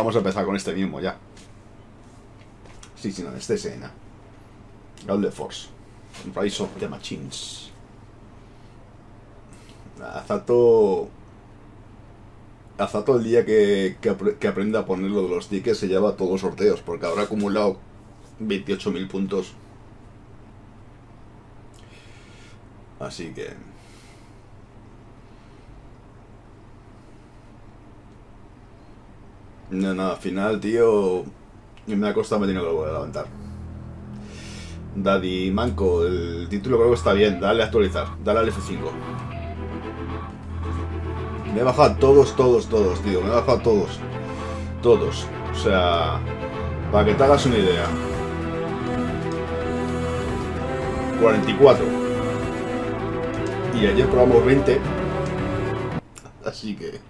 vamos a empezar con este mismo ya. Sí, sin anestesia ni nada. All the Force. Rise of the Machines. Azato el día que aprenda a poner lo de los tickets se lleva todos los sorteos, porque habrá acumulado 28.000 puntos. Así que... No, al final, tío, me ha costado, me tiene que volver a levantar. Daddy Manco, el título creo que está bien, dale a actualizar, dale al F5. Me he bajado todos, tío, me he bajado todos. O sea, para que te hagas una idea. 44. Y ayer probamos 20. Así que...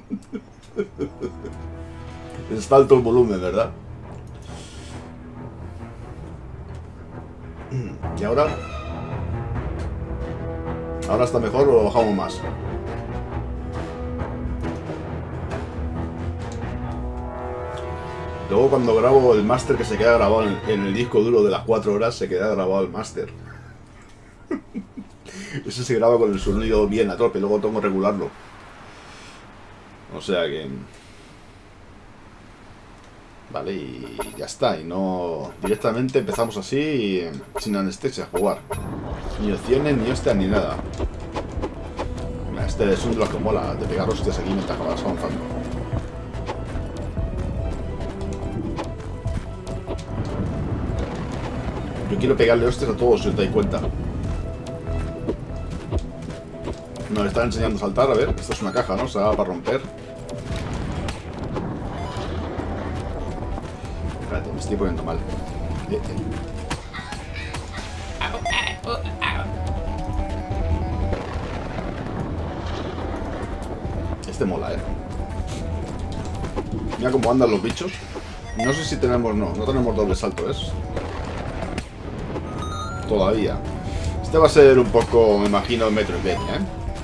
Está alto el volumen, ¿verdad? ¿Y ahora? ¿Ahora está mejor o lo bajamos más? Luego cuando grabo el máster, que se queda grabado en el disco duro de las 4 horas, se queda grabado el máster. Eso se graba con el sonido bien a tope, luego tengo que regularlo. O sea que... Vale, y ya está, y no... Directamente empezamos así, sin anestesia, a jugar. Ni opciones, ni hostias, ni nada. Este es un de los que mola, de pegar hostias aquí mientras vas avanzando. Yo quiero pegarle hostias a todos, si os dais cuenta. Nos están enseñando a saltar, a ver, esto es una caja, ¿no? Se va para romper. Espérate, me estoy poniendo mal. Este mola, Mira cómo andan los bichos. No sé si tenemos... No tenemos doble salto, ¿ves? Todavía. Este va a ser un poco, me imagino, Metroidvania,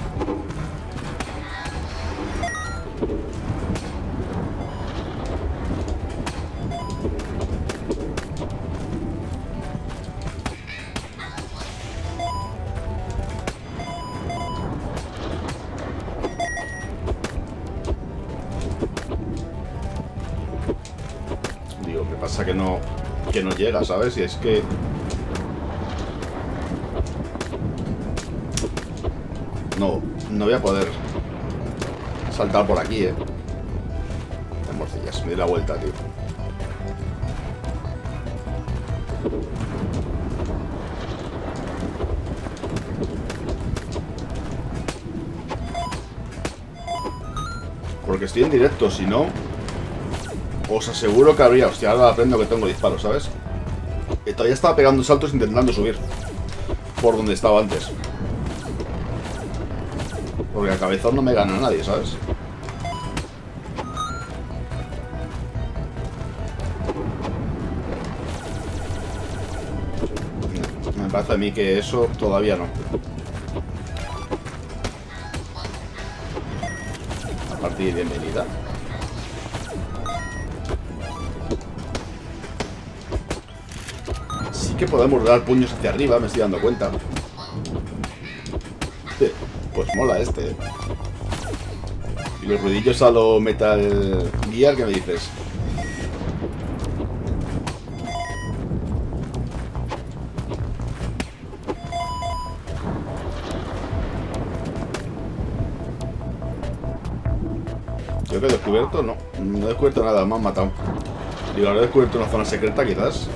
Digo, ¿qué pasa que no llega, ¿sabes? Y es que... No voy a poder saltar por aquí, De morcillas, me di la vuelta, tío. Porque estoy en directo, si no... Os aseguro que habría... Hostia, ahora aprendo que tengo disparos, ¿sabes? Todavía estaba pegando saltos intentando subir por donde estaba antes. Porque a cabezón no me gana nadie, ¿sabes? Me parece a mí que eso todavía no. A partir de bienvenida. Sí que podemos dar puños hacia arriba, me estoy dando cuenta. Pues mola este. Y los ruidillos a lo Metal Gear, ¿qué me dices? Yo que he descubierto, no he descubierto nada, me han matado. Digo, ahora he descubierto una zona secreta, quizás.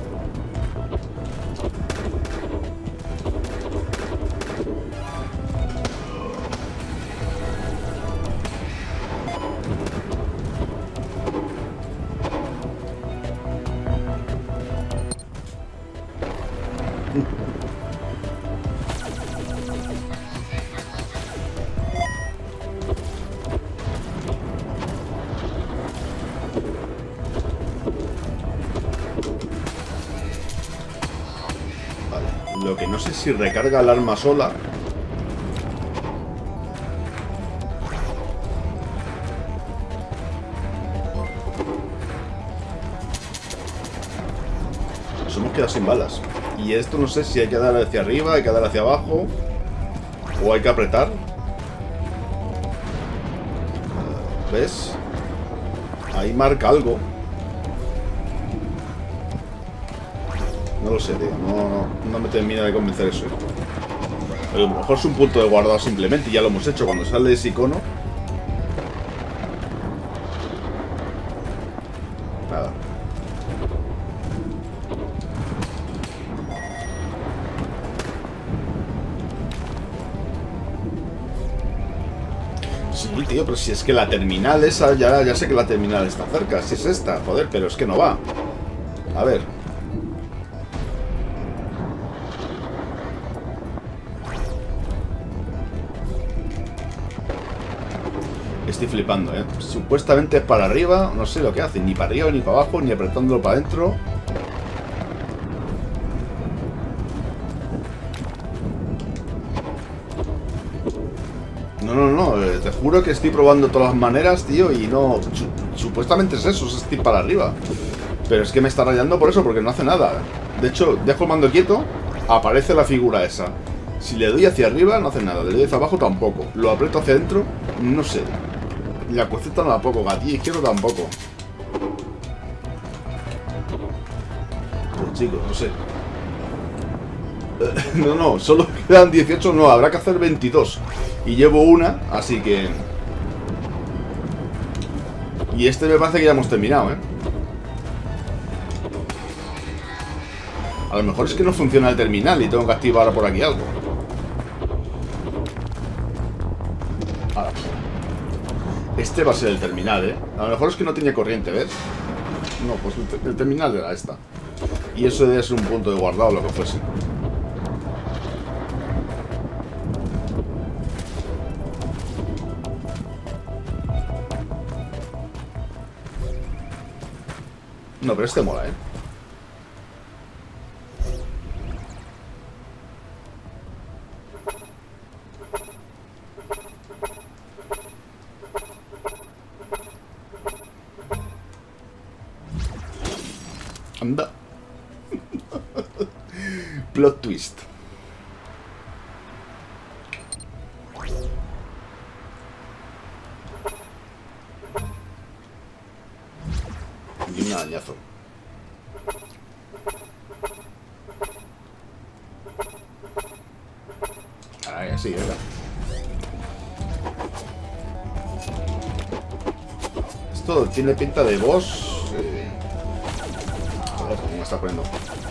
Lo que no sé si recarga el arma sola. Nos hemos quedado sin balas. Y esto no sé si hay que dar hacia arriba, hay que dar hacia abajo, o hay que apretar. ¿Ves? Ahí marca algo. No lo sé, tío. No me termina de convencer eso. A lo mejor es un punto de guardado simplemente y ya lo hemos hecho. Cuando sale ese icono. Nada. Sí, tío, pero si es que la terminal esa, ya sé que la terminal está cerca. Si es esta, joder, pero es que no va. A ver. Estoy flipando, ¿eh? Supuestamente es para arriba, no sé lo que hace. Ni para arriba, ni para abajo, ni apretándolo para adentro. No, te juro que estoy probando todas las maneras, tío, y no... Supuestamente es eso, es ir para arriba. Pero es que me está rayando por eso, porque no hace nada. De hecho, dejo el mando quieto, aparece la figura esa. Si le doy hacia arriba, no hace nada. Le doy hacia abajo, tampoco. Lo aprieto hacia adentro, no sé. La cruceta tampoco, gatillo izquierdo tampoco. Pues chicos, no sé. No, solo quedan 18, no, habrá que hacer 22. Y llevo una, así que... Y este me parece que ya hemos terminado, ¿eh? A lo mejor es que no funciona el terminal y tengo que activar por aquí algo. Ahora. Este va a ser el terminal, ¿eh? A lo mejor es que no tenía corriente, ¿ves? No, pues el terminal era esta. Y eso debe ser un punto de guardado o lo que fuese. No, pero este mola, ¿eh? Anda. Plot twist. Y un arañazo. Ahí, así, venga. Esto tiene pinta de boss. Joder, ¿cómo me está poniendo?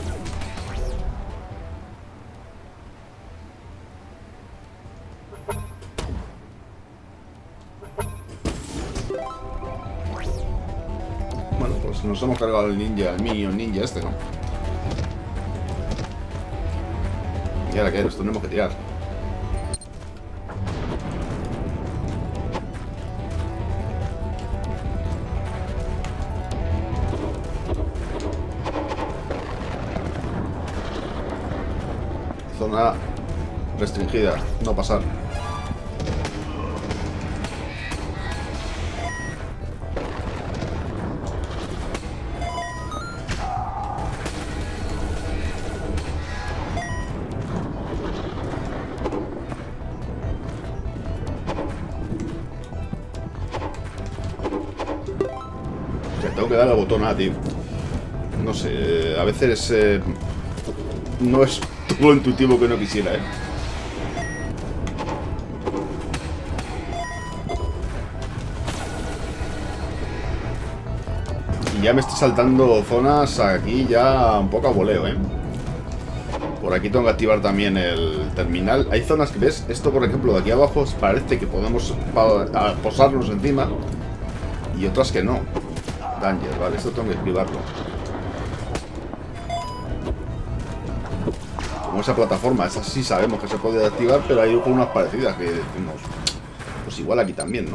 Bueno, pues nos hemos cargado el ninja, el minion ninja este, ¿no? ¿Y ahora qué? Nos tenemos que tirar. Zona restringida, no pasar. Tengo que dar al botón A, tío. No sé, a veces no es todo lo intuitivo que no quisiera, ¿eh? Y ya me estoy saltando zonas aquí ya un poco a voleo, ¿eh? Por aquí tengo que activar también el terminal. Hay zonas que ves, esto por ejemplo de aquí abajo parece que podemos posarnos encima y otras que no. Danger, vale, esto tengo que esquivarlo. Como esa plataforma, esa sí sabemos que se puede activar, pero hay unas parecidas que decimos, pues igual aquí también, ¿no?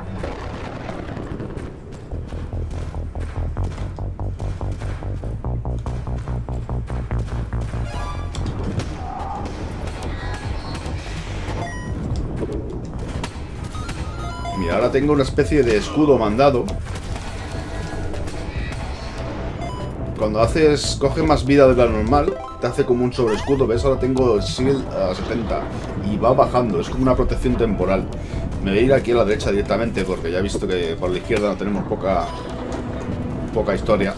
Mira, ahora tengo una especie de escudo mandado. cuando haces, coge más vida de la normal, te hace como un sobreescudo. ¿Ves? Ahora tengo el shield a 70 y va bajando, es como una protección temporal. Me voy a ir aquí a la derecha directamente porque ya he visto que por la izquierda no tenemos poca historia.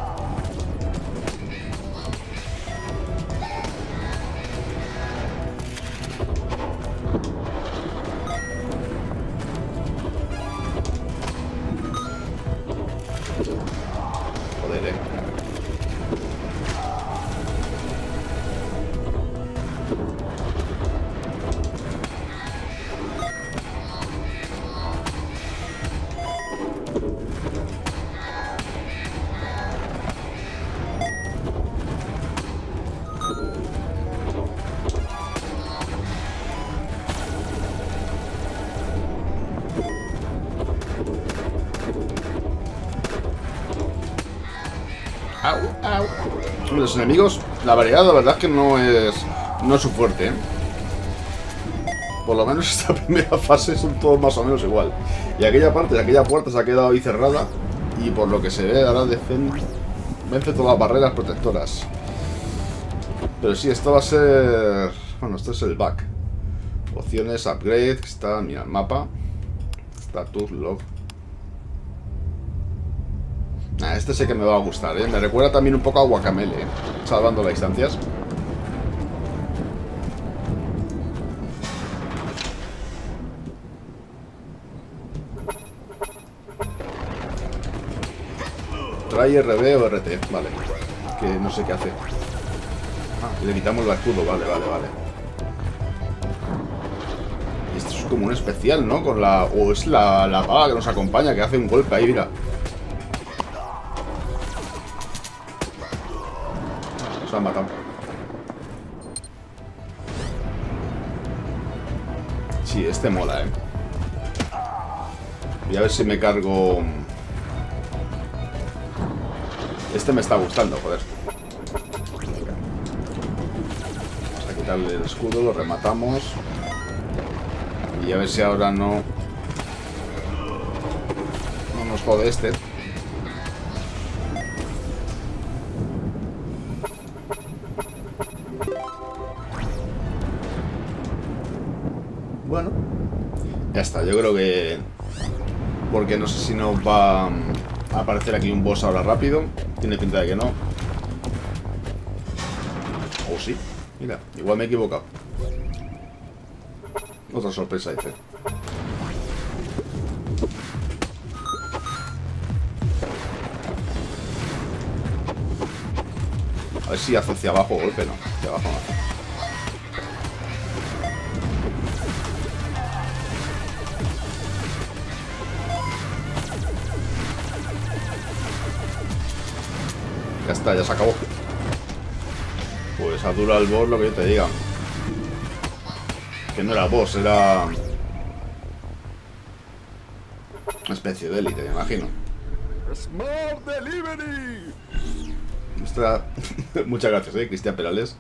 Joder, Au, au. Los enemigos, la variedad, la verdad es que no es su fuerte, ¿eh? Por lo menos esta primera fase son todos más o menos igual. Y aquella puerta se ha quedado ahí cerrada. Y por lo que se ve, ahora vence todas las barreras protectoras. Pero sí, esto va a ser... Bueno, esto es el back. Opciones, upgrade, que está, mira, el mapa. Status, log. Este sé que me va a gustar, ¿eh? Me recuerda también un poco a Guacamelee, ¿eh? Salvando las distancias. Trae RB o RT, vale. Que no sé qué hace. Ah, le quitamos el escudo, vale. Y esto es como un especial, ¿no? Con la... O es la paga que nos acompaña, que hace un golpe ahí, mira. Se han matado. Sí, este mola, ¿eh? Voy a ver si me cargo... Este me está gustando, joder. Vamos a quitarle el escudo, lo rematamos. Y a ver si ahora no nos jode este. Bueno, ya está, yo creo que... Porque no sé si nos va a aparecer aquí un boss ahora rápido. Tiene pinta de que no. O sí, mira, igual me he equivocado. Otra sorpresa, dice. A ver si hace hacia abajo golpe, no. Hacia abajo no. Ya está, ya se acabó. Pues a dura el boss lo que yo te diga. Que no era boss, era... Una especie de élite, me imagino. Small delivery. Muchas gracias, Cristian Perales.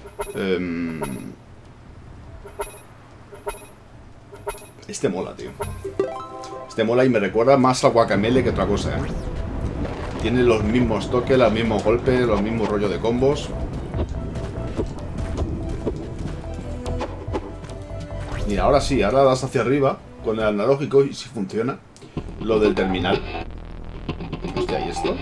Este mola, tío. Este mola y me recuerda más a Guacamelee que otra cosa, ¿eh? Tiene los mismos toques, los mismos golpes, los mismos rollos de combos. Mira, ahora sí, ahora das hacia arriba con el analógico y si funciona lo del terminal. Hostia, ¿y esto?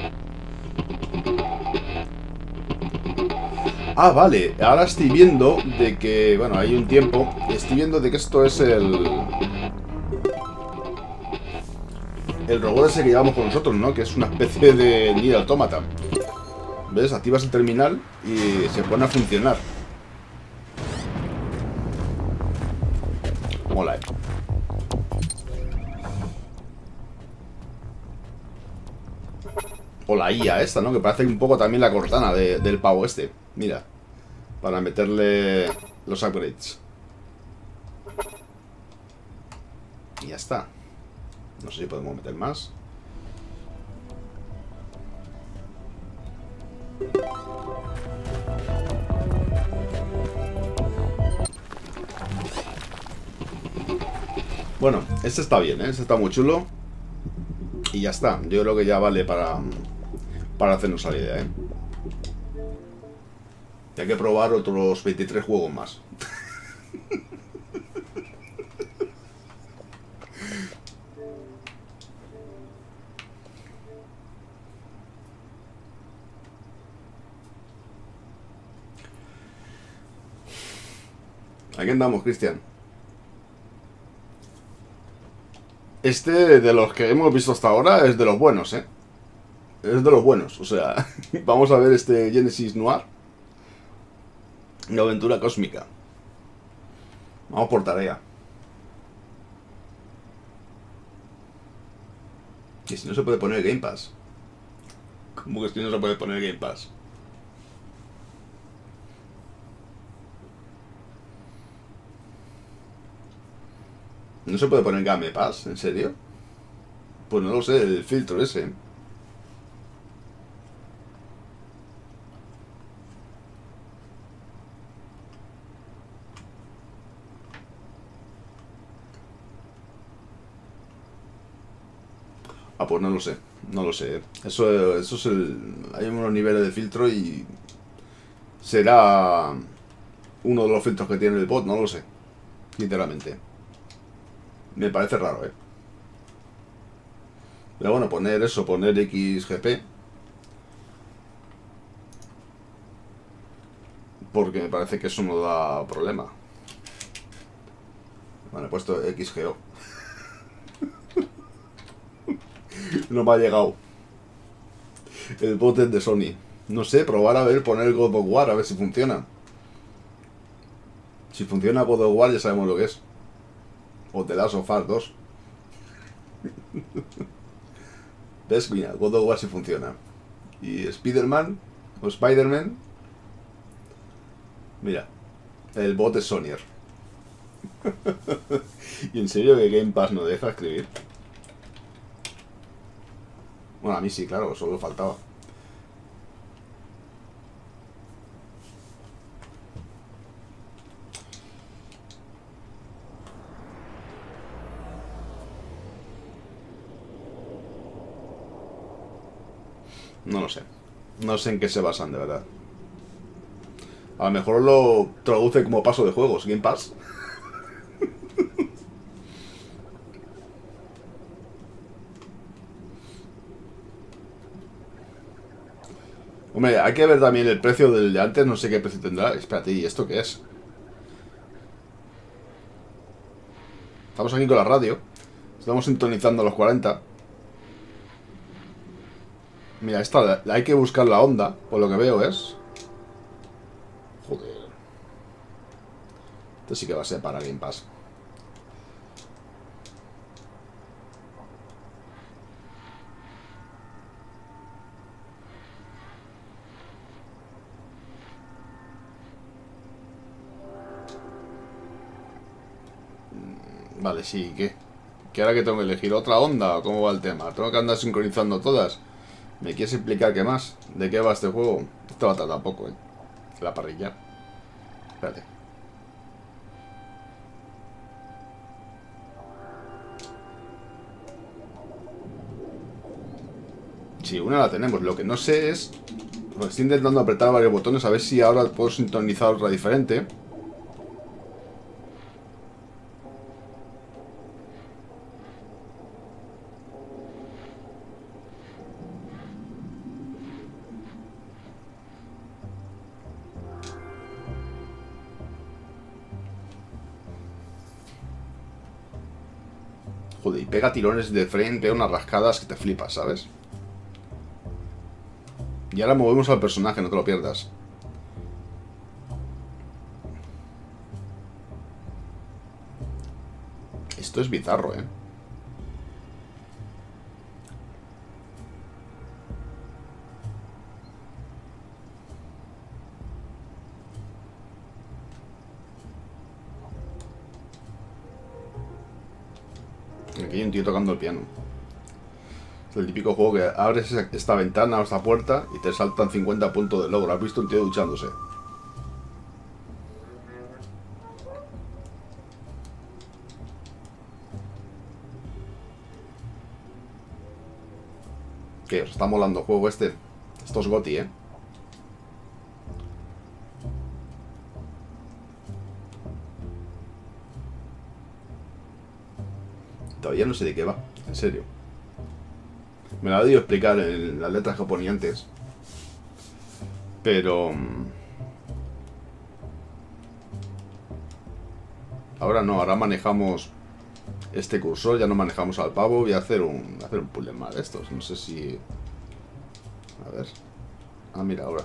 Ah, vale, ahora estoy viendo de que... Bueno, hay un tiempo. Estoy viendo de que esto es el robot ese que llevamos con nosotros, ¿no? Que es una especie de Nier Automata. ¿Ves? Activas el terminal y se pone a funcionar. Mola, O la IA esta, ¿no? Que parece un poco también la Cortana del pavo este. Mira. Para meterle los upgrades. Y ya está. No sé si podemos meter más. Bueno, este está bien, ¿eh? Este está muy chulo. Y ya está. Yo creo que ya vale para hacernos la idea, ¿eh? Y hay que probar otros 23 juegos más. Aquí andamos, Cristian. Este, de los que hemos visto hasta ahora, es de los buenos, ¿eh? Es de los buenos, o sea, vamos a ver este Genesis Noir. Una aventura cósmica. Vamos por tarea. Que si no se puede poner Game Pass. ¿Cómo que si no se puede poner Game Pass? ¿No se puede poner Game Pass? ¿En serio? Pues no lo sé, el filtro ese. Ah, pues no lo sé. No lo sé. Eso es el... Hay unos niveles de filtro y... Será uno de los filtros que tiene el bot, no lo sé. Sinceramente. Me parece raro, ¿eh? Pero bueno, poner eso, poner XGP. Porque me parece que eso no da problema. Vale, he puesto XGO. No me ha llegado. El bot es de Sony. No sé, probar a ver, poner God of War, a ver si funciona. Si funciona God of War ya sabemos lo que es. O The Last of Us 2. ¿Ves? Mira, God of War sí funciona. Y Spider-Man o Spider-Man. Mira, el bot es Sonyer. ¿Y en serio que Game Pass no deja escribir? Bueno, a mí sí, claro, solo faltaba. No lo sé. No sé en qué se basan, de verdad. A lo mejor lo traduce como paso de juegos, Game Pass. Hombre, hay que ver también el precio del de antes, no sé qué precio tendrá. Espérate, ¿y esto qué es? Estamos aquí con la radio. Estamos sintonizando los 40. Mira, esta hay que buscar la onda, por lo que veo es... Joder. Esto sí que va a ser para Game Pass. Vale, sí, ¿qué? ¿Que ahora que tengo que elegir otra onda? ¿O cómo va el tema? ¿Tengo que andar sincronizando todas? ¿Me quieres explicar qué más? ¿De qué va este juego? Esto va a tardar poco, ¿eh? La parrilla. Espérate. Sí, una la tenemos. Lo que no sé es... Pues estoy intentando apretar varios botones a ver si ahora puedo sintonizar otra diferente. Joder, y pega tirones de frente, pega unas rascadas que te flipas, ¿sabes? Y ahora movemos al personaje, no te lo pierdas. Esto es bizarro, ¿eh? Aquí hay un tío tocando el piano. Es el típico juego que abres esta ventana o esta puerta y te saltan 50 puntos de logro. Has visto un tío duchándose. ¿Qué? ¿Os está molando el juego este? Esto es GOTY, ¿eh? Todavía no sé de qué va, en serio. Me lo ha debido explicar en las letras japoneses. Pero... ahora no, ahora manejamos este cursor, ya no manejamos al pavo. Voy a hacer un puzzle más de estos. No sé si... a ver. Ah, mira, ahora.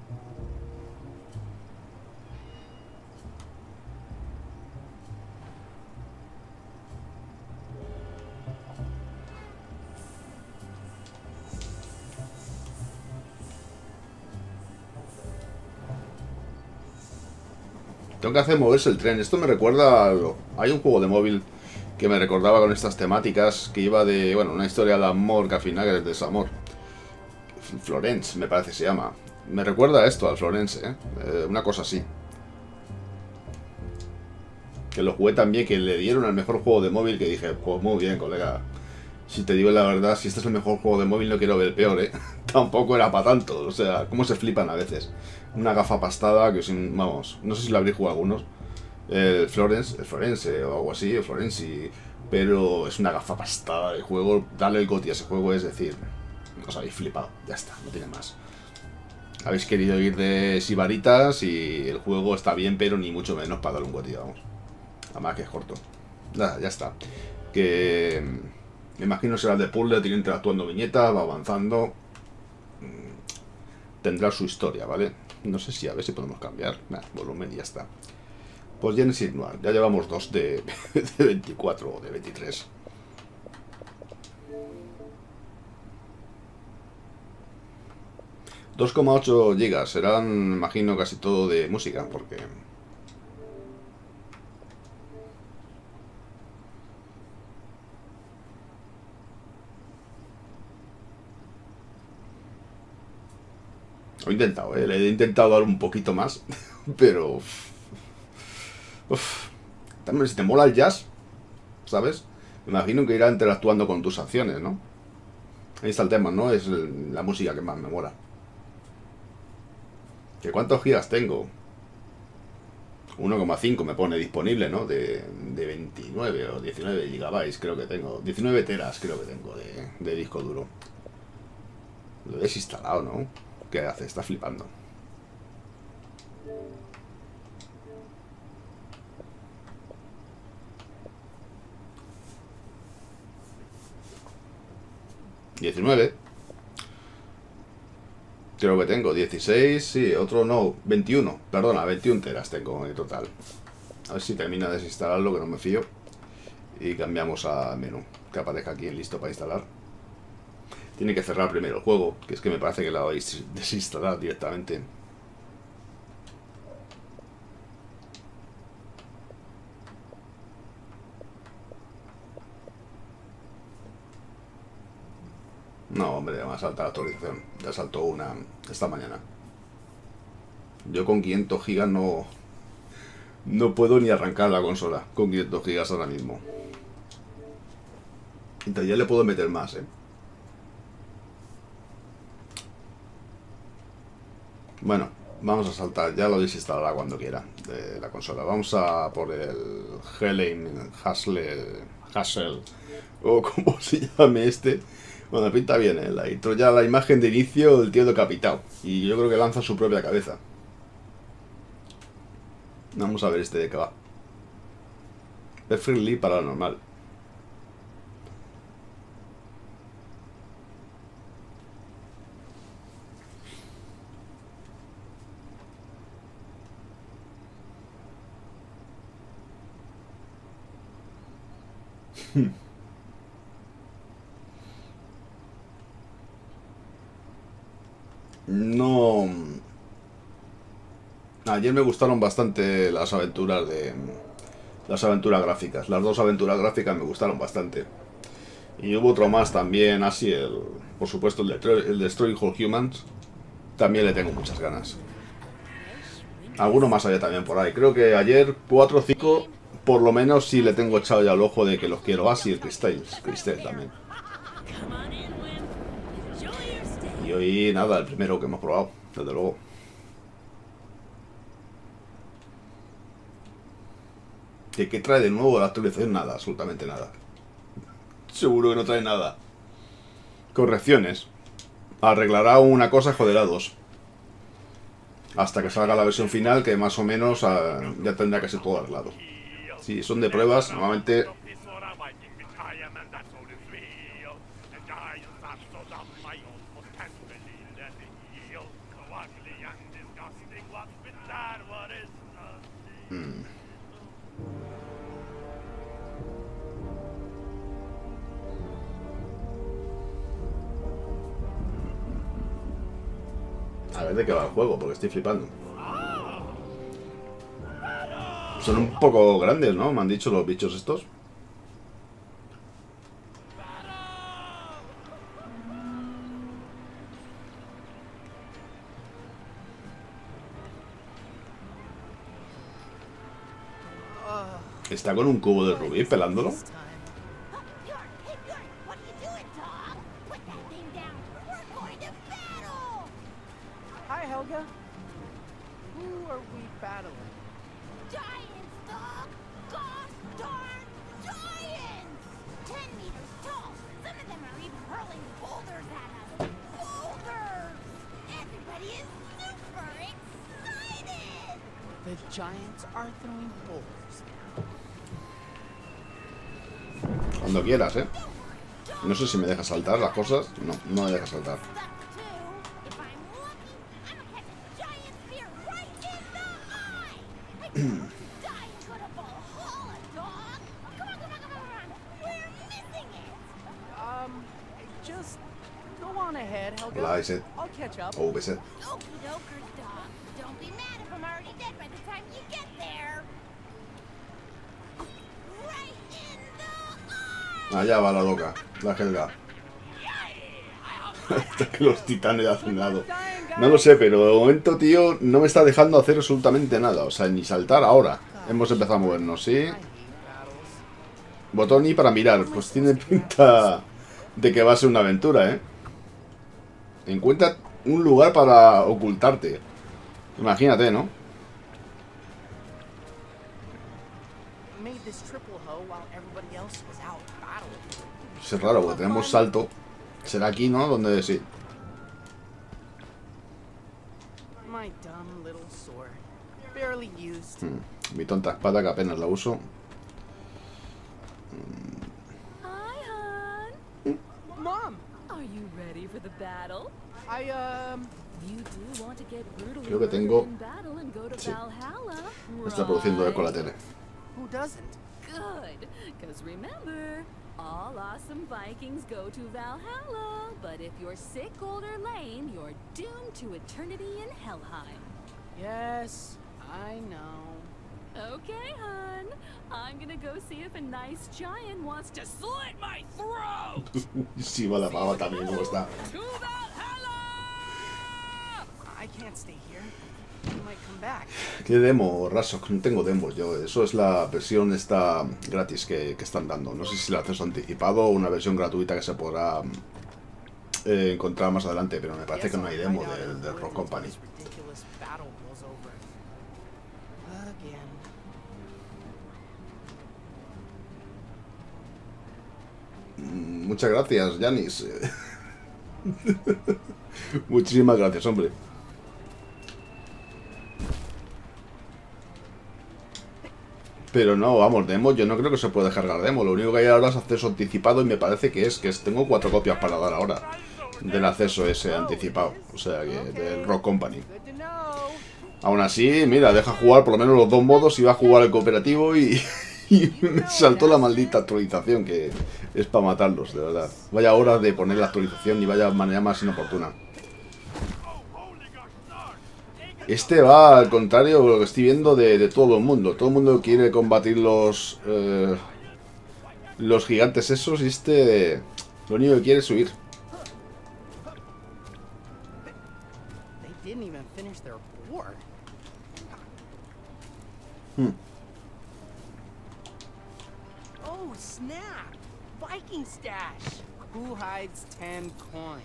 Tengo que hacer moverse el tren. Esto me recuerda a hay un juego de móvil que me recordaba con estas temáticas, que iba de, bueno, una historia de amor que al final es desamor. Florence, me parece que se llama. Me recuerda a esto, al Florence, una cosa así. Que lo jugué también, que le dieron el mejor juego de móvil, que dije, pues muy bien, colega. Si te digo la verdad, si este es el mejor juego de móvil, no quiero ver el peor, ¿eh? Tampoco era para tanto, o sea, cómo se flipan a veces. Una gafa pastada que, vamos, no sé si lo habréis jugado algunos. El Florence o algo así, el Florenzi. Pero es una gafa pastada de juego. Darle el GOTY a ese juego es decir, os habéis flipado, ya está, no tiene más. Habéis querido ir de sibaritas y el juego está bien, pero ni mucho menos para darle un GOTY, vamos. Además que es corto. Nada, ya está. Que... me imagino será de puzzle, tiene interactuando viñetas, va avanzando. Tendrá su historia, ¿vale? No sé si a ver si podemos cambiar. Nah, volumen y ya está. Pues Genesis Noir, ya llevamos 2 de 24 o de 23. ...2,8 GB, serán, imagino, casi todo de música, porque... lo he intentado, le he intentado dar un poquito más, pero... uf. También si te mola el jazz, ¿sabes? Me imagino que irá interactuando con tus acciones, ¿no? Ahí está el tema, ¿no? Es la música que más me mola. ¿Que cuántos gigas tengo? 1,5 me pone disponible, ¿no? De 29 o 19 gigabytes creo que tengo. 19 teras creo que tengo de disco duro. Lo he desinstalado, ¿no? ¿Qué hace? Está flipando. ¿19? Creo que tengo 16, sí, otro no, 21, perdona, 21 teras tengo en total. A ver si termina de desinstalarlo, que no me fío. Y cambiamos a menú, que aparezca aquí listo para instalar. Tiene que cerrar primero el juego, que es que me parece que la vais a desinstalar directamente. No, hombre, ya me ha saltado la actualización. Ya saltó una esta mañana. Yo con 500 gigas no puedo ni arrancar la consola. Con 500 gigas ahora mismo. Entonces ya le puedo meter más, ¿eh? Bueno, vamos a saltar. Ya lo desinstalará cuando quiera de la consola. Vamos a por el Helen Hassel o como se llame este. Bueno, pinta bien, ¿eh? La intro, ya la imagen de inicio del tío decapitado. Y yo creo que lanza su propia cabeza. Vamos a ver este de qué va. Perfectly Paranormal. No... ayer me gustaron bastante las aventuras de... las aventuras gráficas. Las dos aventuras gráficas me gustaron bastante. Y hubo otro más también, así por supuesto el Destroy All Humans. También le tengo muchas ganas. Alguno más había también por ahí. Creo que ayer 4 o 5, por lo menos sí le tengo echado ya el ojo de que los quiero. Así el Cristel también. Y hoy nada, el primero que hemos probado, desde luego. ¿Qué trae de nuevo la actualización? Nada, absolutamente nada. Seguro que no trae nada. Correcciones. Arreglará una cosa, joderá dos. Hasta que salga la versión final, que más o menos ya tendrá que ser todo arreglado. Si son de pruebas, normalmente... A ver de qué va el juego, porque estoy flipando. Son un poco grandes, ¿no? Me han dicho los bichos estos. Está con un cubo de rubí pelándolo. Hi, Helga. Who are we battling? Giants, dog! Gosh darn giants! 10 meters tall. Some of them are even hurling boulders at us. Boulders! Everybody is super excited! The Giants are throwing boulders. Cuando quieras, ¿eh? No sé si me deja saltar las cosas. No, no me deja saltar. If I'm lucky, I'm gonna catch a giant spear right in the eye! I could die good of Valhalla, dog! Come on, come on, come on, come on! We're missing it! Just go on ahead, Helga. Hola, Iset. I'll catch up. Oh, Beset. Okie dokers, dog. Don't be mad if I'm already dead by the time you get there. Right in the eye! Allá va la loca, la Helga. Hasta que los titanes hacen lado. No lo sé, pero de momento, tío, no me está dejando hacer absolutamente nada. O sea, ni saltar ahora. Hemos empezado a movernos, ¿sí? Botón I para mirar. Pues tiene pinta de que va a ser una aventura, ¿eh? Encuentra un lugar para ocultarte. Imagínate, ¿no? Made this triple hoe while everybody else was out battling. Es raro, porque tenemos salto. Será aquí, ¿no? Donde sí. My dumb little sword. Barely used. Mi tonta espada que apenas la uso. Hi, hon. Mom, Are you ready for the battle? you do want to get brutally Creo que tengo- in battle and go to Sí. Valhalla. Me está produciendo eco la right? tele. who doesn't? Good, because remember, all awesome Vikings go to Valhalla. But if you're sick, old, or lame, you're doomed to eternity in Helheim. Yes, I know. Okay, hon. I'm gonna go see if a nice giant wants to slit my throat. Sí, va la pava también, ¿cómo está? To Valhalla! I can't stay here. You might come back. ¿Qué demo, Rasok? No tengo demos yo. Eso es la versión esta gratis que están dando. No sé si el acceso anticipado o una versión gratuita que se podrá encontrar más adelante, pero me parece que no hay demo del Rock Company. This ridiculous battle blows over. Again. Muchas gracias, Yanis. Muchísimas gracias, hombre. Pero no, vamos, demo, yo no creo que se pueda descargar demo. Lo único que hay ahora es acceso anticipado y me parece que tengo 4 copias para dar ahora del acceso ese anticipado. O sea, que del Rock Company. Good to know. Aún así, mira, deja jugar por lo menos los dos modos. Iba a jugar el cooperativo y me saltó la maldita actualización, que es para matarlos, de verdad. Vaya hora de poner la actualización y vaya manera más inoportuna. Este va al contrario de lo que estoy viendo de todo el mundo. Todo el mundo quiere combatir los gigantes esos y este lo único que quiere es huir. They didn't even finish their war. Oh, snap! Viking stash! Who hides 10 coins?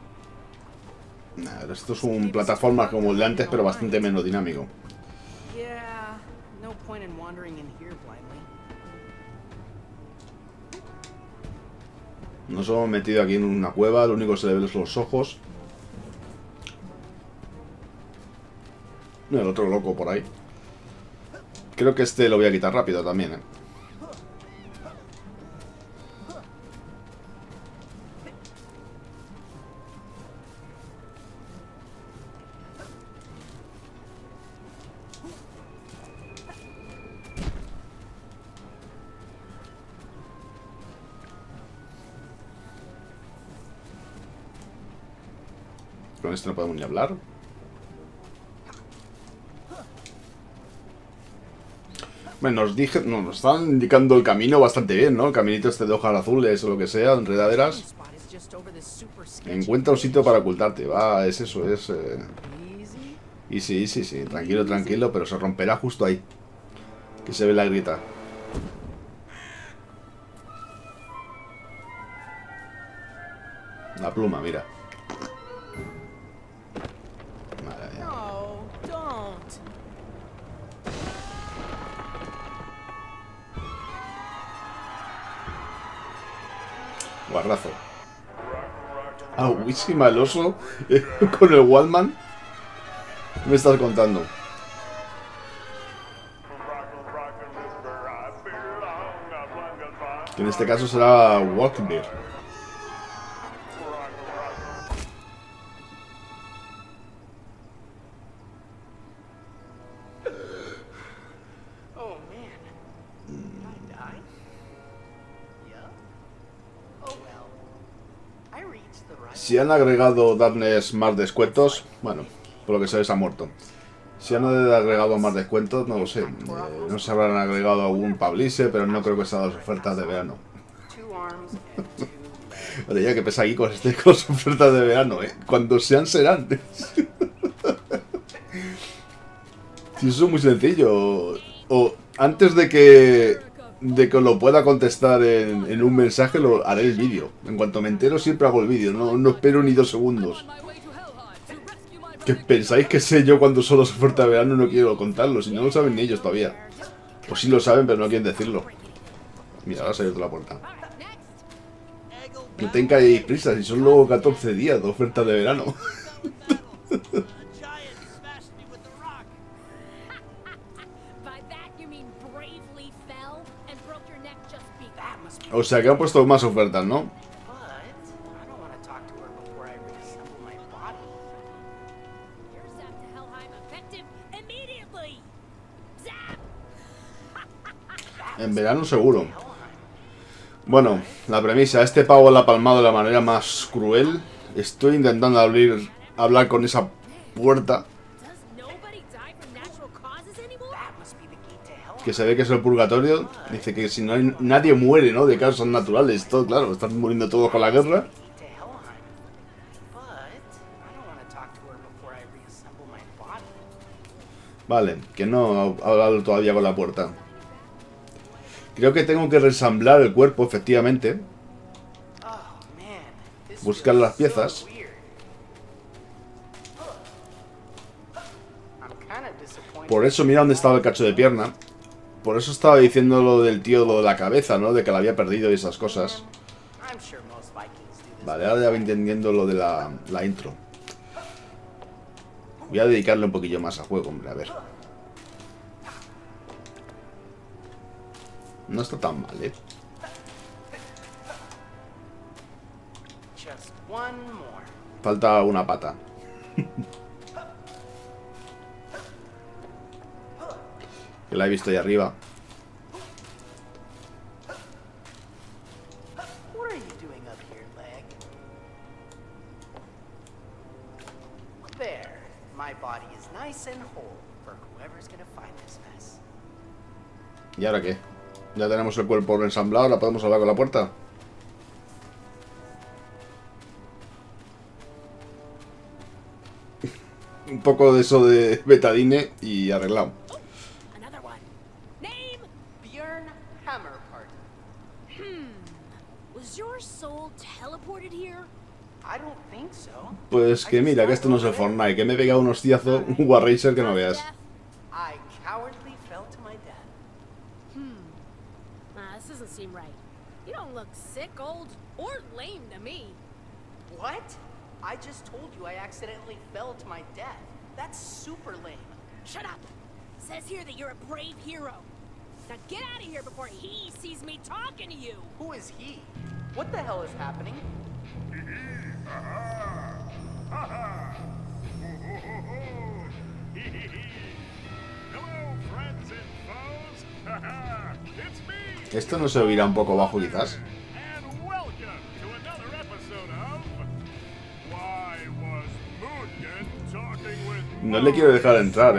Nah, esto es un plataforma como el de antes, pero bastante menos dinámico. Yeah, no point in wandering in here blindly. Nos hemos metido aquí en una cueva, lo único que se le ven son los ojos. El otro loco por ahí. Creo que este lo voy a quitar rápido también, ¿eh? Con este no podemos ni hablar. Bueno, nos están indicando el camino bastante bien, ¿no? El caminito este de hojas azules o lo que sea, enredaderas. Encuentra un sitio para ocultarte. Va, es eso, es... Y sí, tranquilo, tranquilo, pero se romperá justo ahí. Que se ve la grieta. La pluma, mira. Guarrazo. Ah, Wishima el oso con el Waldman. ¿Qué me estás contando? Que en este caso será Walkbeard. Si han agregado darles más descuentos, bueno, por lo que se les ha muerto. Si han agregado más descuentos, no lo sé. No se habrán agregado algún publisher, pero no creo que sean las ofertas de verano. Vale, ya que pesa aquí con las ofertas de verano, ¿eh? Cuando sean, serán. Si eso es muy sencillo. O antes de que lo pueda contestar en un mensaje, lo haré el vídeo. En cuanto me entero, siempre hago el vídeo. No espero ni 2 segundos. ¿Que pensáis que sé yo cuando son las ofertas de verano? No quiero contarlo. Si no lo saben ni ellos todavía. O sí lo saben, pero no quieren decirlo. Mira, ahora se ha abierto la puerta. No tengáis prisa, si son luego 14 días de ofertas de verano. O sea que han puesto más ofertas, ¿no? En verano seguro. Bueno, la premisa, este pavo la ha palmado de la manera más cruel. Estoy intentando hablar con esa puerta. Que se ve que es el purgatorio. Dice que si no hay, nadie muere, ¿no? De causas naturales. Todo, claro, están muriendo todos con la guerra. Vale, que no ha hablado todavía con la puerta. Creo que tengo que resamblar el cuerpo, efectivamente. Buscar las piezas. Por eso mira dónde estaba el cacho de pierna. Por eso estaba diciendo lo del tío, lo de la cabeza, ¿no? De que la había perdido y esas cosas. Vale, ahora ya voy entendiendo lo de la intro. Voy a dedicarle un poquillo más a juego, hombre, a ver. No está tan mal, ¿eh? Falta una pata. Que la he visto ahí arriba. ¿Y ahora qué? Ya tenemos el cuerpo ensamblado, ¿ahora podemos hablar con la puerta? Un poco de eso de betadine y arreglado. Pues que mira, que esto no es el Fortnite, que me he pegado un hostiazo, un War Racer que no veas. You don't look sick, old, or lame to me. What? I just told you I accidentally fell to my death. That's super lame. Shut up. Says here that you're a brave hero. Now get out of here before he sees me talking to you. Who is he? What the hell is happening? Hello, friends and foes. It's me. Esto no se oirá un poco bajo quizás. And welcome to another episode of Why Was Mugen Talking with No le quiero dejar entrar,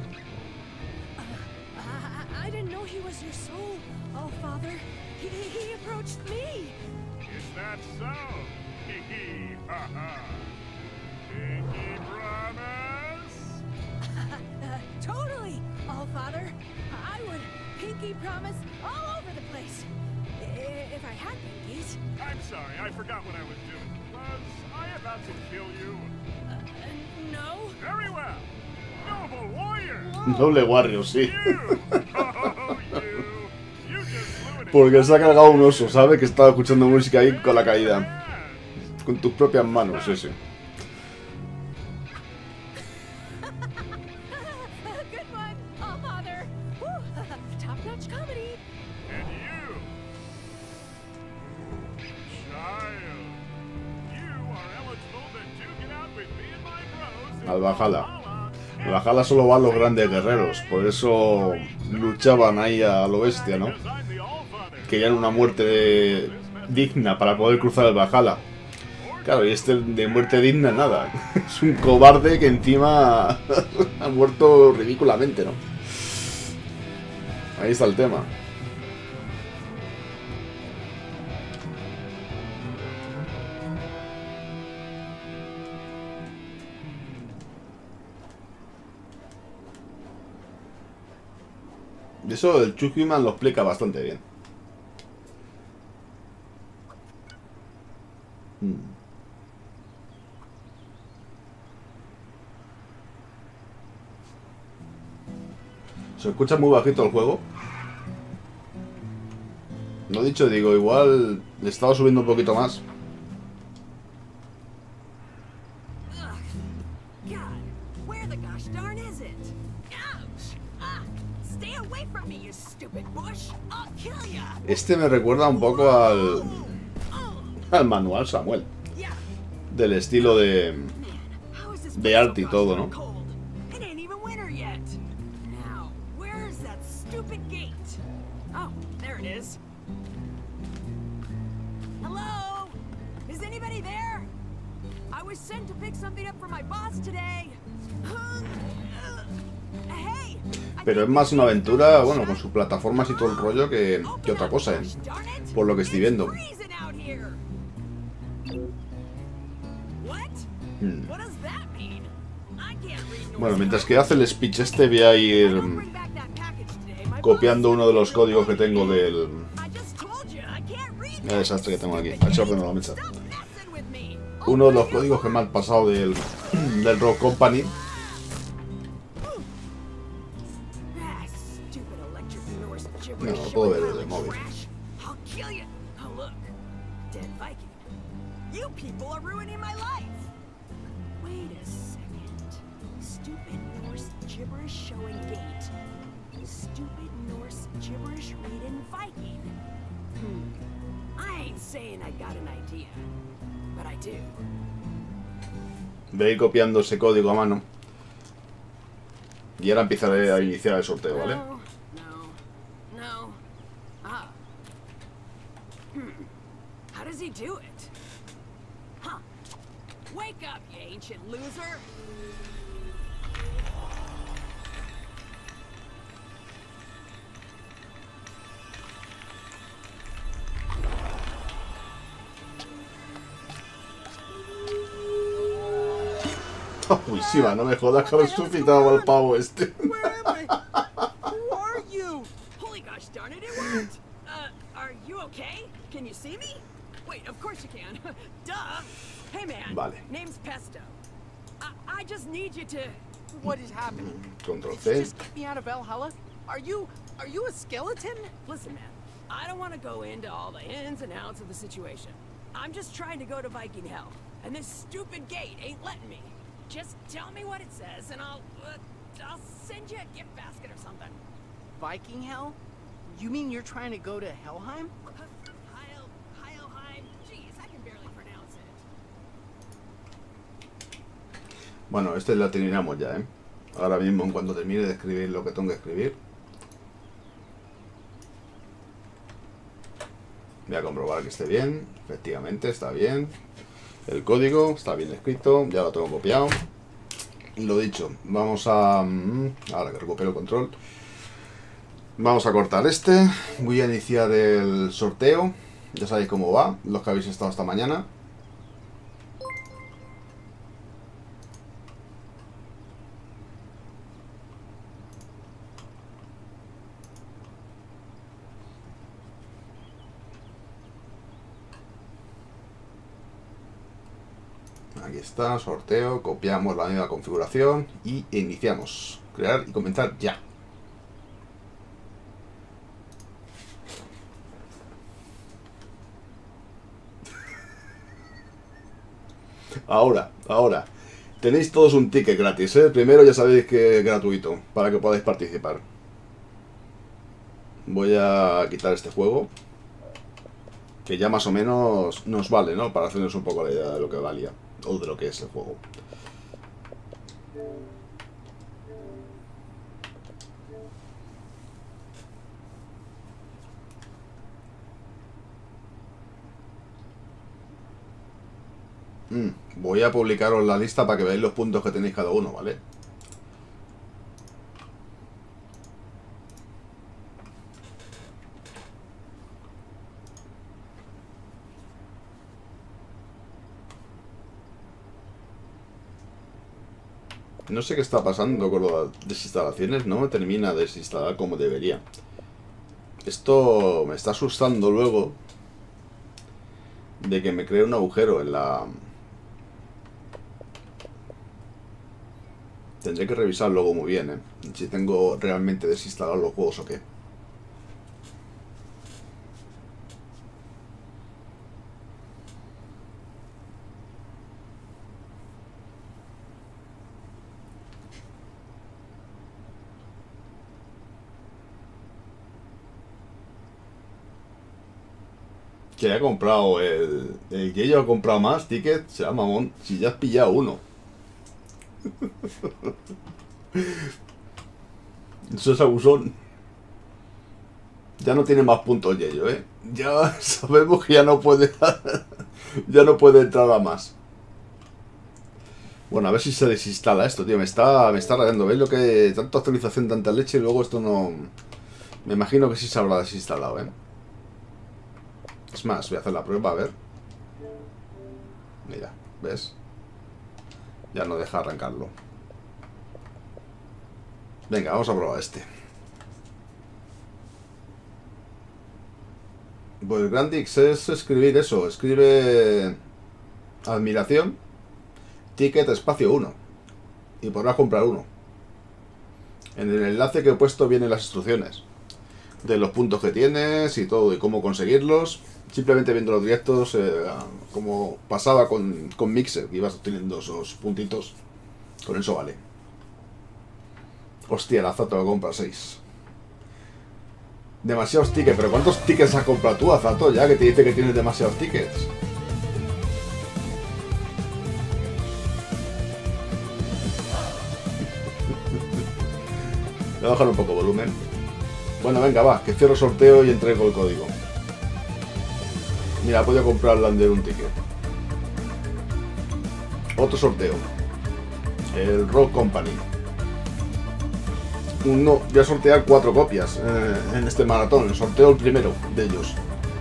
I didn't know he was your soul. Oh, Father, he approached me. Is that so? Hee hee ha ha. Pinky promise? Totally, All Father. I would pinky promise all over the place. If I had pinkies. I'm sorry, I forgot what I was doing. Was I about to kill you? No. Very well. Noble warrior. Doble Warrior, sí. You. Oh, you just flew in Porque se ha cargado un oso, ¿sabe? Que estaba escuchando música ahí con la caída. hands. Con tus propias manos, ese. Good one, All Father. Top-notch comedy. And you, child, you are eligible to duke it out with me and my bros in Al Valhalla. Valhalla. En Valhalla solo van los grandes guerreros. Por eso luchaban ahí a lo bestia, ¿no? Because I'm the All-Father. Querían una muerte digna para poder cruzar el Valhalla. Claro, y este de muerte digna nada. Es un cobarde que encima ha muerto ridículamente, ¿no? Ahí está el tema. Y eso el Chuck Human lo explica bastante bien. Se escucha muy bajito el juego. Lo dicho, digo, igual le estaba subiendo un poquito más. God, where the gosh darn is it? Ouch! Stay away from me, you stupid bush! I'll kill ya! Este me recuerda un poco al manual Samuel. Yeah, Del estilo de how is this de arte y todo, ¿no? cold? It ain't even winter yet. Now, where's that stupid gate? Oh, there it is. Hello? Is anybody there? I was sent to pick something up for my boss today. Hey! Pero es más una aventura, bueno, con sus plataformas y todo el rollo que otra cosa, ¿eh? Por lo que estoy viendo. Bueno, mientras que hace el speech este voy a ir copiando uno de los códigos que tengo del... El desastre que tengo aquí. Al orden de la mecha. Uno de los códigos que me han pasado del Rock Company. No, lo puedo ver desde el móvil. You people are ruining my life. Wait a second. Stupid Norse gibberish showing gate. Stupid Norse gibberish reading Viking. I ain't saying I got an idea, but I do. Voy a ir copiando ese código a mano. Y ahora empezaré a iniciar el sorteo, ¿vale? No. Ah. How does he do it? Huh. Wake up, you ancient loser. Uy, sí, va, no me jodas que he resucitado al pavo este. Where am I? Who are you? Holy gosh darn it, it worked! Are you okay? Can you see me? Wait, of course you can. Duh! Hey man, Vale. name's Pesto. I just need you to... What is happening? Control Did you C. just get me out of Valhalla? Are you a skeleton? Listen man, I don't want to go into all the ins and outs of the situation. I'm just trying to go to Viking Hell, and this stupid gate ain't letting me. Just tell me what it says, and I'll send you a gift basket or something. Viking Hell? You mean you're trying to go to Helheim? Heilheim. Jeez, I can barely pronounce it. Bueno, este la terminamos ya, ¿eh? Ahora mismo, en cuanto termine de escribir lo que tengo que escribir, voy a comprobar que esté bien. Efectivamente, está bien. El código está bien escrito, ya lo tengo copiado. Lo dicho, vamos a... ahora que recupero el control, vamos a cortar este. Voy a iniciar el sorteo. Ya sabéis cómo va, los que habéis estado esta mañana. Aquí está, sorteo, copiamos la misma configuración y iniciamos. Crear y comenzar ya. Ahora. Tenéis todos un ticket gratis, ¿eh? Primero ya sabéis que es gratuito, para que podáis participar. Voy a quitar este juego, que ya más o menos nos vale, ¿no? Para hacernos un poco la idea de lo que valía, o de lo que es el juego. Voy a publicaros la lista para que veáis los puntos que tenéis cada uno, ¿vale? No sé qué está pasando con las desinstalaciones, no me termina de desinstalar como debería. Esto me está asustando luego de que me cree un agujero en la... Tendré que revisar luego muy bien, ¿eh? Si tengo realmente desinstalado los juegos o qué. Que ha comprado el Yeyo ha comprado más tickets, será mamón, si ya has pillado uno. Eso es abusón. Ya no tiene más puntos Yeyo, ¿eh? Ya sabemos que ya no puede ya no puede entrar a más. Bueno, a ver si se desinstala esto, tío. Me está rayando. ¿Veis lo que... Tanta actualización, tanta leche y luego esto no... Me imagino que sí se habrá desinstalado, ¿eh? Es más, voy a hacer la prueba, a ver. Mira, ¿ves? Ya no deja arrancarlo. Venga, vamos a probar este. Pues Grandix es escribir eso. Escribe... Admiración. Ticket espacio 1. Y podrás comprar uno. En el enlace que he puesto vienen las instrucciones de los puntos que tienes y todo, y cómo conseguirlos. Simplemente viendo los directos, como pasaba con Mixer, que ibas obteniendo esos puntitos. Con eso vale. Hostia, el Azato lo compra 6. Demasiados tickets, pero ¿cuántos tickets has comprado tú, Azato? Ya que te dice que tienes demasiados tickets. Voy a bajar un poco el volumen. Bueno, venga, va, que cierro sorteo y entrego el código. Mira, he podido comprar Lander un ticket. Otro sorteo. El Rock Company. Voy a sortear 4 copias en este maratón. Sorteo el primero de ellos.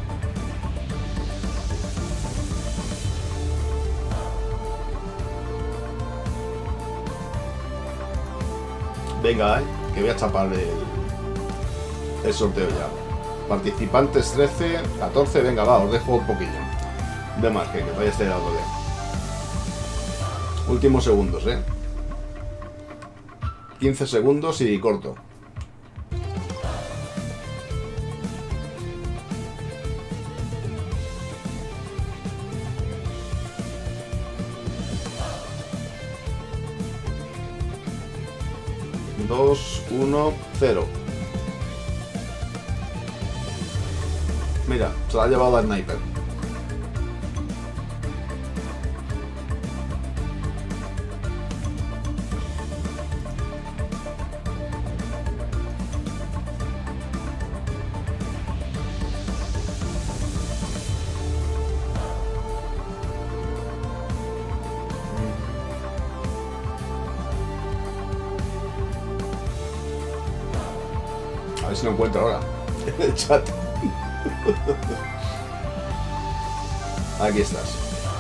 Venga, que voy a chapar el sorteo ya. Participantes 13, 14, venga, va, os dejo un poquillo de margen, que vaya a estar algo de... Últimos segundos, 15 segundos y corto. 2, 1, 0. Mira, se la ha llevado la sniper. A ver si lo encuentro ahora en el chat. Aquí estás.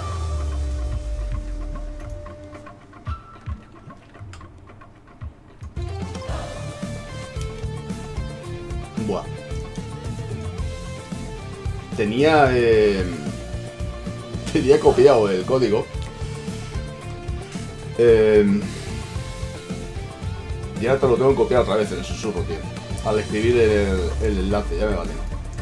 Buah. Tenía copiado el código. Y ahora te lo tengo que copiar otra vez en el susurro, tío. Al escribir el enlace, ya me vale.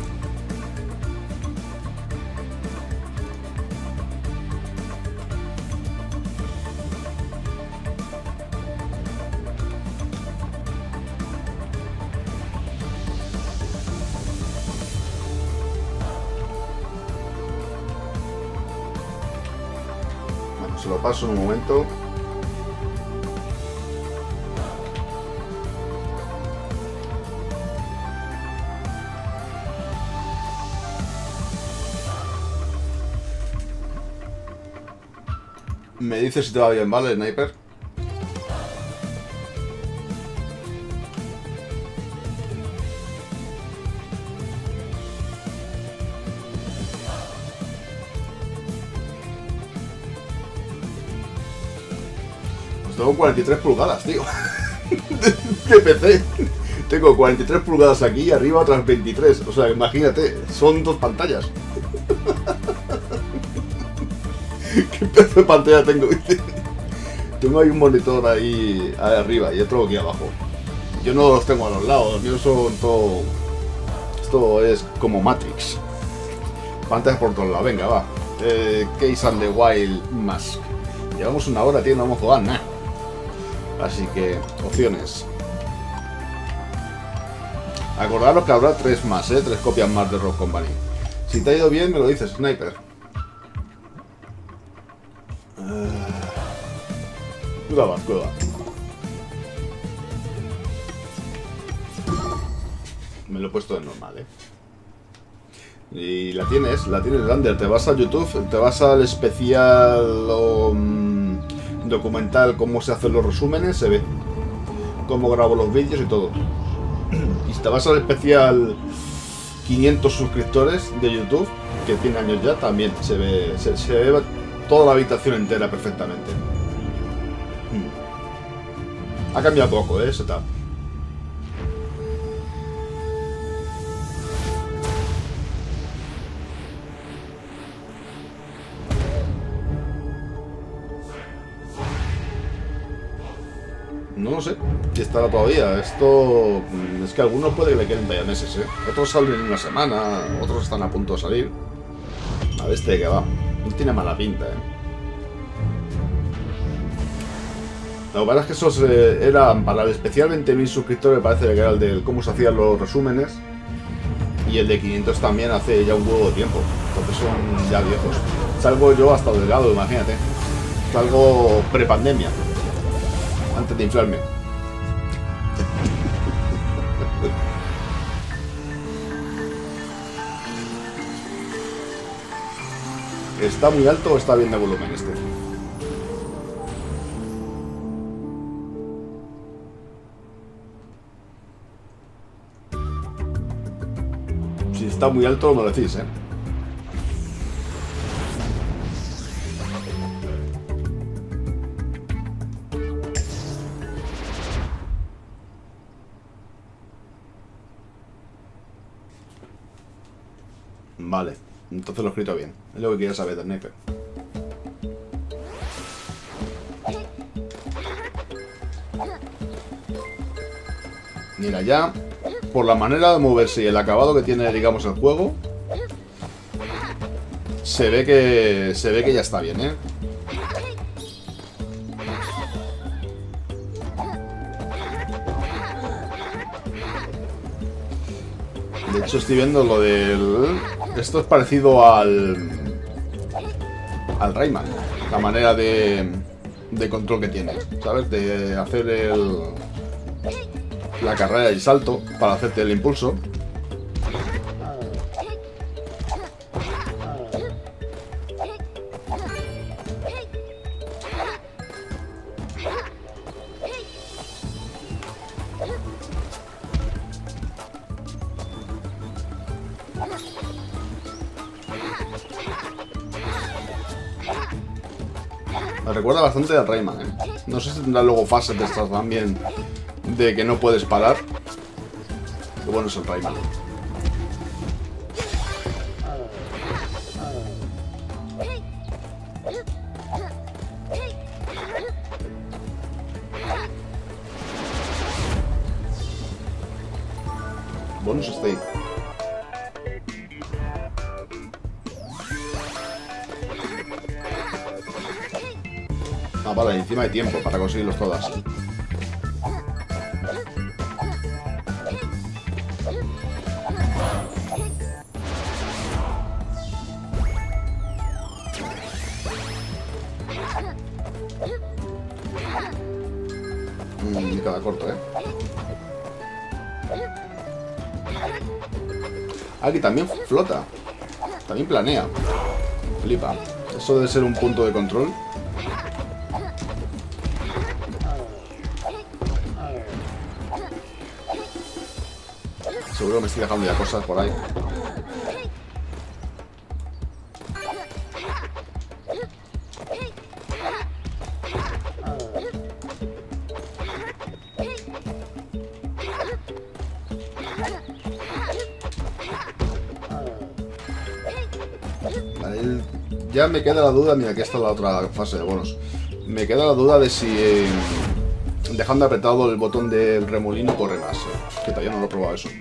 Bueno, se lo paso en un momento. Me dices si te va bien, ¿vale, Sniper? Pues tengo 43 pulgadas, tío. De PC. Tengo 43 pulgadas aquí y arriba otras 23. O sea, imagínate, son 2 pantallas. ¿Qué pedazo de pantalla tengo? Tengo ahí un monitor ahí arriba y otro aquí abajo. Yo no los tengo a los lados, los míos son todo... Esto es como Matrix. Pantallas por todos lados, venga, va. Case and the Wild Mask. Llevamos una hora, tío, no vamos a jugar nada. Así que, opciones. Acordaros que habrá 3 más, 3 copias más de Rogue Company. Si te ha ido bien, me lo dices, Sniper. Cueva. Me lo he puesto de normal, Y la tienes Lander. Te vas a YouTube, te vas al especial documental, cómo se hacen los resúmenes, se ve cómo grabo los vídeos y todo. Y si te vas al especial 500 suscriptores de YouTube, que tiene años ya, también se ve toda la habitación entera perfectamente. Ha cambiado poco, setup. No lo sé si estará todavía. Esto es que algunos puede que le queden todavía meses, Otros salen en una semana, otros están a punto de salir. A ver este que va. No tiene mala pinta, Lo que pasa es que esos eran para el especial 20.000 suscriptores, me parece que era el de cómo se hacían los resúmenes. Y el de 500 también hace ya un huevo de tiempo. Entonces son ya viejos. Salgo yo hasta delgado, imagínate. Salgo prepandemia. Antes de inflarme. ¿Está muy alto o está bien de volumen este? Si está muy alto, me lo decís, Vale, entonces lo he escrito bien. Es lo que quería saber de Sniper. Mira, ya por la manera de moverse y el acabado que tiene, digamos, el juego, se ve que ya está bien, De hecho estoy viendo lo del... Esto es parecido al Rayman. La manera de control que tiene, ¿sabes? De hacer la carrera y salto para hacerte el impulso. Me recuerda bastante al Rayman, ¿eh? No sé si tendrá luego fases de estas también de que no puedes parar. Qué bueno es el Rayman. Bonus state. Ah, vale, encima hay tiempo para conseguirlos todas. Me queda corto, ¿eh? Aquí también flota. También planea. Flipa. Eso debe ser un punto de control. Seguro que me estoy dejando ya cosas por ahí. Vale, ya me queda la duda. Mira, aquí está la otra fase de bonos. Me queda la duda de si dejando apretado el botón del remolino corre más. Que todavía no lo he probado eso.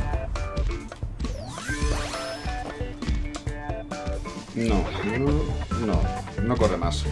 No corre más.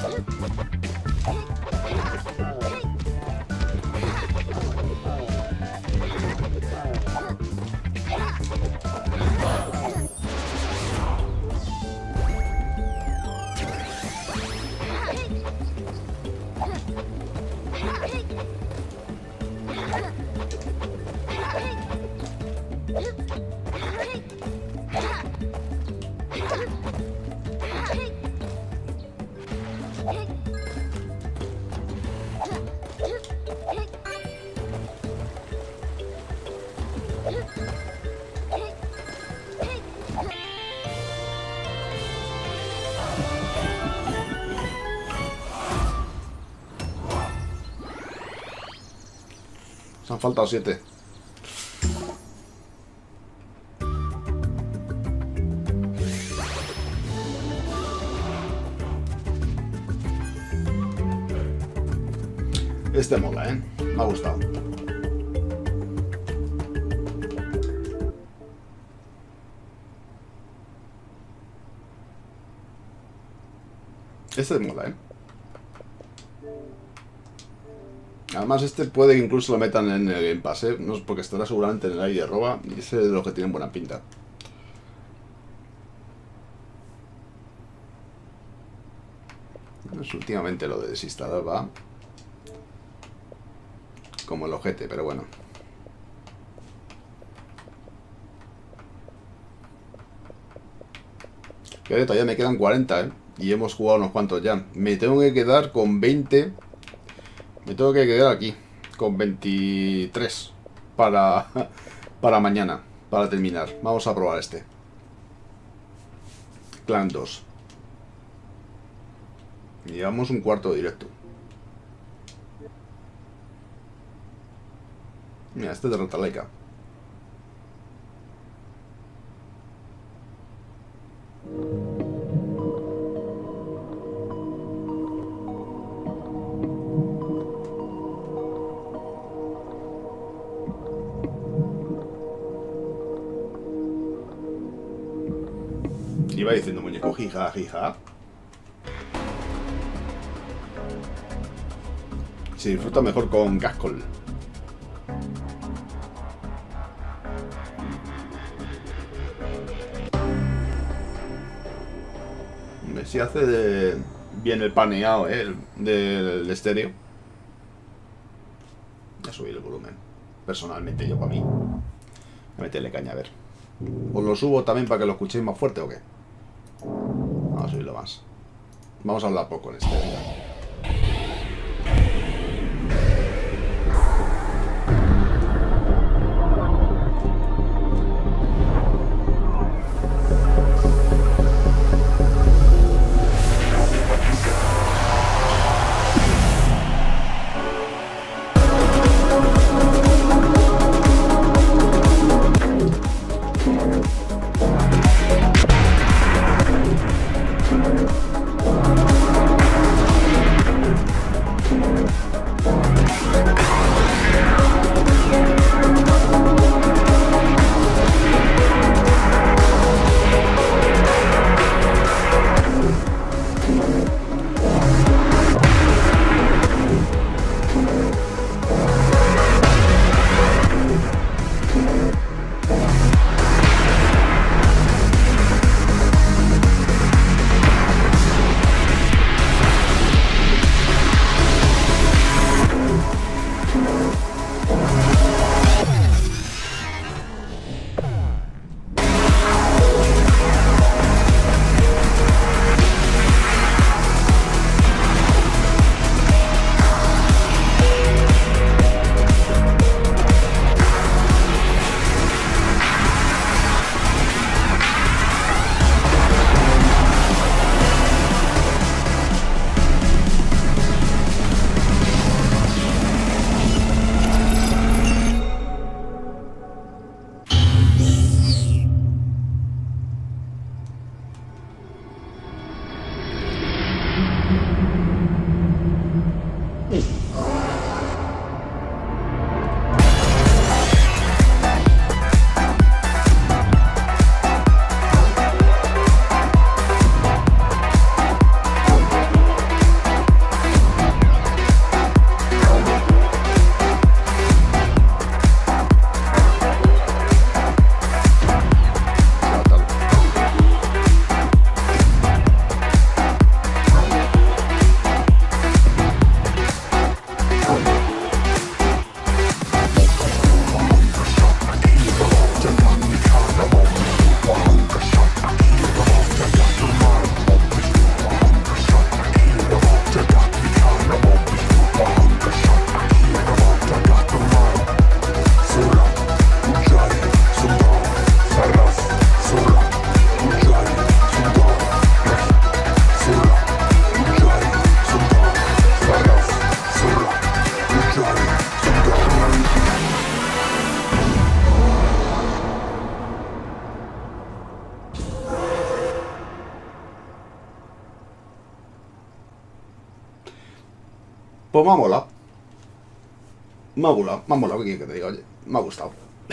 Se han faltado 7. Este mola, ¿eh? Me ha gustado. Este mola, ¿eh? Además este puede que incluso lo metan en el Game Pass, ¿eh? No es porque estará seguramente en el aire de roba. Y ese es de los que tienen buena pinta. Pues últimamente lo de desinstalar va como el ojete, pero bueno. Que todavía me quedan 40, ¿eh? Y hemos jugado unos cuantos ya. Me tengo que quedar con 20. Me tengo que quedar aquí con 23 para mañana, para terminar. Vamos a probar este Clan 2. Llevamos un cuarto de directo. Mira, este es de Ratalaika. Iba diciendo muñeco, jija, jija. Se disfruta mejor con Cascol. Sí hace bien el paneado, del estéreo. Voy a subir el volumen. Personalmente, yo para mí. Voy a meterle caña, a ver. ¿Os lo subo también para que lo escuchéis más fuerte o qué? Vamos a subirlo más. Vamos a hablar poco en este día. Pues me ha molado. Me ha molado, ¿qué quieres que te diga? Oye, me ha gustado.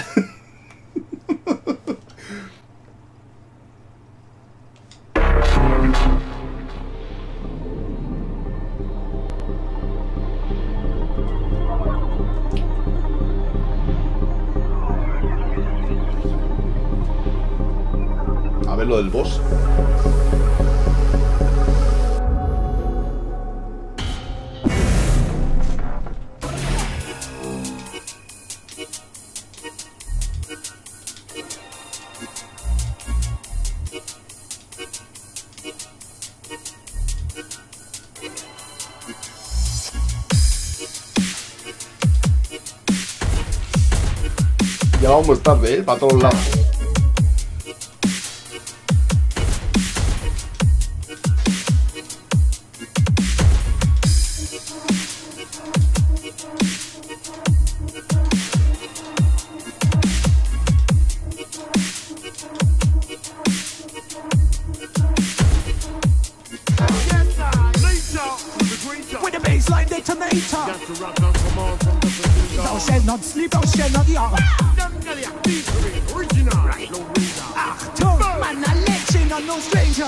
A ver lo del boss. Ya vamos tarde, para todos lados. With the baseline detonator. Thou shalt not sleep, thou shalt not yawn. Achtung, man, a legend, I'm no stranger.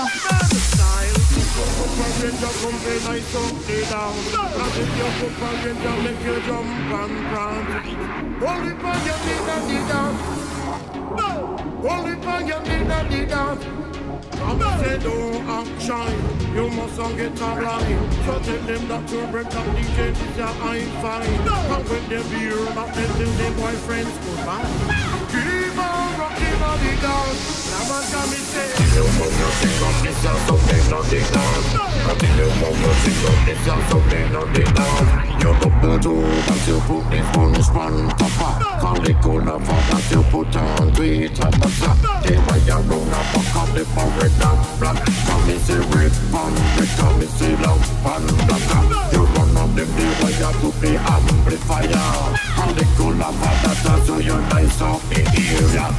say don't act shy. You mustn't get a blind. So tell them that you break up the gate is your eye fine. And when they beer back then tell their boyfriends goodbye. Keep on rocking on the dance. Now man can me say you must sing up this or something on the dance. I tell you must sing up this or something on the dance. You double do that you put this one span topper. Call it gonna for that you put on tweet and the top. They might have run up a cup the red and black. Come and say red pan, come and say long pan black. You run up them the wire to the amplifier. Call it gonna for that so you're nice up the area.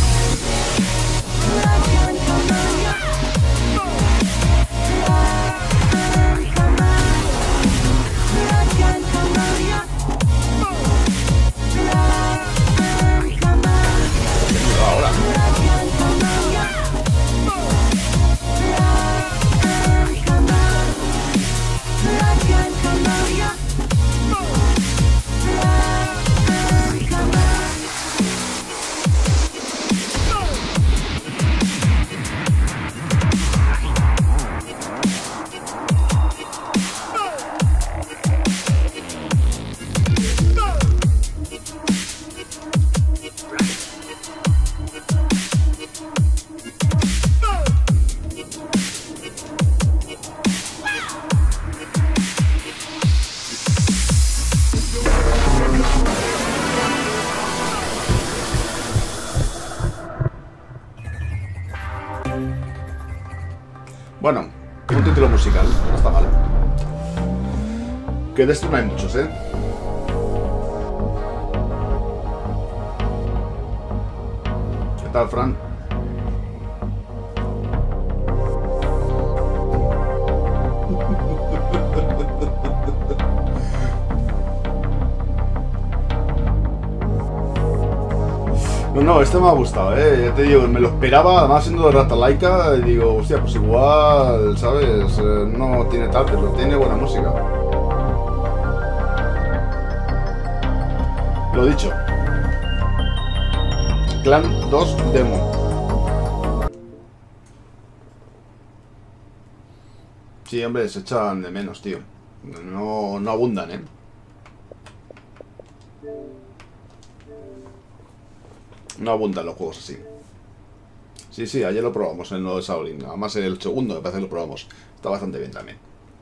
Bueno, un título musical, no está mal. Que de esto no hay muchos, ¿eh? ¿Qué tal, Fran? No, este me ha gustado, ya te digo, me lo esperaba, además siendo de Ratalaika, y digo, hostia, pues igual, ¿sabes? No tiene tal, pero tiene buena música. Lo dicho. Clan 2 Demo. Sí, hombre, se echan de menos, tío. No abundan, ¿eh? No abundan los juegos así. Sí, ayer lo probamos en lo de Shaolin. Además en el segundo me parece que lo probamos. Está bastante bien también.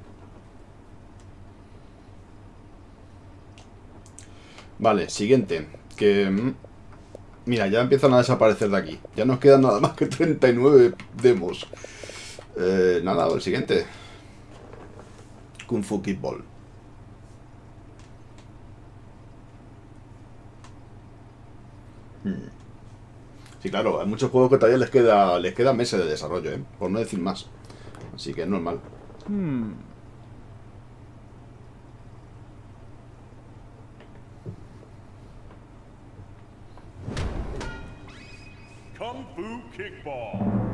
Vale, siguiente. Que... mira, ya empiezan a desaparecer de aquí. Ya nos quedan nada más que 39 demos. Nada, el siguiente. Kung Fu Kickball. Sí, claro, hay muchos juegos que todavía les queda meses de desarrollo, por no decir más. Así que es normal. Kung Fu Kickball.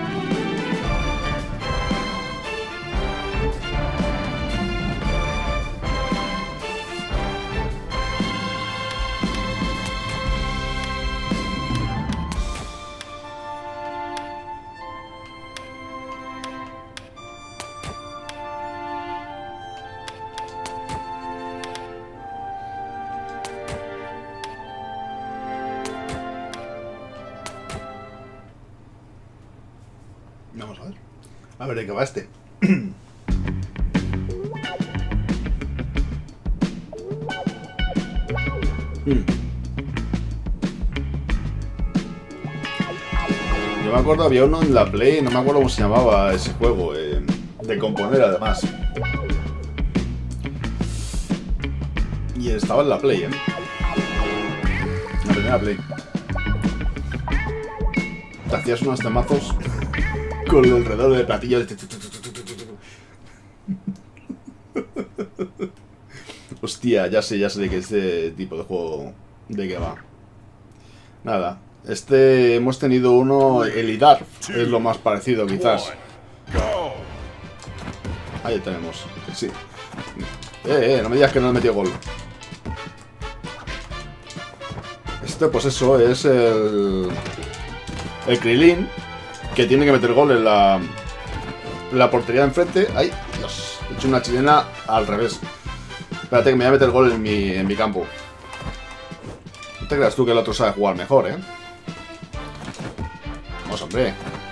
Vamos a ver. A ver de qué va este. Yo me acuerdo, había uno en la Play, no me acuerdo cómo se llamaba ese juego, de componer además. Y estaba en la Play, la primera Play. Te hacías unos temazos con el alrededor de platillos. Hostia, ya sé de qué este tipo de juego de qué va. Nada, hemos tenido uno, el IDAR, es lo más parecido quizás. Ahí tenemos, sí. No me digas que no le metió gol. Este, pues eso, es el Krilin, que tiene que meter gol en la portería de enfrente. ¡Ay, Dios! He hecho una chilena al revés. Espérate que me voy a meter gol en mi campo. No te creas tú que el otro sabe jugar mejor, ¿eh? Vamos, hombre.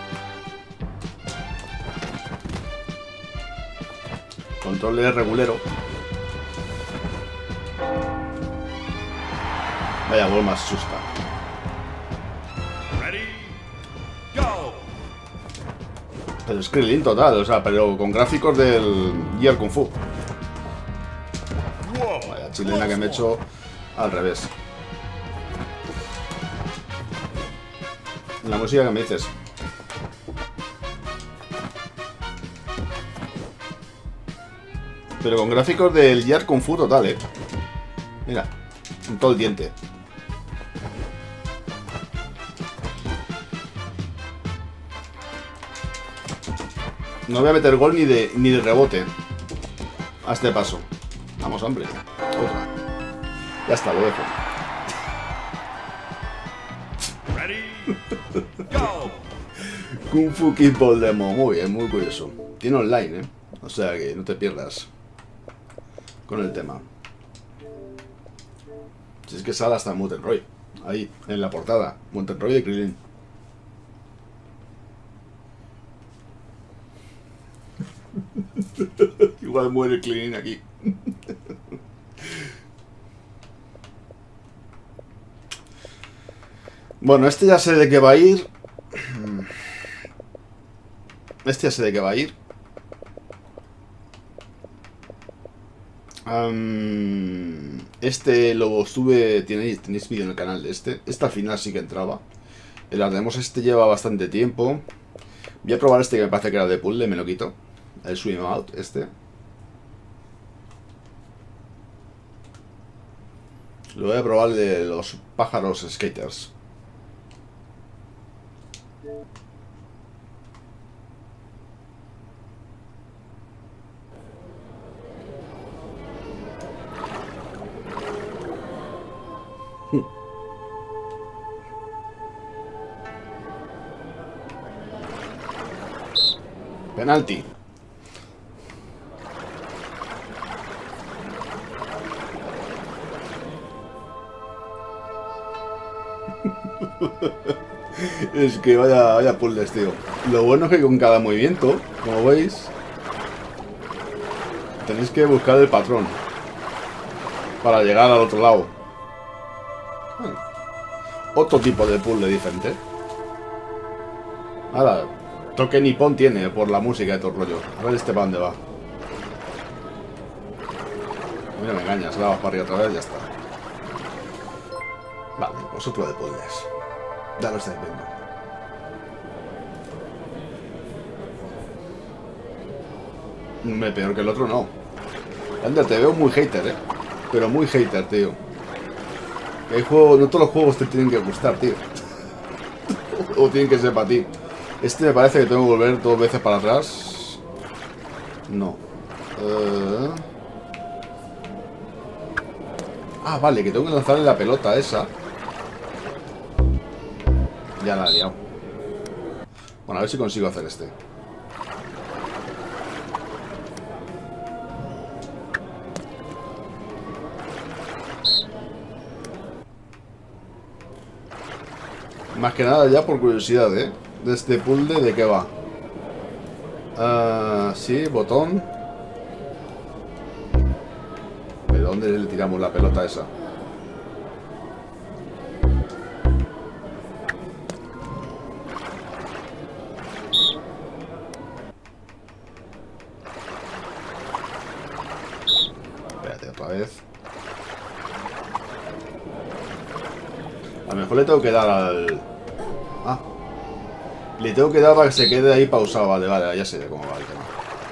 Control de regulero. Vaya gol más susta. Pero es Krillin total, o sea, pero con gráficos del Gear Kung Fu. Vaya chilena que me he hecho al revés. La música que me dices. Pero con gráficos del Gear Kung Fu total, Mira, en todo el diente. No voy a meter gol ni de rebote a este paso. Vamos, hombre. Otra. Ya está, lo dejo. Kung Fu Kickball Demo. Muy bien, muy curioso. Tiene online, O sea que no te pierdas con el tema. Si es que sale hasta Mutant Roy. Ahí, en la portada. Mutant Roy de Krillin. Igual muere Krillin aquí. Bueno, este ya sé de qué va a ir. Este ya sé de qué va a ir. Este lo estuve... Tenéis vídeo en el canal de este. Este al final sí que entraba. El Artemus este lleva bastante tiempo. Voy a probar este que me parece que era de puzzle, me lo quito. El Swim Out, este. Lo voy a probar de los pájaros skaters. Penalti. Es que vaya puzzles, tío. Lo bueno es que con cada movimiento, como veis, tenéis que buscar el patrón para llegar al otro lado. Bueno, otro tipo de puzzle diferente. Ahora, toque nipón tiene por la música de todo el rollo. A ver este para dónde va. Mira, me engañas, la vas para arriba otra vez y ya está. Vale, pues otro de puzzles. Ya lo estáis viendo. Peor que el otro no. Ander, te veo muy hater, pero muy hater, tío. Hay juegos, no todos los juegos te tienen que gustar, tío. O tienen que ser para ti. Este me parece que tengo que volver 2 veces para atrás. No. Ah, vale, que tengo que lanzarle la pelota esa. Ya la he liado. Bueno, a ver si consigo hacer este. Más que nada ya por curiosidad, de este puzzle de qué va. Sí, botón. ¿De dónde le tiramos la pelota esa? Espérate, otra vez. A lo mejor le tengo que dar al... Ah. Le tengo que dar para que se quede ahí pausado. Vale, vale, ya sé cómo va el tema.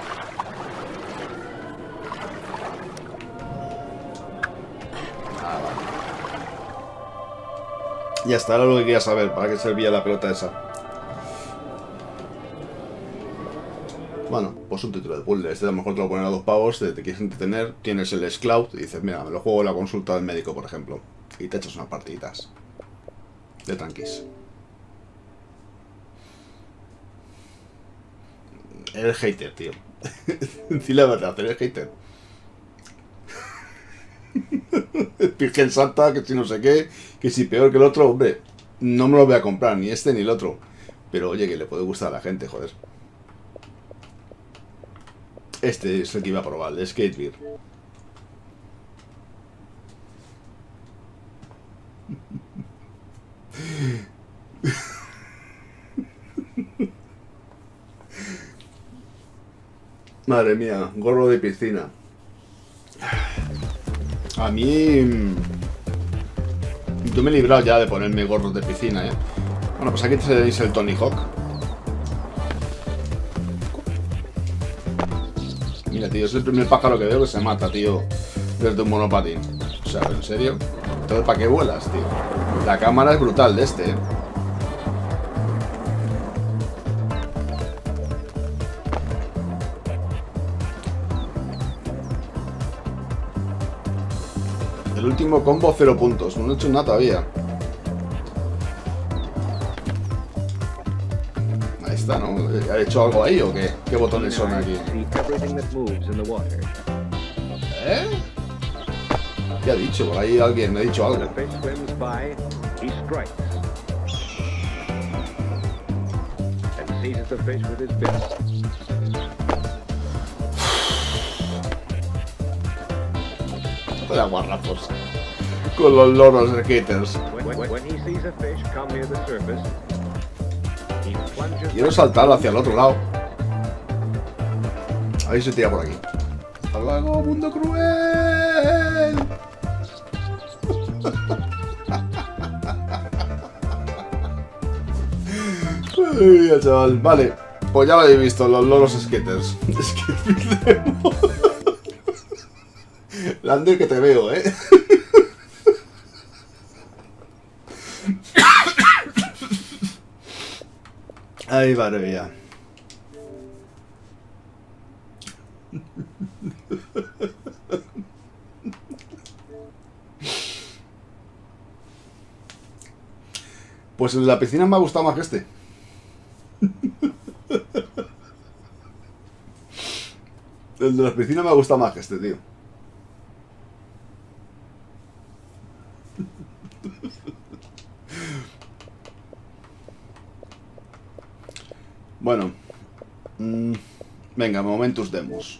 Ah, vale. Ya está, era lo que quería saber. ¿Para qué servía la pelota esa? Bueno, pues un título de puzzle. Este a lo mejor te lo ponen a 2 pavos. Te quieres entretener. Tienes el Scloud y dices, mira, me lo juego en la consulta del médico, por ejemplo. Y te echas unas partiditas de tranquis. Eres hater, tío. Dile la verdad, eres hater. Virgen Santa, que si no sé qué, que si peor que el otro, hombre, no me lo voy a comprar, ni este ni el otro. Pero oye, que le puede gustar a la gente, joder. Este es el que iba a probar, el Skate Beer. Madre mía, gorro de piscina. A mí... Yo me he librado ya de ponerme gorros de piscina, ¿eh? Bueno, pues aquí tenéis el Tony Hawk. Mira, tío, es el primer pájaro que veo que se mata, tío, desde un monopatín. O sea, ¿en serio? Entonces, ¿para qué vuelas, tío? La cámara es brutal de este, ¿eh? El último combo 0 puntos, no he hecho nada todavía. Ahí está, ¿no? ¿Ha hecho algo ahí o qué? ¿Qué botones son aquí? ¿Eh? ¿Qué ha dicho? Por ahí alguien me ha dicho algo. De aguarrafos con los loros skaters. Quiero saltar hacia el otro lado. Ahí se tira por aquí. ¡Hasta luego, mundo cruel! Ay, chaval. Vale, pues ya lo habéis visto, los loros skaters. Es que Lander, que te veo, ¿eh? Ay, madre mía. Pues el de la piscina me ha gustado más que este. El de la piscina me ha gustado más que este, tío. Bueno, venga, momentos demos.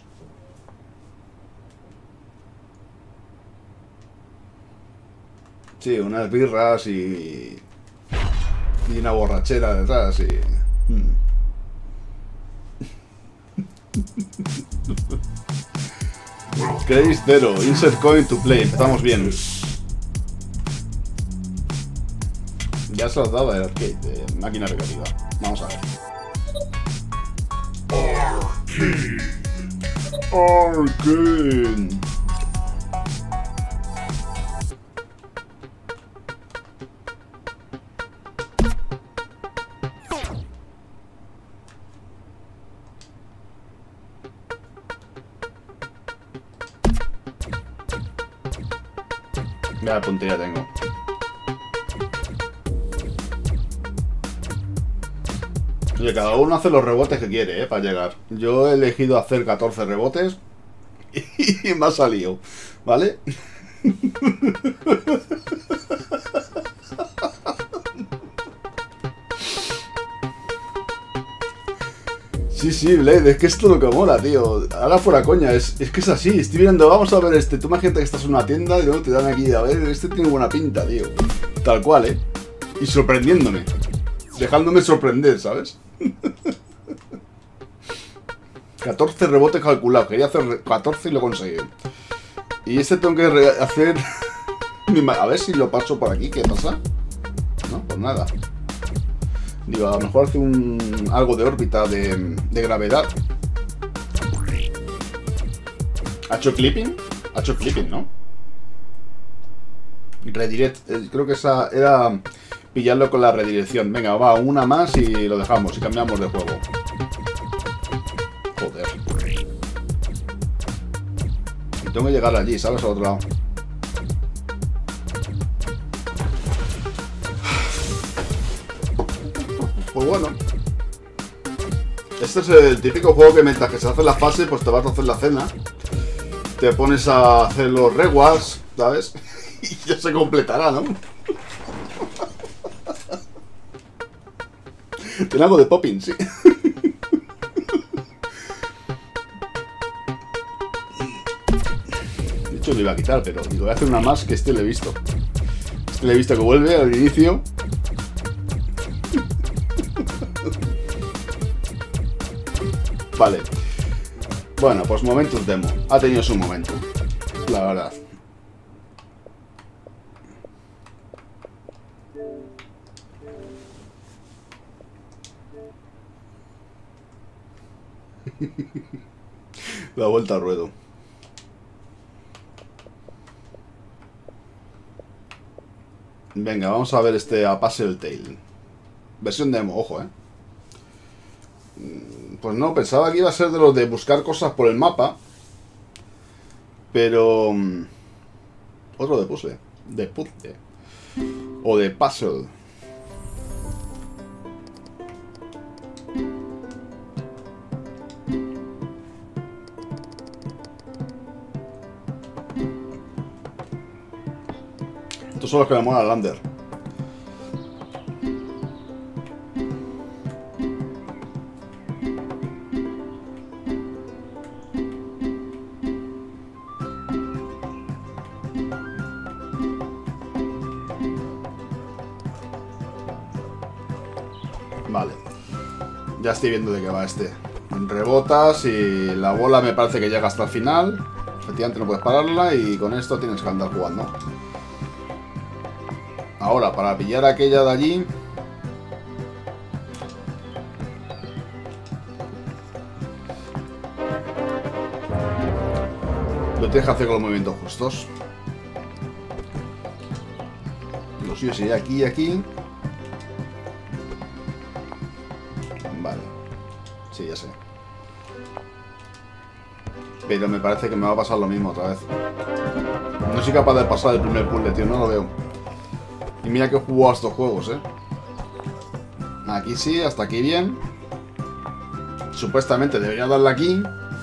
Sí, unas birras y una borrachera detrás y... Credits 0, insert coin to play, empezamos bien. Ya se los daba el arcade, máquina recreativa. Vamos a ver. Arcade. Mira la puntería tengo. Oye, cada uno hace los rebotes que quiere, para llegar. Yo he elegido hacer 14 rebotes y me ha salido, ¿vale? Sí, Blade, es que esto es lo que mola, tío. Ahora fuera coña, es que es así. Estoy viendo, vamos a ver este. Tú imagínate que estás en una tienda y luego te dan aquí, a ver, este tiene buena pinta, tío. Tal cual, ¿eh? Y sorprendiéndome. Dejándome sorprender, ¿sabes? 14 rebotes calculados. Quería hacer 14 y lo conseguí. Y este tengo que hacer... A ver si lo paso por aquí. ¿Qué pasa? No, pues nada. Digo, a lo mejor hace algo de órbita de gravedad. ¿Ha hecho clipping? Ha hecho clipping, ¿no? Redirect. Creo que esa era pillarlo con la redirección. Venga, va, una más y lo dejamos. Y cambiamos de juego. Joder. Y tengo que llegar allí, ¿sabes? Al otro lado. Pues bueno. Este es el típico juego que mientras que se hace la fase, pues te vas a hacer la cena. Te pones a hacer los rewards, ¿sabes? Y ya se completará, ¿no? Tiene algo de popping, sí. De hecho, lo iba a quitar, pero digo, voy a hacer una más que este le he visto. Este le he visto que vuelve al inicio. Vale. Bueno, pues momentos demo. Ha tenido su momento, la verdad. La vuelta al ruedo. Venga, vamos a ver este A Puzzle Tale. Versión demo, ojo, Pues no, pensaba que iba a ser de los de buscar cosas por el mapa. Pero... otro de puzzle. De puzzle. O de puzzle. Estos son los que me mola Lander. Vale. Ya estoy viendo de qué va este. Rebotas y la bola me parece que llega hasta el final. Efectivamente no puedes pararla y con esto tienes que andar jugando. Ahora, para pillar aquella de allí... lo tienes que hacer con los movimientos justos. Lo suyo sería aquí y aquí. Vale. Sí, ya sé. Pero me parece que me va a pasar lo mismo otra vez. No soy capaz de pasar el primer puzzle, tío. No lo veo. Y mira que he jugado a estos juegos, Aquí sí, hasta aquí bien. Supuestamente debería darle aquí.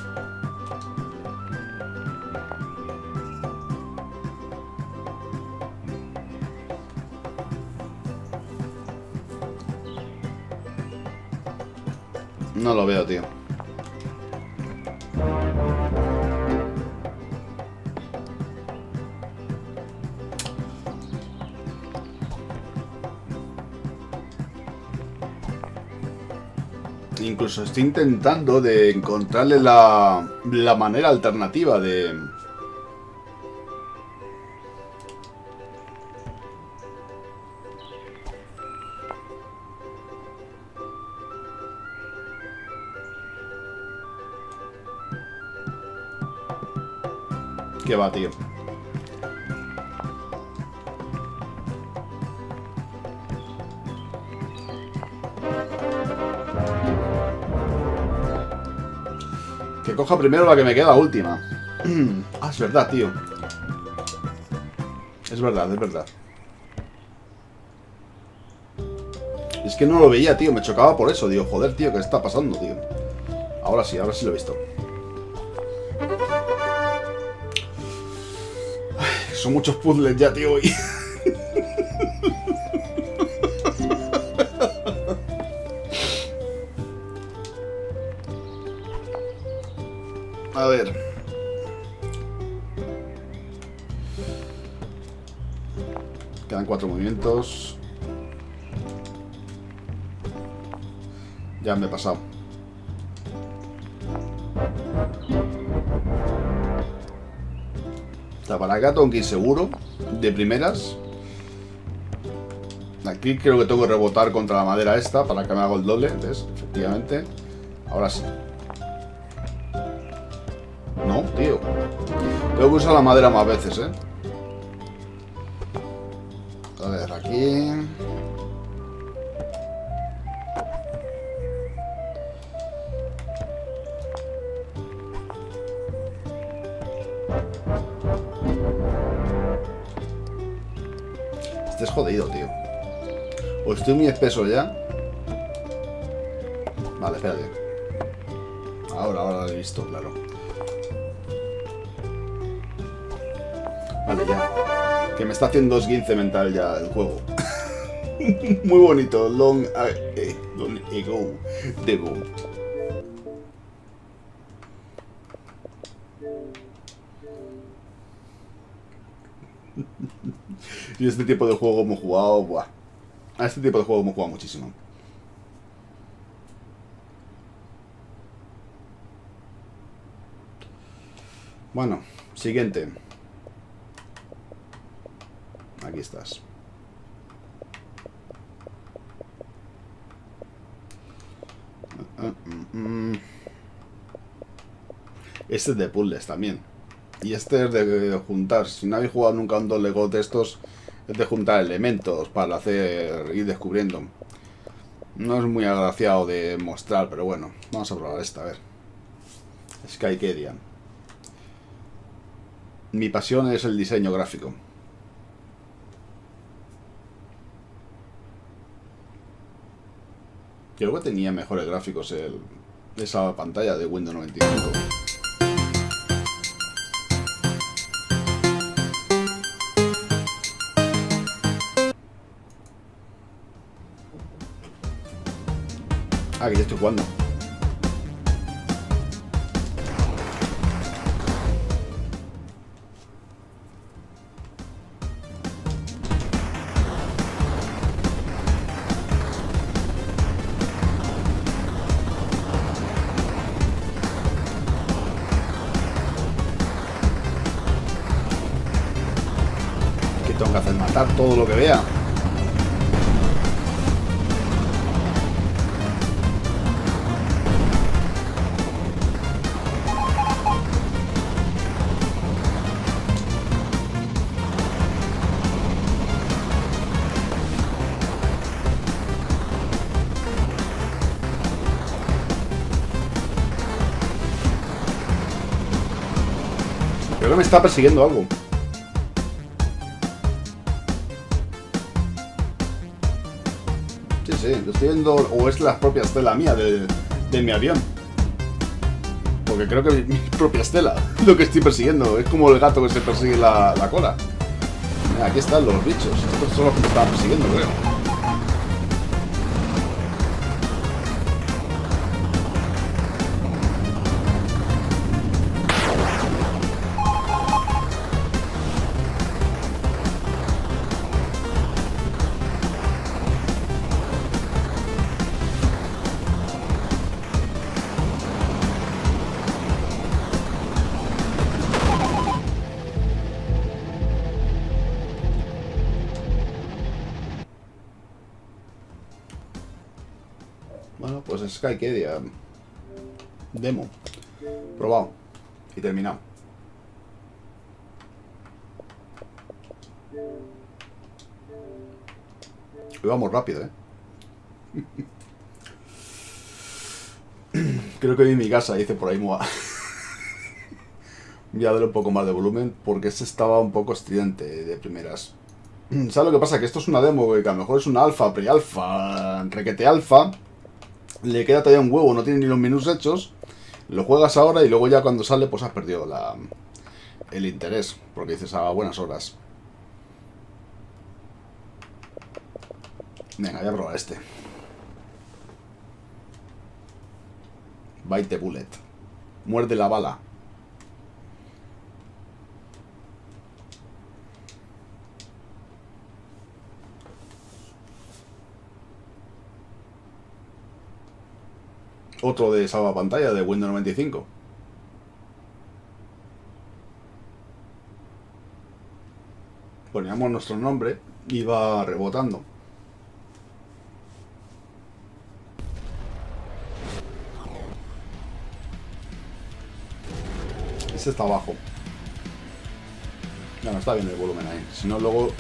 No lo veo, tío. Incluso estoy intentando de encontrarle la manera alternativa de... ¿Qué va, tío? Que coja primero la que me queda última. Ah, es verdad, tío. Es verdad, es verdad. Es que no lo veía, tío. Me chocaba por eso. Digo, joder, tío, ¿qué está pasando, tío? Ahora sí lo he visto. Ay, son muchos puzzles ya, tío. Y... a ver. Quedan 4 movimientos. Ya me he pasado. Está para acá, tengo que ir seguro. De primeras. Aquí creo que tengo que rebotar contra la madera esta para que me haga el doble. ¿Ves? Efectivamente. Ahora sí. No, tío. Tengo que usar la madera más veces, A ver, aquí... Este es jodido, tío. O estoy muy espeso ya. Vale, espérate. Ahora lo he visto, claro. Vale, ya. Que me está haciendo esguince mental ya el juego. Muy bonito. Long ago. Debo. Y este tipo de juego hemos jugado. Buah. A este tipo de juego hemos jugado muchísimo. Bueno, siguiente. Aquí estás. Este es de puzzles también. Y este es de juntar. Si no habéis jugado nunca un Don't Let Go de estos, es de juntar elementos para hacer ir descubriendo. No es muy agraciado de mostrar, pero bueno, vamos a probar esta, a ver. Skycadia. Mi pasión es el diseño gráfico. Creo que tenía mejores gráficos esa pantalla de Windows 95. Ah, que ya estoy jugando. Que tengo que hacer matar todo lo que vea. Creo que me está persiguiendo algo. Sí, lo estoy viendo, o es la propia estela mía de mi avión. Porque creo que es mi propia estela lo que estoy persiguiendo. Es como el gato que se persigue la cola. Mira, aquí están los bichos. Estos son los que me estaban persiguiendo, creo. Bueno, pues Skycadia. Demo. Probado. Y terminado. Hoy vamos rápido, Creo que vi mi casa, dice por ahí Moa. Voy a darle un poco más de volumen porque este estaba un poco estridente de primeras. ¿Sabes lo que pasa? Que esto es una demo, que a lo mejor es una alfa, pre-alfa, requete alfa. Le queda todavía un huevo, no tiene ni los menús hechos. Lo juegas ahora y luego ya cuando sale pues has perdido el interés. Porque dices a buenas horas. Venga, voy a probar este. Bite the bullet. Muerde la bala. Otro de salvapantalla de Windows 95. Poníamos nuestro nombre y va rebotando. Ese está abajo. Ya no está bien el volumen ahí. Si no, luego...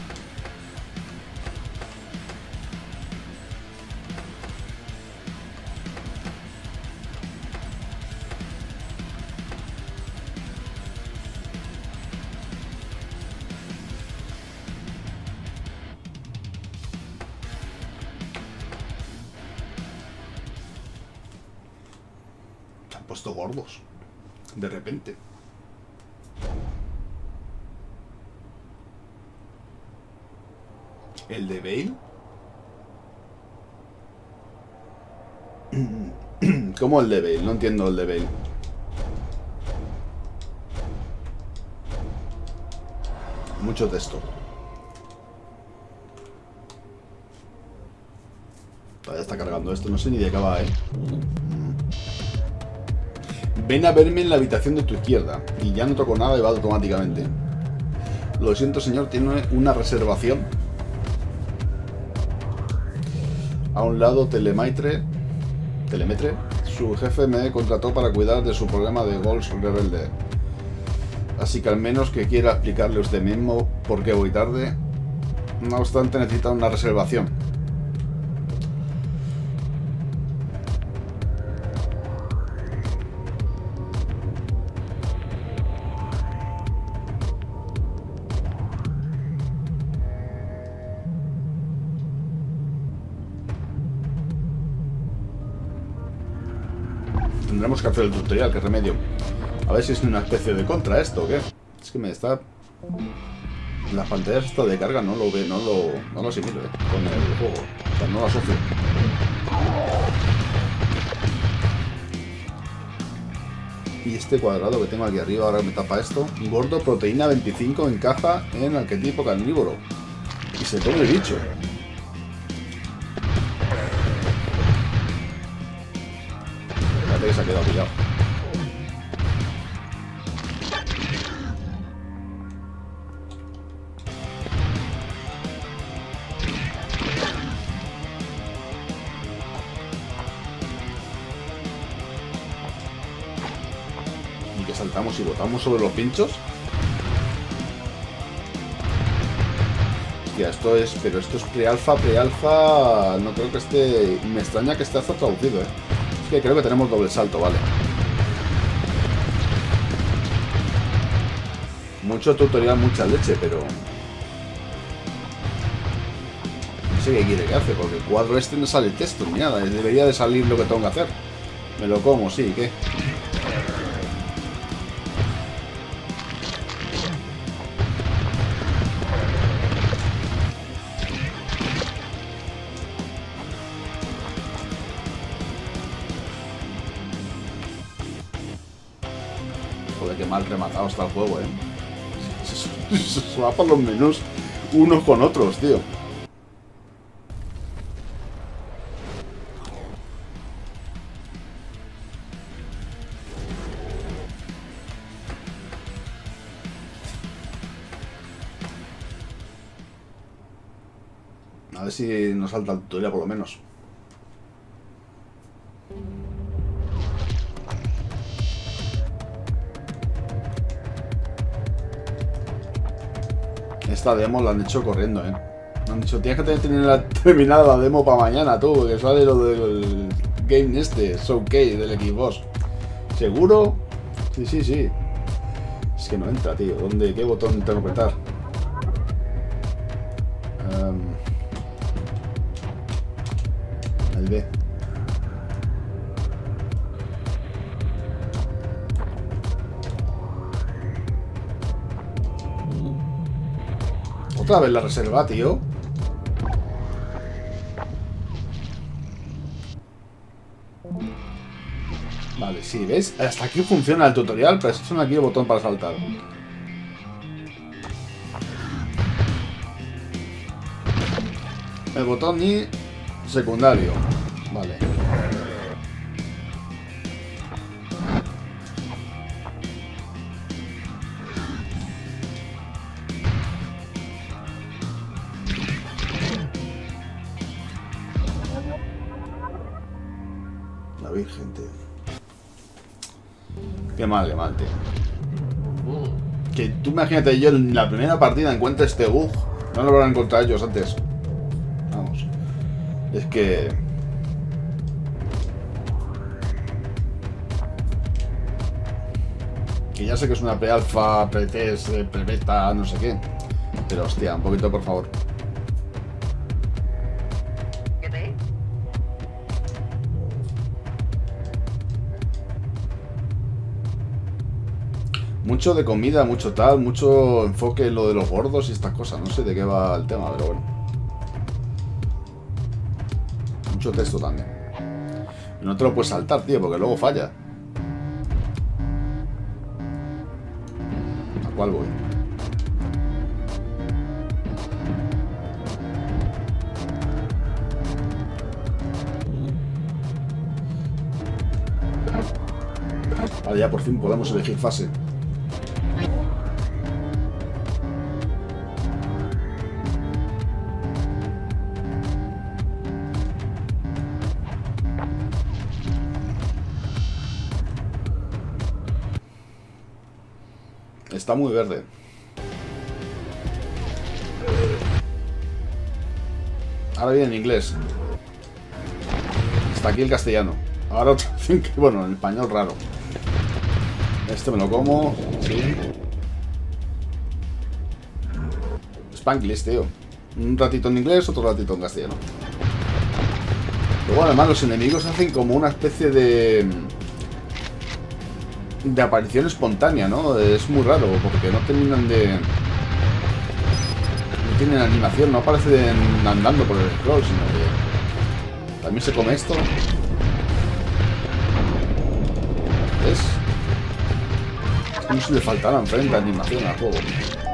puesto gordos. De repente. ¿El de Bale? ¿Cómo el de Bale? No entiendo el de Bale. Mucho texto. Todavía está cargando esto, no sé ni de qué va, Ven a verme en la habitación de tu izquierda. Y ya no toco nada y va automáticamente. Lo siento, señor, tiene una reservación. A un lado, Telemetre. Su jefe me contrató para cuidar de su problema de Ghost rebelde. Así que al menos que quiera explicarle a usted mismo por qué voy tarde. No obstante, necesita una reservación. Tendremos que hacer el tutorial, qué remedio. A ver si es una especie de contra esto o qué. Es que me está... Las pantallas esta de carga no lo ve, no lo asimilo, con el juego. O sea, no lo asocio. Y este cuadrado que tengo aquí arriba, ahora me tapa esto. Gordo, proteína 25, encaja en arquetipo carnívoro. Y se come el bicho. Espérate que se ha quedado pillado. Y que saltamos y botamos sobre los pinchos. Hostia, esto es... Pero esto es pre-alfa. No creo que esté... Me extraña que esté hasta traducido, Es que creo que tenemos doble salto, vale. Mucho tutorial, mucha leche, pero... No sé qué quiere que hace, porque el cuadro este no sale texto ni nada. Debería de salir lo que tengo que hacer. Me lo como, sí, ¿qué? Joder, qué mal rematado está el juego, Se va por los menús unos con otros, tío. A ver si nos salta el tutorial por lo menos. Esta demo la han hecho corriendo, Han dicho, tienes que tener terminada la demo para mañana, tú, que sale lo del game este, Showcase del Xbox. ¿Seguro? Sí. Es que no entra, tío. ¿Qué botón tengo que apretar? El B. Otra vez la reserva, tío. Vale, sí, ¿ves? Hasta aquí funciona el tutorial, pero presiona aquí el botón para saltar. El botón ni secundario. Vale. La Virgen, tío. Qué mal, tío. Que tú imagínate, yo en la primera partida encuentro este bug. No lo habrán encontrado ellos antes. Vamos. Es que... Que ya sé que es una pre-alfa, pre-test, pre-beta, no sé qué. Pero hostia, un poquito por favor. Mucho de comida, mucho tal, mucho enfoque en lo de los gordos y estas cosas. No sé de qué va el tema, pero bueno. Mucho texto también. No te lo puedes saltar, tío, porque luego falla. ¿A cuál voy? Vale, ya por fin podemos elegir fase. Está muy verde. Ahora viene en inglés. Está aquí el castellano. Ahora otro, bueno, en español raro. Este me lo como. Sí. Spanglish, tío. Un ratito en inglés, otro ratito en castellano. Luego además los enemigos hacen como una especie de aparición espontánea, ¿no? Es muy raro, porque no terminan de... No tienen animación, no aparecen andando por el scroll, sino que... También se come esto. ¿Ves? Es como si le faltaran frente a animación al juego.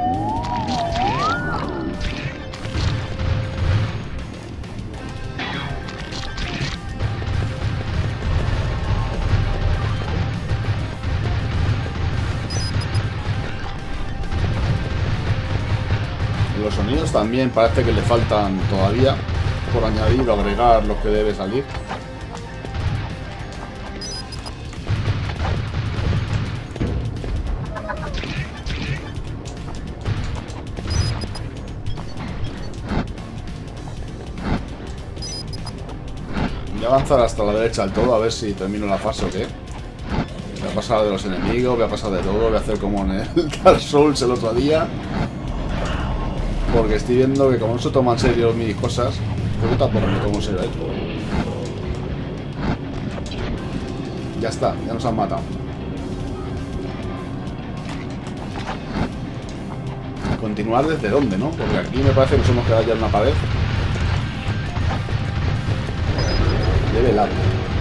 Los sonidos también parece que le faltan todavía por añadir o agregar los que debe salir. Voy a avanzar hasta la derecha del todo a ver si termino la fase o qué. Voy a pasar de los enemigos, voy a pasar de todo, voy a hacer como en el Dark Souls el otro día. Porque estoy viendo que como no se toma en serio mis cosas, yo tampoco me tomo en serio esto. Ya está, ya nos han matado. Continuar desde dónde, ¿no? Porque aquí me parece que nos hemos quedado ya en una pared. Level up.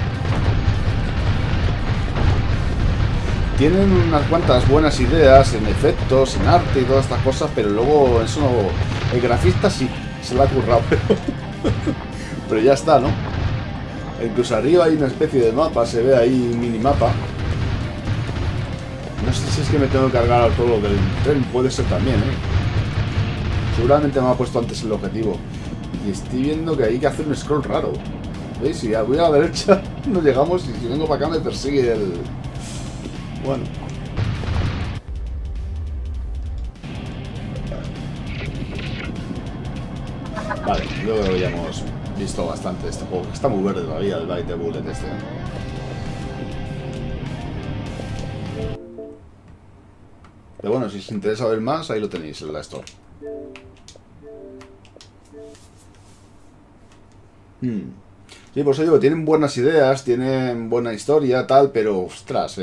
Tienen unas cuantas buenas ideas en efectos, en arte y todas estas cosas, pero luego eso no... El grafista sí, se lo ha currado, pero ya está, ¿no? Incluso arriba hay una especie de mapa, se ve ahí un minimapa. No sé si es que me tengo que cargar todo lo del tren, puede ser también, ¿eh? Seguramente me ha puesto antes el objetivo. Y estoy viendo que hay que hacer un scroll raro. ¿Veis? Si voy a la derecha no llegamos y si vengo para acá me persigue el... Bueno. Vale, yo creo que ya hemos visto bastante este juego. Está muy verde todavía el Bite the Bullet este. Pero bueno, si os interesa ver más, ahí lo tenéis en la Store. Sí, por eso digo, tienen buenas ideas, tienen buena historia, tal, pero ostras,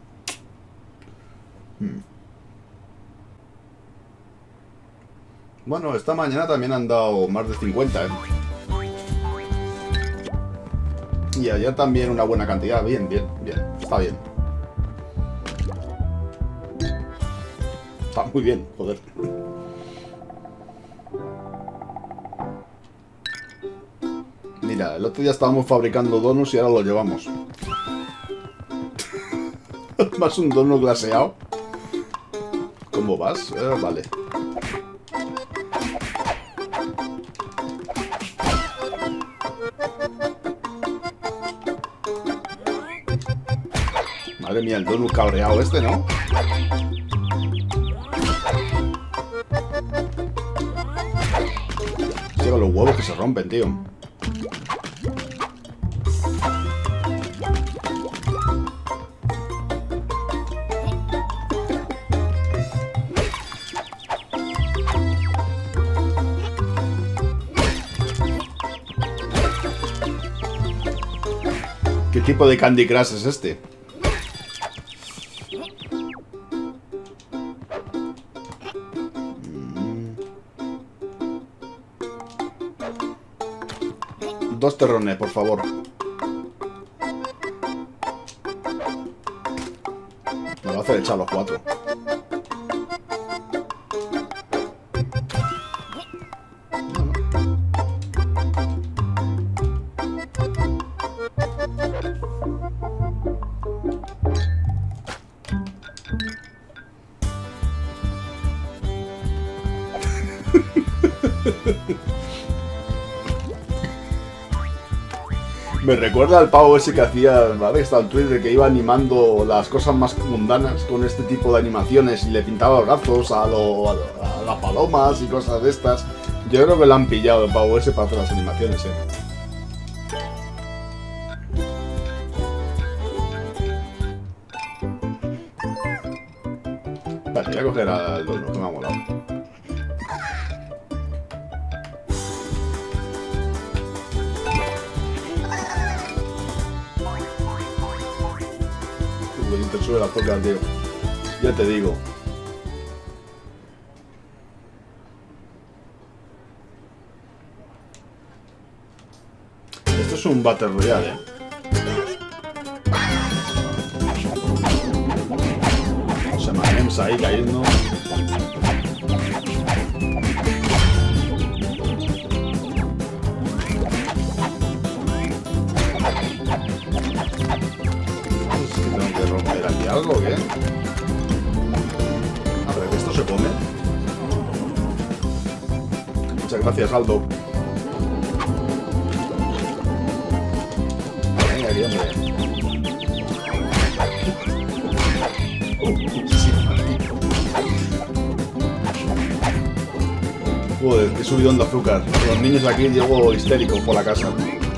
Bueno, esta mañana también han dado más de 50, ¿eh? Y ayer también una buena cantidad. Bien, bien, bien. Está bien. Está muy bien, joder. Mira, el otro día estábamos fabricando donuts y ahora los llevamos. Más un donut glaseado. ¿Cómo vas? Vale. Madre mía, el donut cabreado este, ¿no? Llega los huevos que se rompen, tío. ¿Qué tipo de Candy Crush es este? dos terrones, por favor. Me va a hacer echar los 4. Me recuerda al pavo ese que hacía, ¿vale? Está en Twitter, que iba animando las cosas más mundanas con este tipo de animaciones y le pintaba brazos a las palomas y cosas de estas. Yo creo que lo han pillado el pavo ese para hacer las animaciones, Vale, voy a coger al dono, que me ha molado. Te sube la toca, tío. Ya te digo. Esto es un Battle Royale, Se me ha ahí cayendo. ¿Algo o qué? A ver, ¿esto se come? Muchas gracias, Aldo. Venga, aquí, hombre. Joder, qué subidón de azúcar. Los niños aquí llego histéricos por la casa.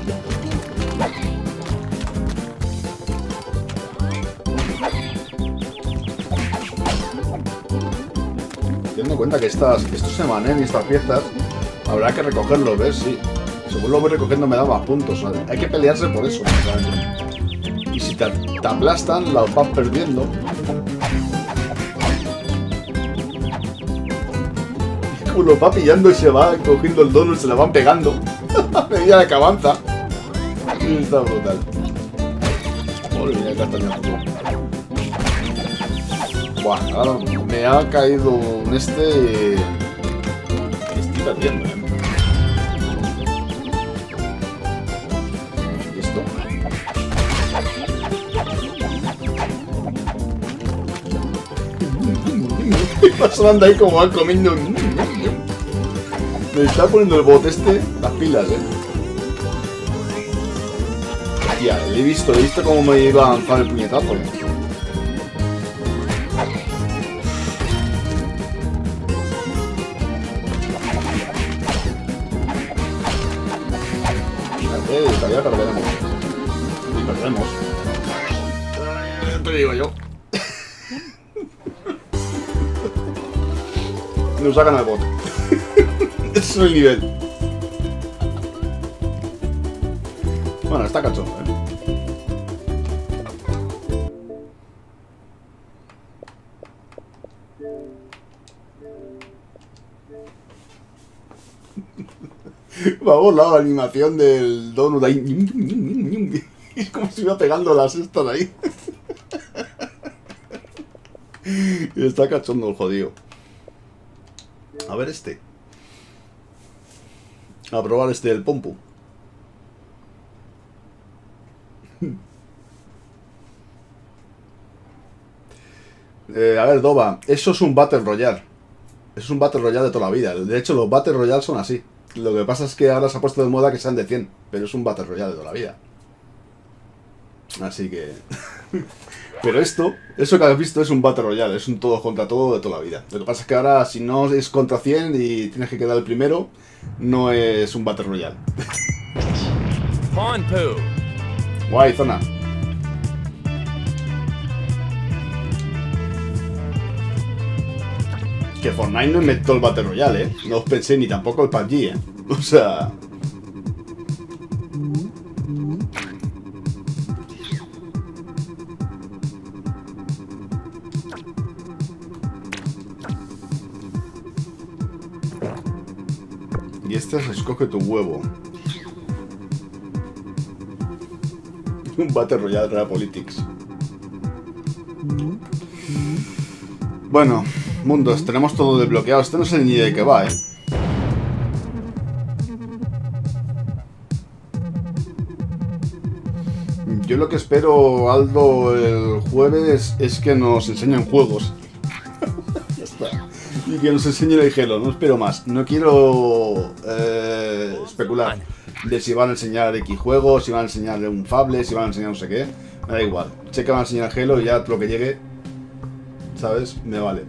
Teniendo en cuenta que estos semanen y estas piezas habrá que recogerlos, ¿ves? Sí. Según lo voy recogiendo me da más puntos. Hay que pelearse por eso, ¿sabes? Y si te aplastan, los vas perdiendo. Y como los va pillando y se va cogiendo el donut, se le van pegando. A medida que avanza. Está brutal. Madre mía, castañazo. Buah, ahora me ha caído un Estoy perdiendo, ¿Y esto? Va sonando ahí como van comiendo. Me está poniendo el bot las pilas, Tía, he visto cómo me iba a avanzar el puñetazo, Todavía perderemos. Y perdemos. Te digo yo. Nos sacan al bot. Ese es el nivel. Bueno, está cachondo, Vamos, la animación del donut ahí. Es como si iba pegando las estas ahí. Y está cachondo el jodido. A ver A probar el pompu. A ver, Doba. Eso es un Battle Royale. Eso es un Battle Royale de toda la vida. De hecho, los Battle Royale son así. Lo que pasa es que ahora se ha puesto de moda que sean de 100, pero es un Battle Royale de toda la vida. Así que... Pero eso que has visto es un Battle Royale, es un todos contra todo de toda la vida. Lo que pasa es que ahora, si no es contra 100 y tienes que quedar el primero, no es un Battle Royale. Guay, zona. Que Fortnite no inventó el Battle Royale, No os pensé ni tampoco el PUBG, O sea... Y este es escoge tu huevo. Un Battle Royale Real Politics. Bueno, mundos, tenemos todo desbloqueado. Este no sé ni de qué va, Yo lo que espero, Aldo, el jueves es que nos enseñen juegos. Ya está. Y que nos enseñen el Halo, no espero más. No quiero especular de si van a enseñar X juegos, si van a enseñar un Fable, si van a enseñar no sé qué. Me da igual. Sé que van a enseñar Halo y ya lo que llegue, ¿sabes? Me vale.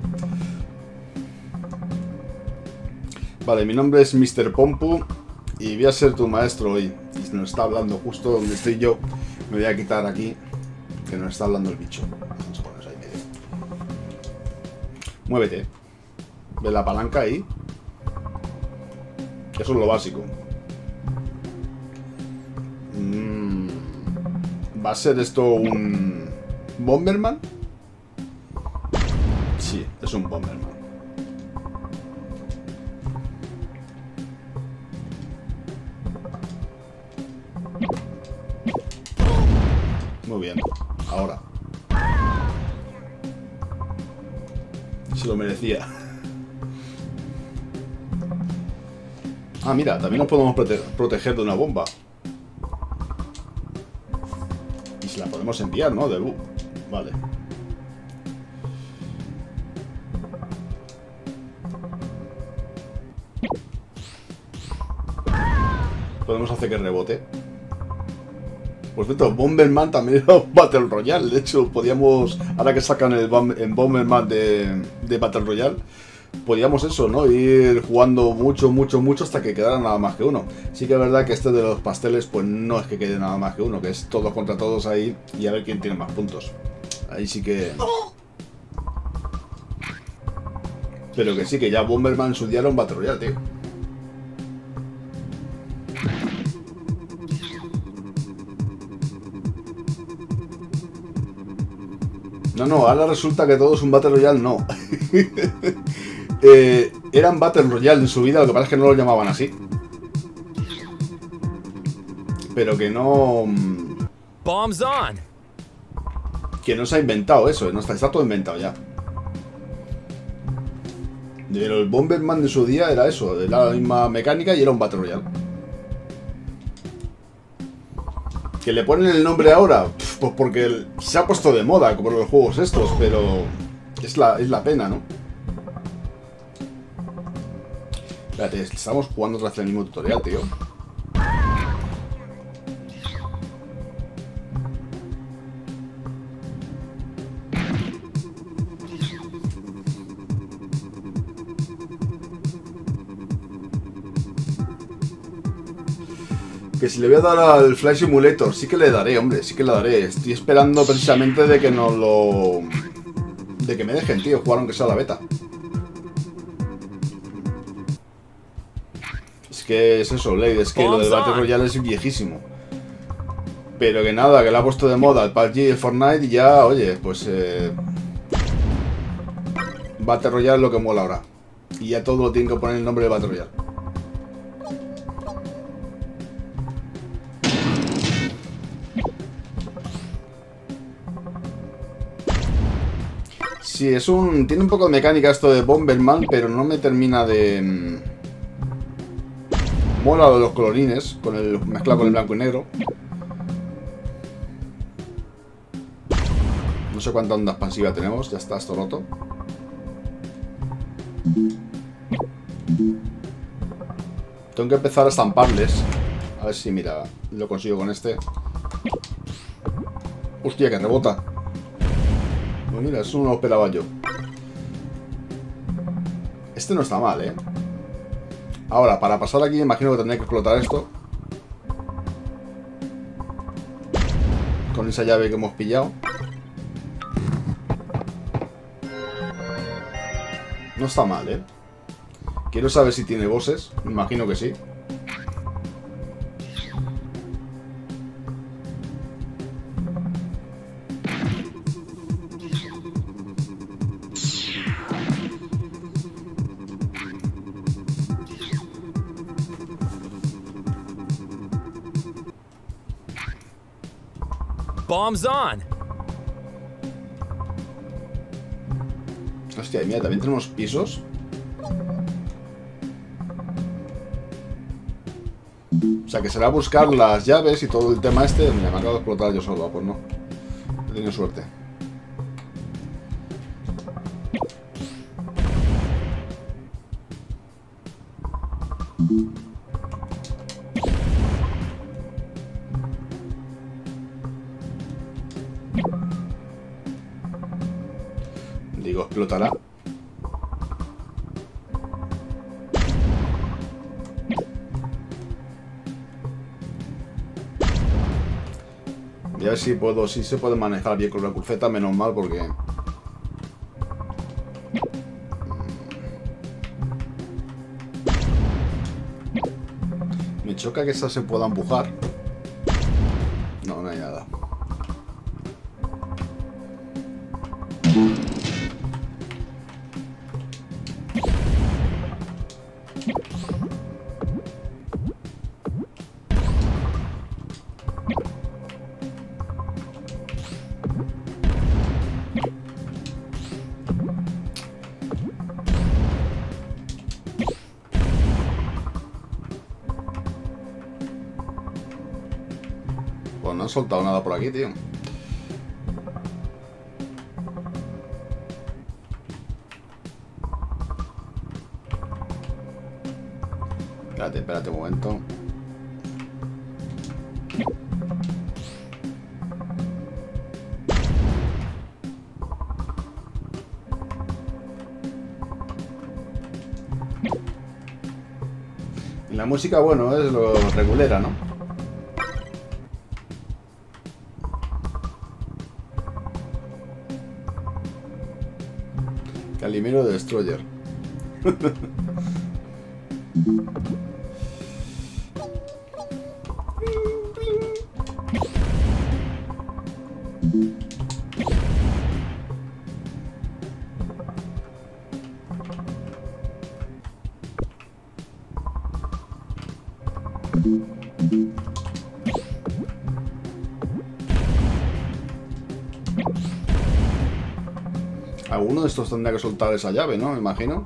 Vale, mi nombre es Mr. Pompu y voy a ser tu maestro hoy. Y nos está hablando justo donde estoy yo. Me voy a quitar aquí, que nos está hablando el bicho. Vamos a ponernos ahí medio. Muévete. Ve la palanca ahí. Eso es lo básico. ¿Va a ser esto un Bomberman? Sí, es un Bomberman. Muy bien, ahora. Se lo merecía. Ah, mira, también nos podemos proteger de una bomba. Y se la podemos enviar, ¿no? Vale. Podemos hacer que rebote. Por cierto, Bomberman también era un Battle Royale. De hecho, podíamos, ahora que sacan el Bomberman de Battle Royale, podíamos eso, ¿no? Ir jugando mucho hasta que quedara nada más que uno. Sí que es verdad que este de los pasteles, pues no es que quede nada más que uno, que es todos contra todos ahí y a ver quién tiene más puntos. Ahí sí que... Pero que sí, que ya Bomberman en su día era un Battle Royale, tío. No, ahora resulta que todo es un Battle Royale, no. Eran Battle Royale en su vida, lo que pasa es que no lo llamaban así. Pero que no... Bombs on. Que no se ha inventado eso, no está todo inventado ya. Pero el Bomberman de su día era eso, era la misma mecánica y era un Battle Royale. ¿Que le ponen el nombre ahora? Pues porque se ha puesto de moda, como los juegos estos, pero es la pena, ¿no? Espérate, estamos jugando otra vez el mismo tutorial, tío. Que si le voy a dar al Flight Simulator, sí que le daré, hombre, sí que le daré. Estoy esperando precisamente de que nos lo... de que me dejen, tío, jugar aunque sea la beta. Es que es eso, Blade, es que lo del Battle Royale es viejísimo. Pero que nada, que le ha puesto de moda el PUBG y el Fortnite y ya, oye, pues... Battle Royale es lo que mola ahora. Y ya todo lo tienen que poner el nombre de Battle Royale. Sí, tiene un poco de mecánica esto de Bomberman, pero no me termina de... Mola lo de los colorines, mezclado con el blanco y negro. No sé cuánta onda expansiva tenemos, ya está esto roto. Tengo que empezar a estamparles. A ver si, mira, lo consigo con este. Hostia, que rebota. Pues mira, eso no lo esperaba yo. Este no está mal, ¿eh? Ahora, para pasar aquí, imagino que tendré que explotar esto. Con esa llave que hemos pillado. No está mal, ¿eh? Quiero saber si tiene bosses. Me imagino que sí. Bombs on! Hostia, mira, también tenemos pisos. O sea, que será buscar las llaves y todo el tema este. Mira, me acabo de explotar yo solo. Pues no. He tenido suerte. Digo, explotará. Y a ver si puedo, si se puede manejar bien con la cruceta, menos mal porque... Me choca que esa se pueda empujar. No, no hay nada. Pues no han soltado nada por aquí, tío. Espérate un momento. Y la música, bueno, es lo regulera, ¿no? Calimero Destroyer. Alguno de estos tendría que soltar esa llave, ¿no? Me imagino.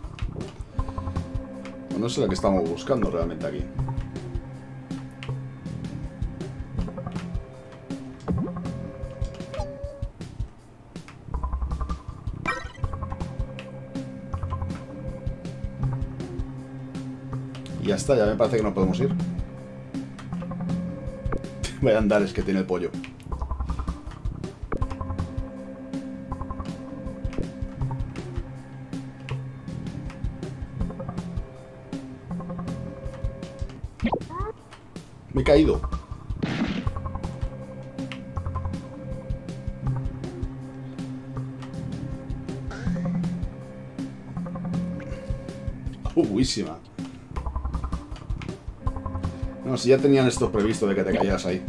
O no sé la que estamos buscando realmente aquí. Y ya está, ya me parece que no podemos ir. Vaya andares que tiene el pollo. Me he caído. Buenísima. No, si ya tenían esto previsto de que te caías ahí.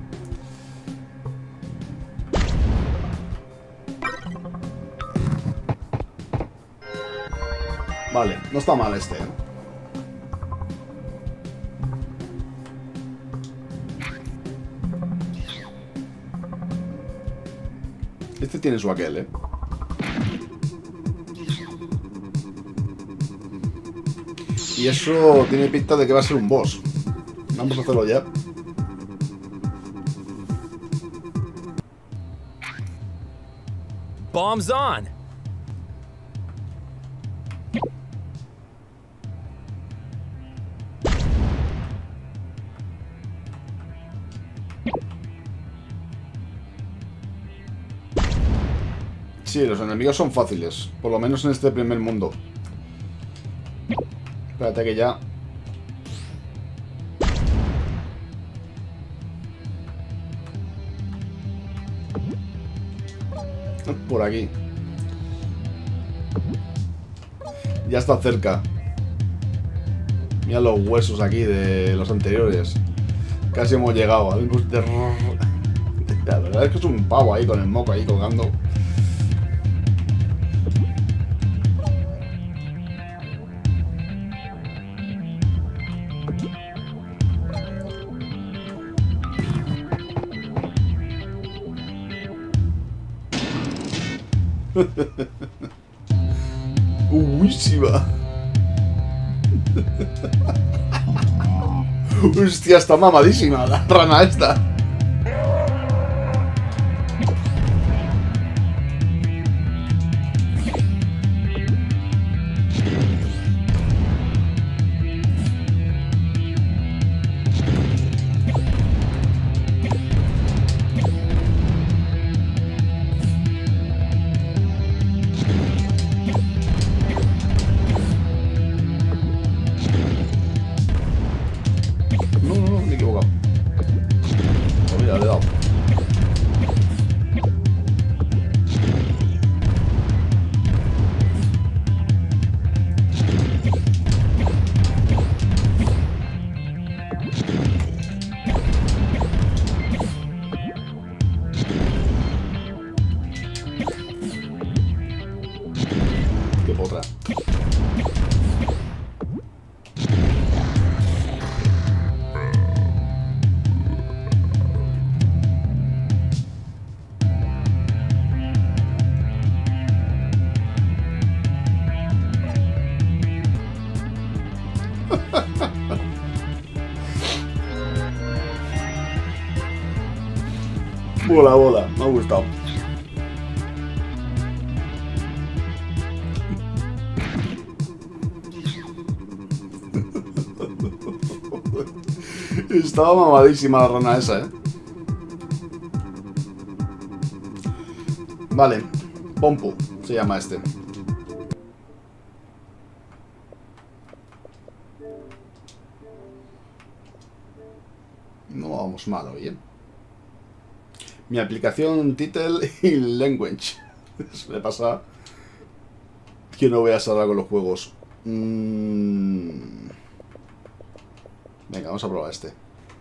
Vale, no está mal este, ¿eh? Este tiene su aquel, ¿eh? Y eso tiene pinta de que va a ser un boss. Vamos a hacerlo ya. Bombs on! Sí, los enemigos son fáciles. Por lo menos en este primer mundo. Espérate que ya... Por aquí. Ya está cerca. Mira los huesos aquí de los anteriores. Casi hemos llegado. La verdad es que es un pavo ahí con el moco ahí colgando. Uísima. Hostia, está mamadísima la rana esta. Bola, bola, me ha gustado. Estaba mamadísima la rana esa, ¿eh? Vale, Pompo se llama este. No vamos mal hoy, ¿eh? Mi aplicación Title y Language. Se le pasa que no voy a salvar con los juegos. Venga, vamos a probar este.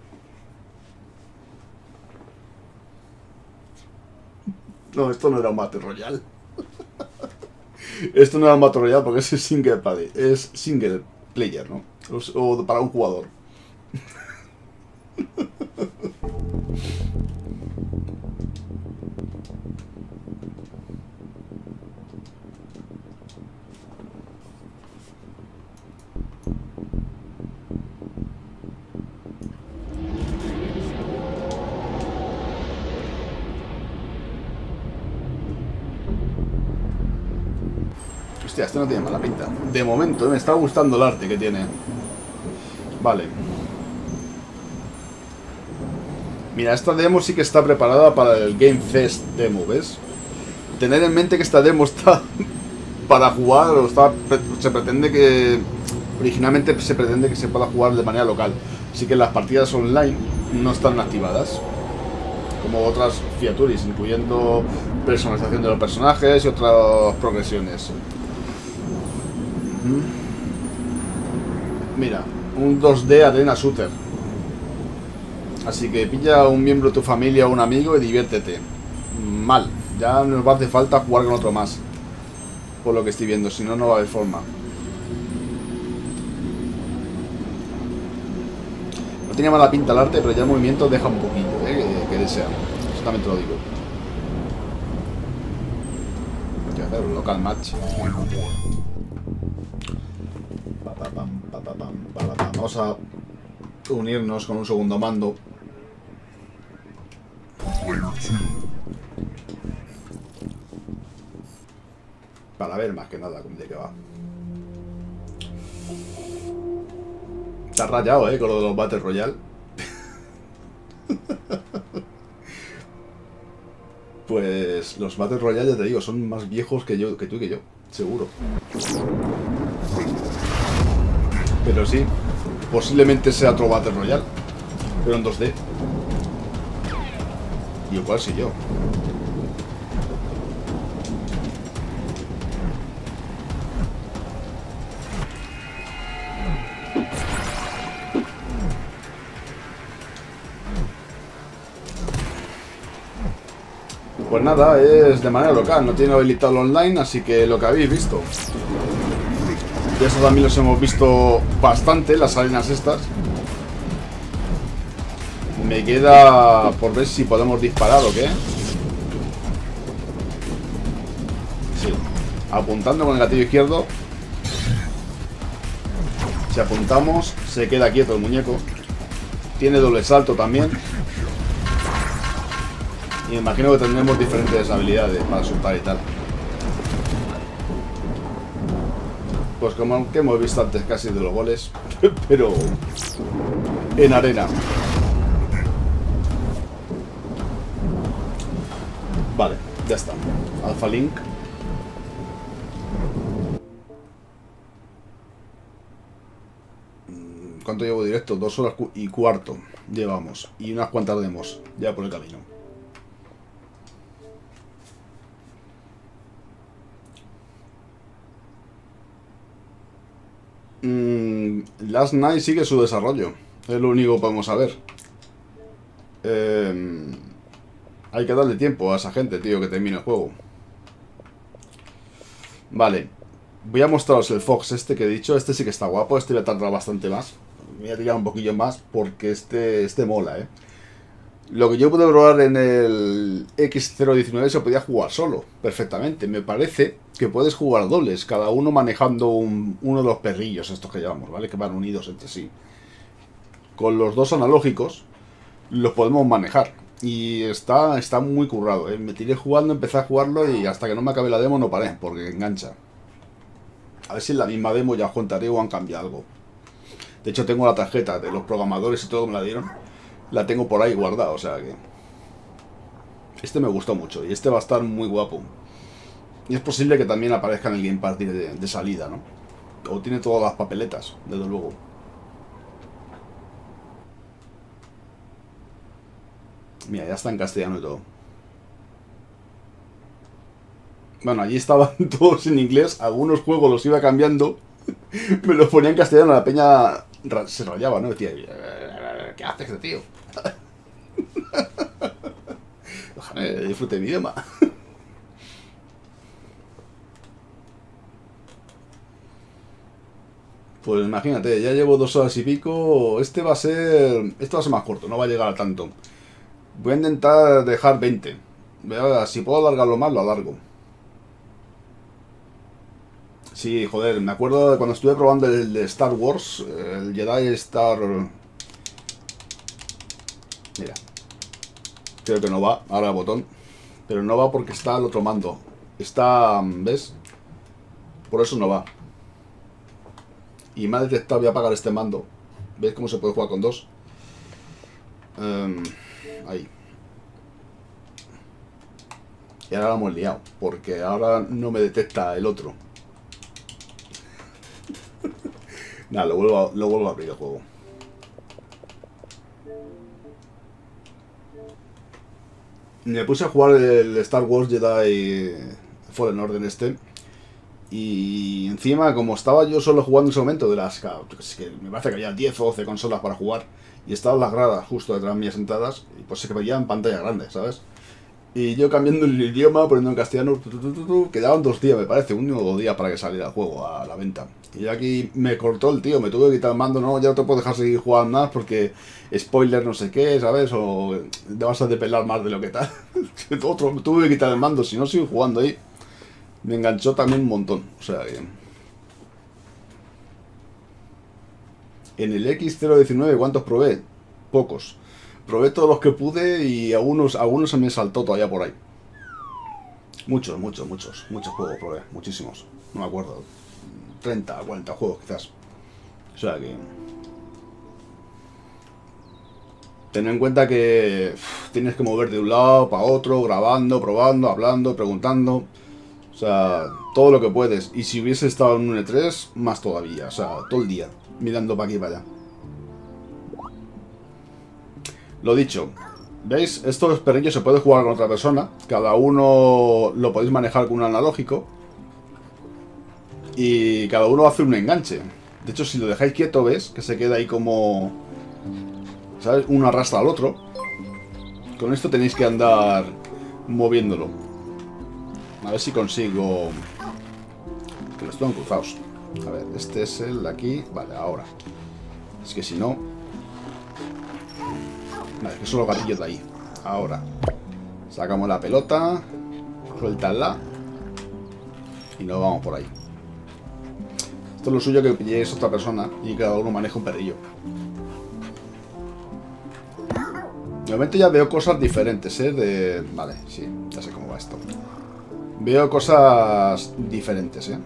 No, esto no era un Battle Royale. Esto no era un Battle Royale porque es single player, ¿no? O para un jugador. Hostia, este no tiene mala pinta. De momento, me está gustando el arte que tiene. Vale. Mira, esta demo sí que está preparada para el Game Fest demo, ¿ves? Tener en mente que esta demo está para jugar, o se pretende que... Originalmente se pretende que se pueda jugar de manera local. Así que las partidas online no están activadas. Como otras features, incluyendo personalización de los personajes y otras progresiones. Mira, un 2D Arena Shooter. Así que pilla a un miembro de tu familia o un amigo y diviértete. Mal, ya nos va a hacer falta jugar con otro más. Por lo que estoy viendo, si no, no va a haber forma. No tenía mala pinta el arte, pero ya el movimiento deja un poquillo, que desea. Eso también te lo digo. Voy a hacer un local match. Vamos a unirnos con un segundo mando. Para ver más que nada de qué va. Te has rayado, con lo de los Battle Royale. Pues los Battle Royale, ya te digo, son más viejos que yo, que tú y que yo, seguro. Pero sí, posiblemente sea otro Battle Royale, pero en 2D. Y igual sí yo. Pues nada, es de manera local, no tiene habilitado el online, así que lo que habéis visto. Y eso también los hemos visto bastante, las arenas estas. Me queda por ver si podemos disparar o qué. apuntando con el gatillo izquierdo. Si apuntamos, se queda quieto el muñeco. Tiene doble salto también. Y me imagino que tendremos diferentes habilidades para soltar y tal. Pues como que hemos visto antes casi de los goles, pero en arena. Vale, ya está. Alpha Link. ¿Cuánto llevo directo? 2 horas y cuarto llevamos. Y unas cuantas demos ya por el camino. Last Night sigue su desarrollo. Es lo único que podemos saber. Hay que darle tiempo a esa gente, tío, que termine el juego. Vale. Voy a mostraros el Fox este que he dicho. Este sí que está guapo. Este voy a tardar bastante más. Voy a tirar un poquillo más porque este mola, ¿eh? Lo que yo pude probar en el X019 se podía jugar solo, perfectamente. Me parece que puedes jugar dobles, cada uno manejando uno de los perrillos estos que llevamos, ¿vale? Que van unidos entre sí. Con los dos analógicos los podemos manejar. Y está muy currado, ¿eh? Me tiré jugando, empecé a jugarlo y hasta que no me acabe la demo no paré, porque engancha. A ver si en la misma demo ya os contaré o han cambiado algo. De hecho tengo la tarjeta de los programadores y todo me la dieron. La tengo por ahí guardada, o sea que... Este me gustó mucho y este va a estar muy guapo. Y es posible que también aparezca en el Game Pass de salida, ¿no? O tiene todas las papeletas, desde luego. Mira, ya está en castellano y todo. Bueno, allí estaban todos en inglés. Algunos juegos los iba cambiando. Me los ponía en castellano. La peña se rayaba, ¿no? Decía, ¿qué haces este tío? Déjame disfrute mi idioma. Pues imagínate, ya llevo 2 horas y pico. Este va a ser más corto, no va a llegar a tanto. Voy a intentar dejar 20. Si puedo alargarlo más, lo alargo. Sí, joder, me acuerdo de cuando estuve probando el de Star Wars, el Jedi Star... Mira. Creo que no va, ahora el botón. Pero no va porque está el otro mando. Está, ¿ves? Por eso no va. Y me ha detectado, voy a apagar este mando. ¿Ves cómo se puede jugar con dos? Ahí. Y ahora lo hemos liado, porque ahora no me detecta el otro. Nada, lo vuelvo a abrir el juego. Me puse a jugar el Star Wars Jedi Fallen Order este. Y encima, como estaba yo solo jugando en ese momento de las... que me parece que había 10 o 12 consolas para jugar. Y estaban las gradas justo detrás mías sentadas. Y pues se veía en pantalla grande, ¿sabes? Y yo cambiando el idioma, poniendo en castellano. Quedaban 2 días, me parece, 1 o 2 días para que saliera el juego a la venta. Y aquí me cortó el tío, me tuve que quitar el mando. No, ya no te puedo dejar seguir jugando más porque spoiler no sé qué, ¿sabes? O te vas a depelar más de lo que tal. Tuve que quitar el mando, si no sigo jugando ahí. Me enganchó también un montón, o sea que... En el X019, ¿cuántos probé? Pocos. Probé todos los que pude y algunos se me saltó todavía por ahí. Muchos juegos probé, muchísimos. No me acuerdo. 30, 40 juegos quizás. O sea que... Ten en cuenta que tienes que mover de un lado para otro, grabando, probando, hablando, preguntando... O sea, todo lo que puedes. Y si hubiese estado en un E3, más todavía. O sea, todo el día, mirando para aquí y para allá. Lo dicho, ¿veis? Estos perrillos se puede jugar con otra persona. Cada uno lo podéis manejar con un analógico. Y cada uno hace un enganche. De hecho, si lo dejáis quieto, ¿ves? Que se queda ahí como... ¿sabes? Uno arrastra al otro. Con esto tenéis que andar moviéndolo. A ver si consigo... Que los tengo cruzados. A ver, este es el de aquí. Vale, ahora. Es que si no... Vale, que son los gatillos de ahí. Ahora. Sacamos la pelota. Suéltala. Y no vamos por ahí. Esto es lo suyo, que pilléis otra persona y cada uno maneja un perrillo. De momento ya veo cosas diferentes, ¿eh? Vale, sí, ya sé cómo va esto. Veo cosas diferentes, ¿eh?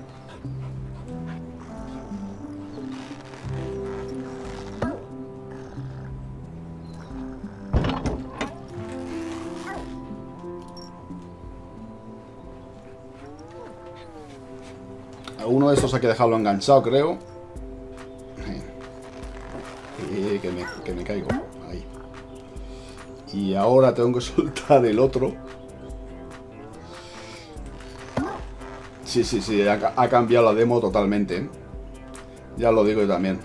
Uno de estos hay que dejarlo enganchado, creo. Que me caigo. Ahí. Y ahora tengo que soltar el otro. Sí, ha cambiado la demo totalmente, ¿eh? Ya lo digo yo también.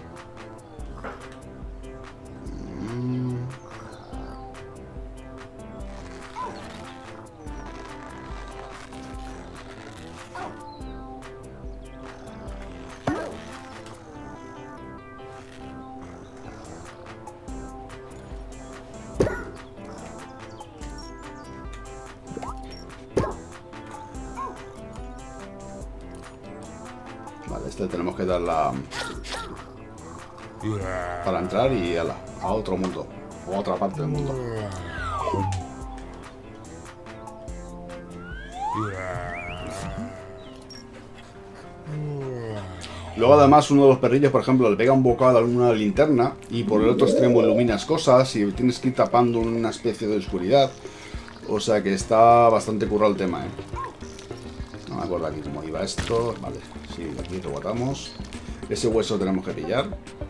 Vale, este tenemos que dar la... para entrar y a otro mundo. O a otra parte del mundo. Luego además uno de los perrillos, por ejemplo, le pega un bocado a una linterna y por el otro extremo iluminas cosas y tienes que ir tapando una especie de oscuridad. O sea que está bastante currado el tema, ¿eh? No me acuerdo aquí cómo iba esto. Vale, sí, aquí lo botamos. Ese hueso lo tenemos que pillar.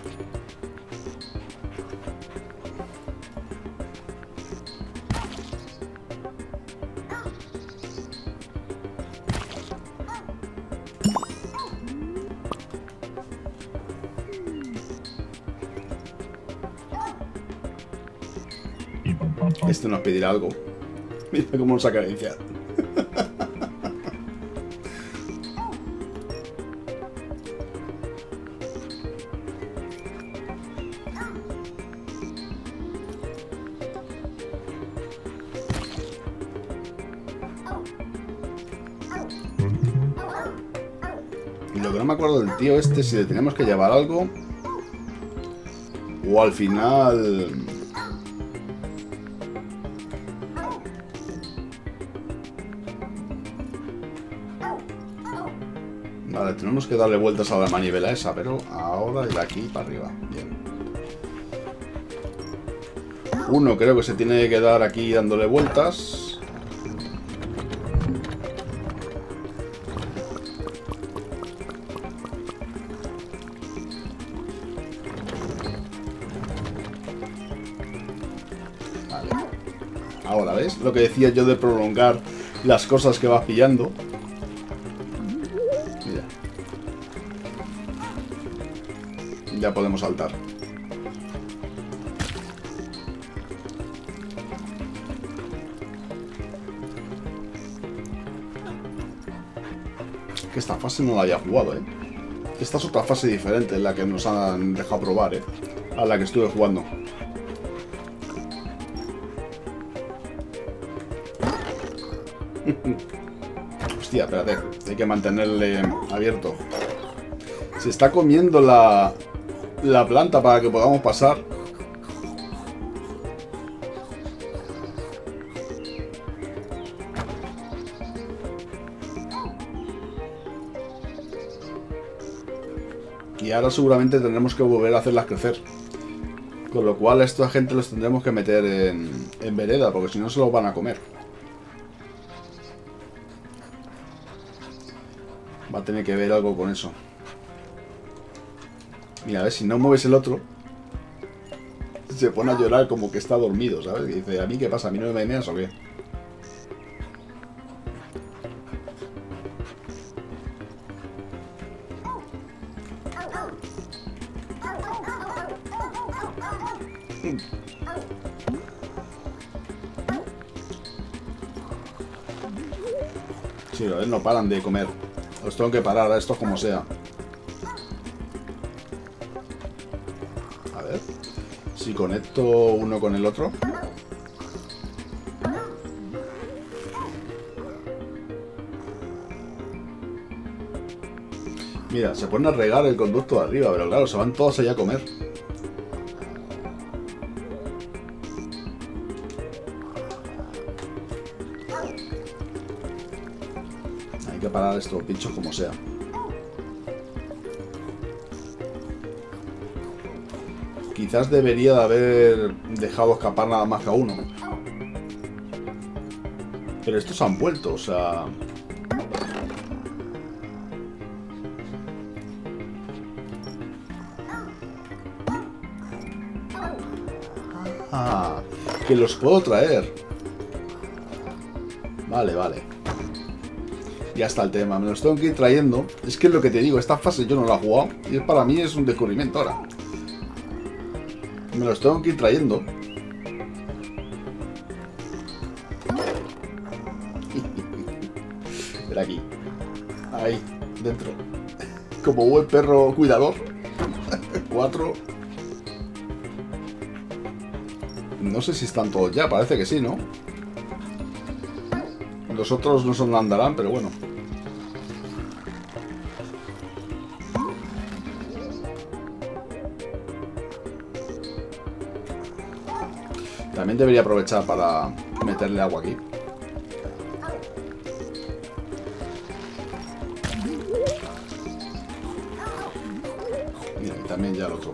Este nos pedirá algo. Mira cómo nos acaricia. Y lo que no me acuerdo del tío este, si le tenemos que llevar algo o al final... Vale, tenemos que darle vueltas a la manivela esa, pero ahora de aquí para arriba. Bien. Uno creo que se tiene que dar aquí dándole vueltas. Vale. Ahora, ¿ves? Lo que decía yo de prolongar las cosas que vas pillando. Ya podemos saltar. Que esta fase no la había jugado, ¿eh? Esta es otra fase diferente, en la que nos han dejado probar, ¿eh? A la que estuve jugando. Hostia, espérate. Hay que mantenerle abierto. Se está comiendo la planta para que podamos pasar. Y ahora seguramente tendremos que volver a hacerlas crecer. Con lo cual a esta gente los tendremos que meter en vereda, porque si no se los van a comer. Va a tener que ver algo con eso. Mira, a ver, si no mueves el otro, se pone a llorar como que está dormido, ¿sabes? Y dice, ¿a mí qué pasa? ¿A mí no me meneas o qué? Sí, a ver, no paran de comer. Los tengo que parar a estos como sea. A ver. Si conecto uno con el otro. Mira, se ponen a regar el conducto de arriba, pero claro, se van todos allá a comer. Hay que parar estos bichos como sea. Quizás debería de haber dejado escapar nada más que a uno. Pero estos han vuelto, o sea... Ah, que los puedo traer. Vale, vale. Ya está el tema, me los tengo que ir trayendo. Es que es lo que te digo, esta fase yo no la he jugado. Y para mí es un descubrimiento ahora. Me los tengo que ir trayendo. Mira aquí. Ahí, dentro. Como buen perro cuidador. 4. No sé si están todos ya, parece que sí, ¿no? Los otros no son andarán, pero bueno. También debería aprovechar para meterle agua aquí. Mira, y también ya el otro.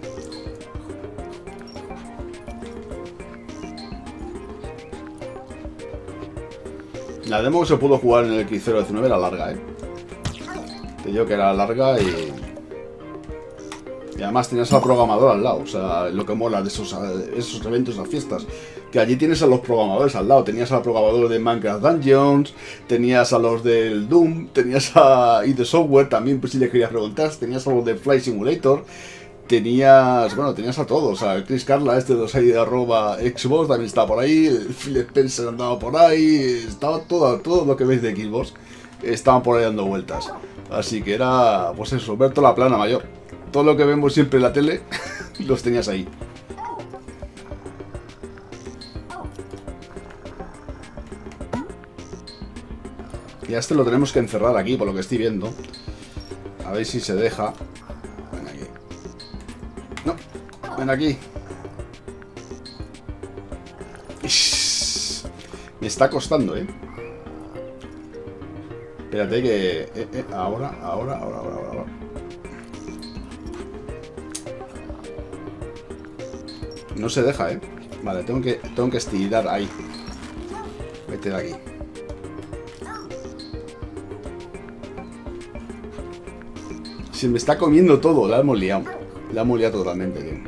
La demo que se pudo jugar en el X019 era larga, ¿eh? Te digo que era larga y además tenías al programador al lado. O sea, lo que mola de esos eventos, esas fiestas. Que allí tienes a los programadores al lado. Tenías al programador de Minecraft Dungeons, tenías a los del Doom, tenías a id Software también, pues si le querías preguntar, tenías a los de Flight Simulator, tenías, bueno, tenías a todos. A Chris Carla, este de los ID @Xbox, también estaba por ahí, el Phil Spencer andaba por ahí, estaba todo lo que veis de Xbox, estaban por ahí dando vueltas. Así que era, pues eso, ver toda la plana mayor. Todo lo que vemos siempre en la tele, los tenías ahí. Y a este lo tenemos que encerrar aquí, por lo que estoy viendo. A ver si se deja. Ven aquí. No, ven aquí. Me está costando, ¿eh? Espérate que... ahora. No se deja, ¿eh? Vale, tengo que estirar ahí. Vete de aquí. Se me está comiendo todo, la hemos liado. La hemos liado totalmente, tío.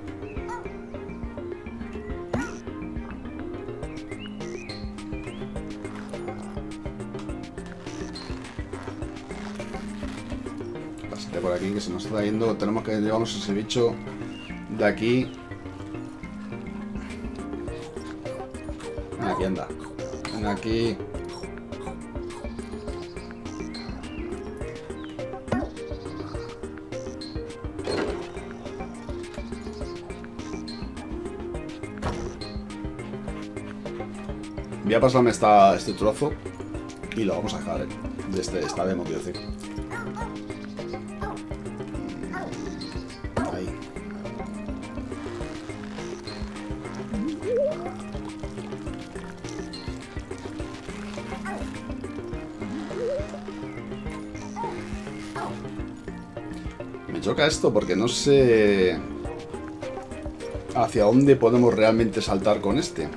Pásate por aquí que se nos está yendo. Tenemos que llevarnos ese bicho de aquí. Aquí anda. Ven aquí. Voy a pasarme este trozo y lo vamos a dejar, ¿eh? De esta demo, quiero decir. Ahí. Me choca esto porque no sé hacia dónde podemos realmente saltar con este.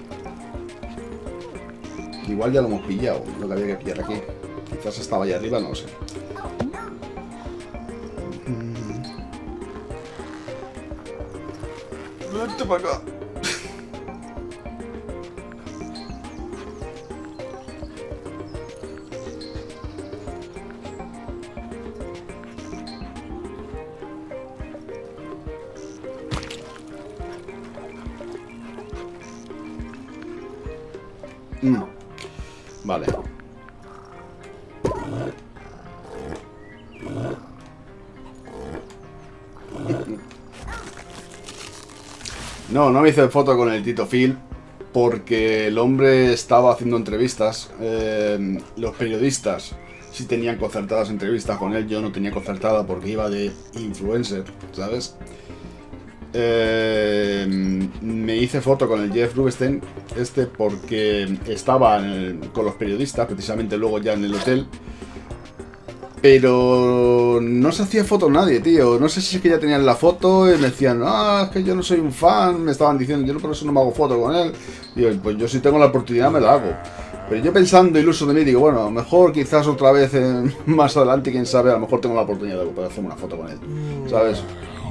Igual ya lo hemos pillado, lo que había que pillar aquí. Quizás estaba allá arriba, no lo sé. Vete para acá. Vale. No me hice foto con el Tito Phil porque el hombre estaba haciendo entrevistas. Los periodistas sí tenían concertadas entrevistas con él. Yo no tenía concertada porque iba de influencer, ¿sabes? Me hice foto con el Jeff Rubinstein porque estaba con los periodistas, precisamente luego ya en el hotel. Pero no se hacía foto nadie, tío. No sé si es que ya tenían la foto y me decían, es que yo no soy un fan. Me estaban diciendo, yo por eso no me hago foto con él. Y yo, pues yo si tengo la oportunidad me la hago. Pero yo pensando iluso de mí, digo, bueno, a lo mejor quizás otra vez más adelante, quién sabe, a lo mejor tengo la oportunidad de poder hacerme una foto con él, ¿sabes?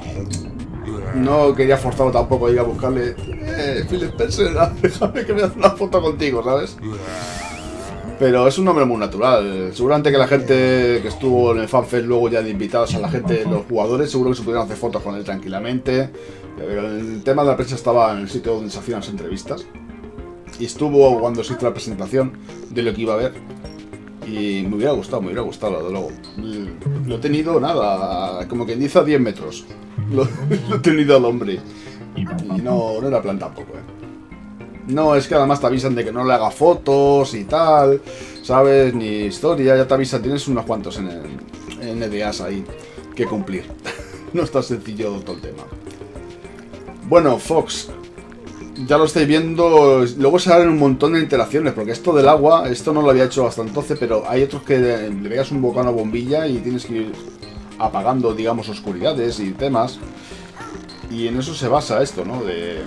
No quería forzarlo tampoco a ir a buscarle, Phil Spencer, déjame que me haga una foto contigo, ¿sabes? Pero es un hombre muy natural. Seguramente que la gente que estuvo en el FanFest luego ya de invitados a la gente, los jugadores, seguro que se pudieron hacer fotos con él tranquilamente. El tema de la prensa estaba en el sitio donde se hacían las entrevistas. Y estuvo cuando se hizo la presentación de lo que iba a ver. Y me hubiera gustado, desde luego. Lo he tenido, nada, como quien dice, a 10 metros. Lo he tenido al hombre. Y no era plan tampoco, No, es que además te avisan de que no le haga fotos y tal, ¿sabes? Ni historia, ya te avisan, tienes unos cuantos en NDAs ahí que cumplir. No es tan sencillo todo el tema. Bueno, Fox, ya lo estáis viendo, luego se harán un montón de interacciones, porque esto del agua, esto no lo había hecho hasta entonces, pero hay otros que le veas un bocado a una bombilla y tienes que ir apagando, digamos, oscuridades y temas. Y en eso se basa esto, ¿no?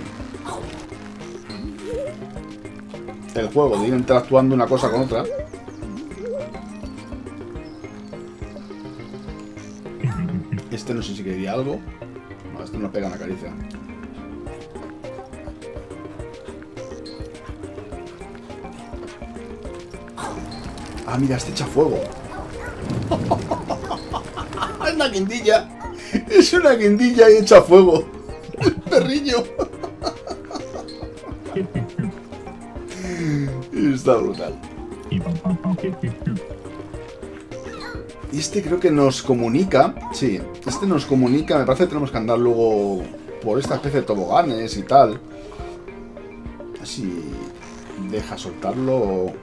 El juego, de ir interactuando una cosa con otra. Este no sé si quería algo. No, este no pega una caricia. Ah, mira, este echa fuego. Es una guindilla. Es una guindilla y echa fuego. El perrillo. Está brutal. Y este creo que nos comunica. Sí, este nos comunica. Me parece que tenemos que andar luego por esta especie de toboganes y tal. Así deja soltarlo.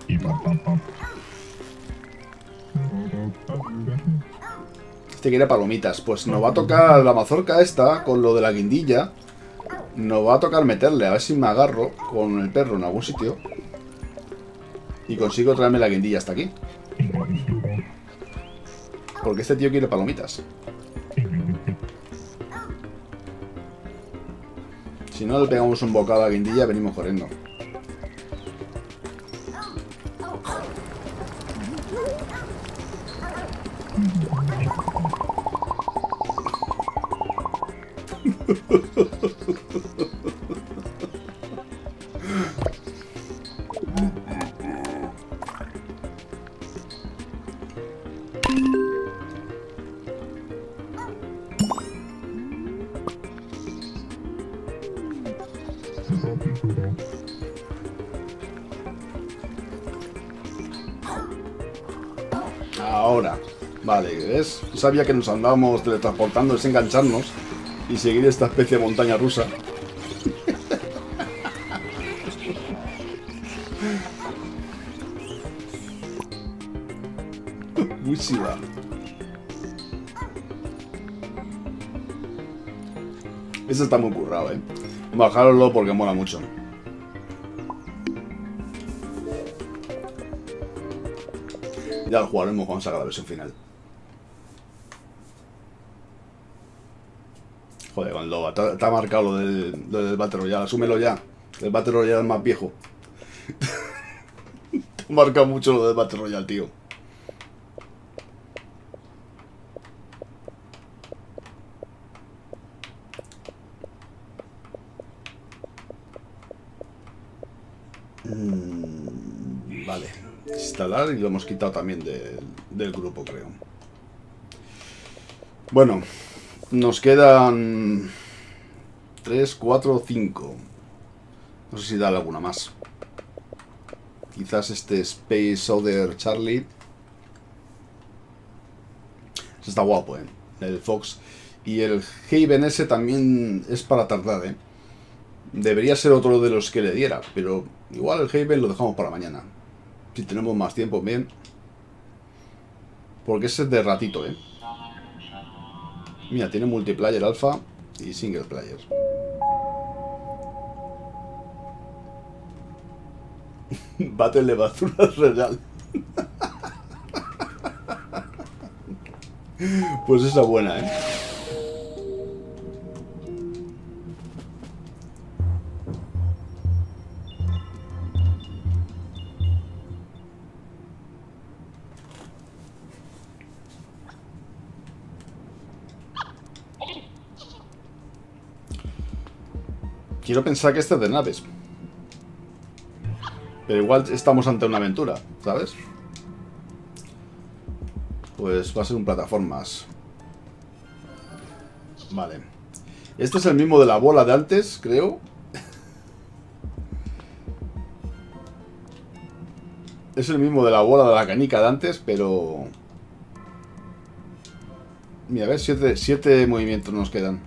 Este quiere palomitas. Pues nos va a tocar la mazorca esta con lo de la guindilla. Nos va a tocar meterle, a ver si me agarro con el perro en algún sitio y consigo traerme la guindilla hasta aquí. Porque este tío quiere palomitas. Si no le pegamos un bocado a la guindilla, venimos corriendo. Ahora, vale, ¿ves? Sabía que nos andábamos teletransportando, desengancharnos y seguir esta especie de montaña rusa. Buenísima. Ese está muy currado, Bajároslo porque mola mucho. Ya lo jugaremos cuando salga la versión final. Joder, con Loba. Te ha marcado lo del Battle Royale. Asúmelo ya. El Battle Royale es más viejo. Te ha marcado mucho lo del Battle Royale, tío. Vale. Instalar y lo hemos quitado también del grupo, creo. Bueno, nos quedan 3, 4, 5. No sé si da alguna más. Quizás este Space Other Charlie. Ese está guapo, el Fox. Y el Haven ese también es para tardar, Debería ser otro de los que le diera, pero igual el Haven lo dejamos para mañana. Si tenemos más tiempo, bien. Porque ese es de ratito, ¿eh? Mira, tiene multiplayer alfa y single player. Battle de basura real. Pues esa es buena, ¿eh? Quiero pensar que este es de naves. Pero igual estamos ante una aventura, ¿sabes? Pues va a ser un plataformas. Vale. Este es el mismo de la bola de antes, creo. Es el mismo de la bola de la canica de antes, pero... Mira, a ver, 7 movimientos nos quedan.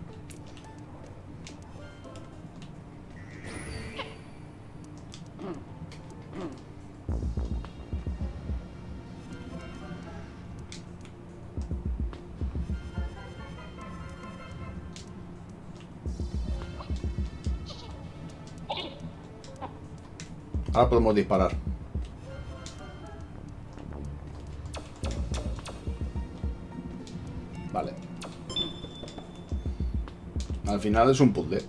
Ahora podemos disparar. Vale. Al final es un puzzle.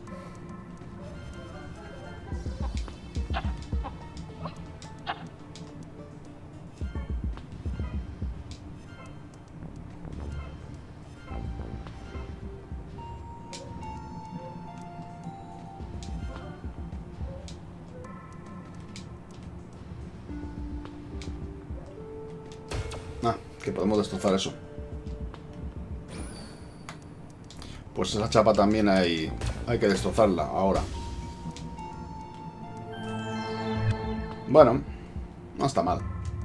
Que podemos destrozar eso. Pues esa chapa también hay que destrozarla ahora. Bueno, no está mal.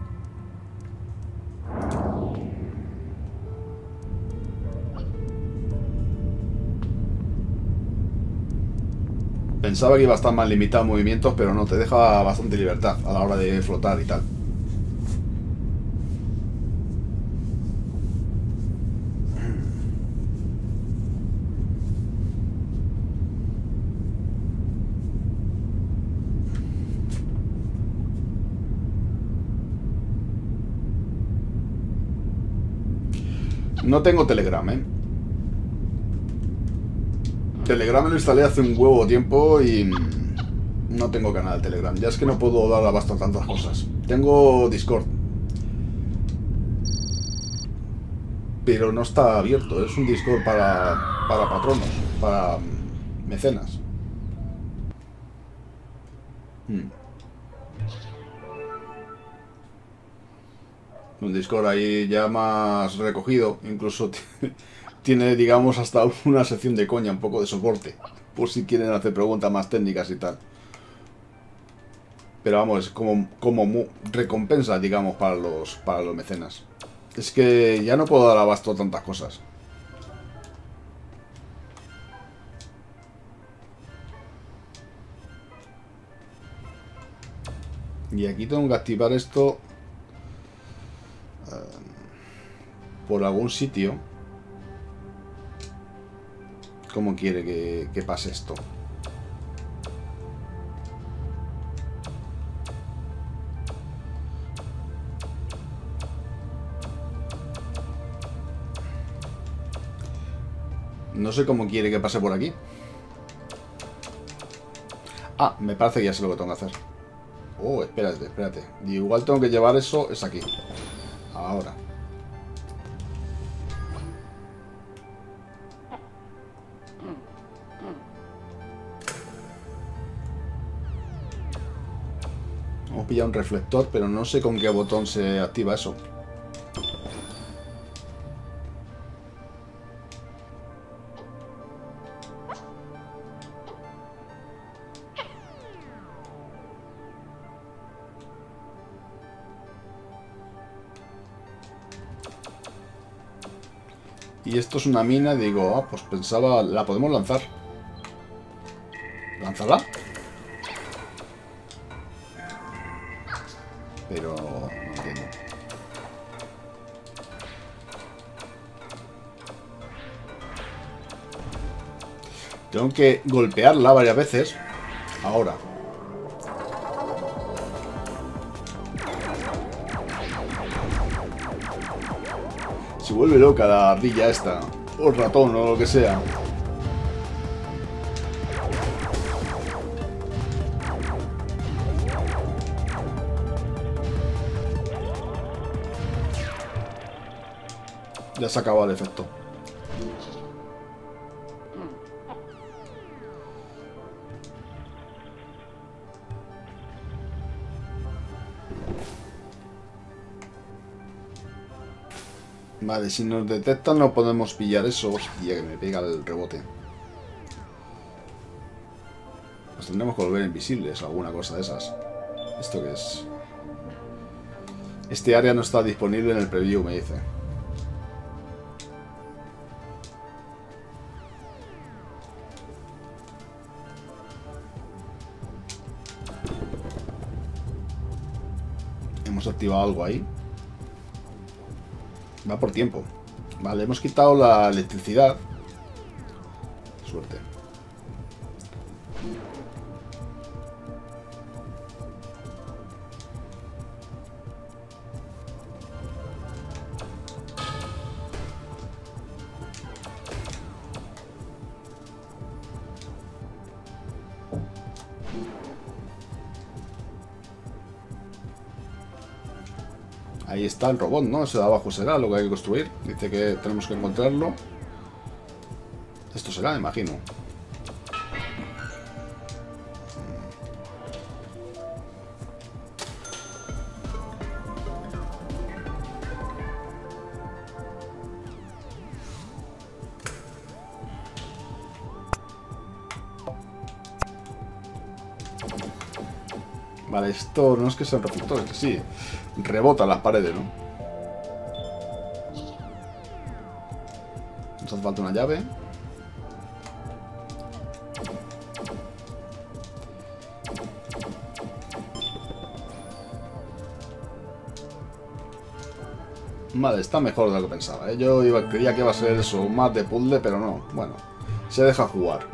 Pensaba que iba a estar más limitado en movimientos, pero no, te deja bastante libertad a la hora de flotar y tal. No tengo Telegram, ¿eh? Telegram me lo instalé hace un huevo de tiempo y no tengo canal de Telegram. Ya es que no puedo dar abasto a tantas cosas. Tengo Discord, pero no está abierto. Es un Discord para patronos, para mecenas. Un Discord ahí ya más recogido. Incluso tiene, digamos, hasta una sección de coña, un poco de soporte, por si quieren hacer preguntas más técnicas y tal. Pero vamos, es como recompensa, digamos, para los mecenas. Es que ya no puedo dar abasto a tantas cosas. Y aquí tengo que activar esto por algún sitio. ¿Cómo quiere que pase esto? No sé cómo quiere que pase por aquí. Ah, me parece que ya sé lo que tengo que hacer. Oh, espérate, espérate. Igual tengo que llevar eso, es aquí. Ahora. Hemos pillado un reflector, pero no sé con qué botón se activa eso. Y esto es una mina, digo, ah, pues pensaba, la podemos lanzar. ¿Lánzala? Pero no entiendo. Tengo que golpearla varias veces. Ahora. Se vuelve loca la ardilla esta. O el ratón o lo que sea. Ya se acabó el efecto. Vale, si nos detectan no podemos pillar eso. Hostia, que me pega el rebote. Nos tendremos que volver invisibles o alguna cosa de esas. ¿Esto qué es? Este área no está disponible en el preview, me dice. Hemos activado algo ahí. Va por tiempo. Vale, hemos quitado la electricidad. Suerte. Ahí está el robot, ¿no? Ese de abajo será lo que hay que construir. Dice que tenemos que encontrarlo. Esto será, me imagino. Vale, esto no es que sean reflectores, que sí. Rebota las paredes, ¿no? Nos hace falta una llave. Vale, está mejor de lo que pensaba, ¿eh? Yo creía que iba a ser eso, más de puzzle, pero no. Bueno, se deja jugar.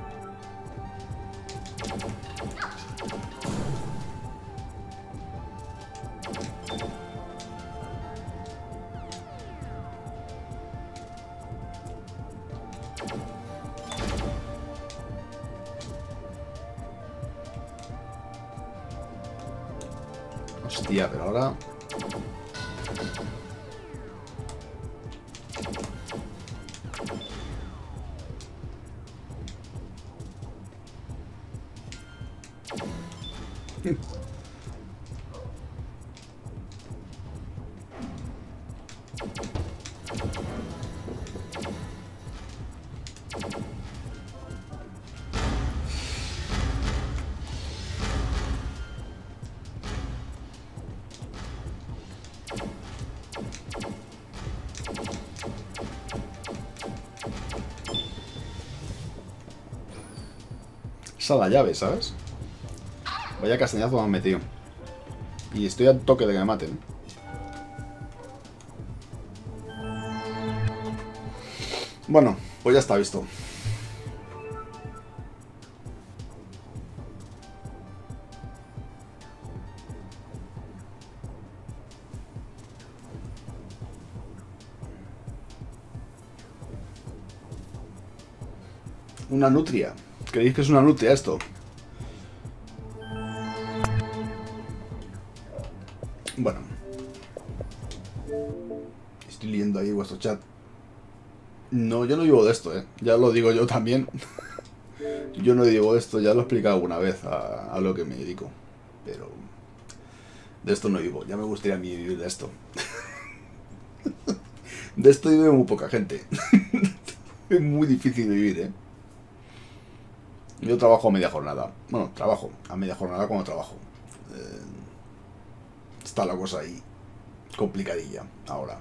Hostia, pero ahora... Esa es la llave, ¿sabes? Vaya castañazo me han metido. Y estoy al toque de que me maten. Bueno, pues ya está visto. Una nutria. ¿Creéis que es una nutria esto? Bueno. Estoy leyendo ahí vuestro chat. No, yo no vivo de esto, ¿eh? Ya lo digo yo también. Yo no vivo de esto, ya lo he explicado alguna vez a lo que me dedico. Pero... de esto no vivo, ya me gustaría a mí vivir de esto. De esto vive muy poca gente. Es muy difícil de vivir, ¿eh? Yo trabajo a media jornada. Bueno, trabajo a media jornada cuando trabajo. Está la cosa ahí complicadilla ahora.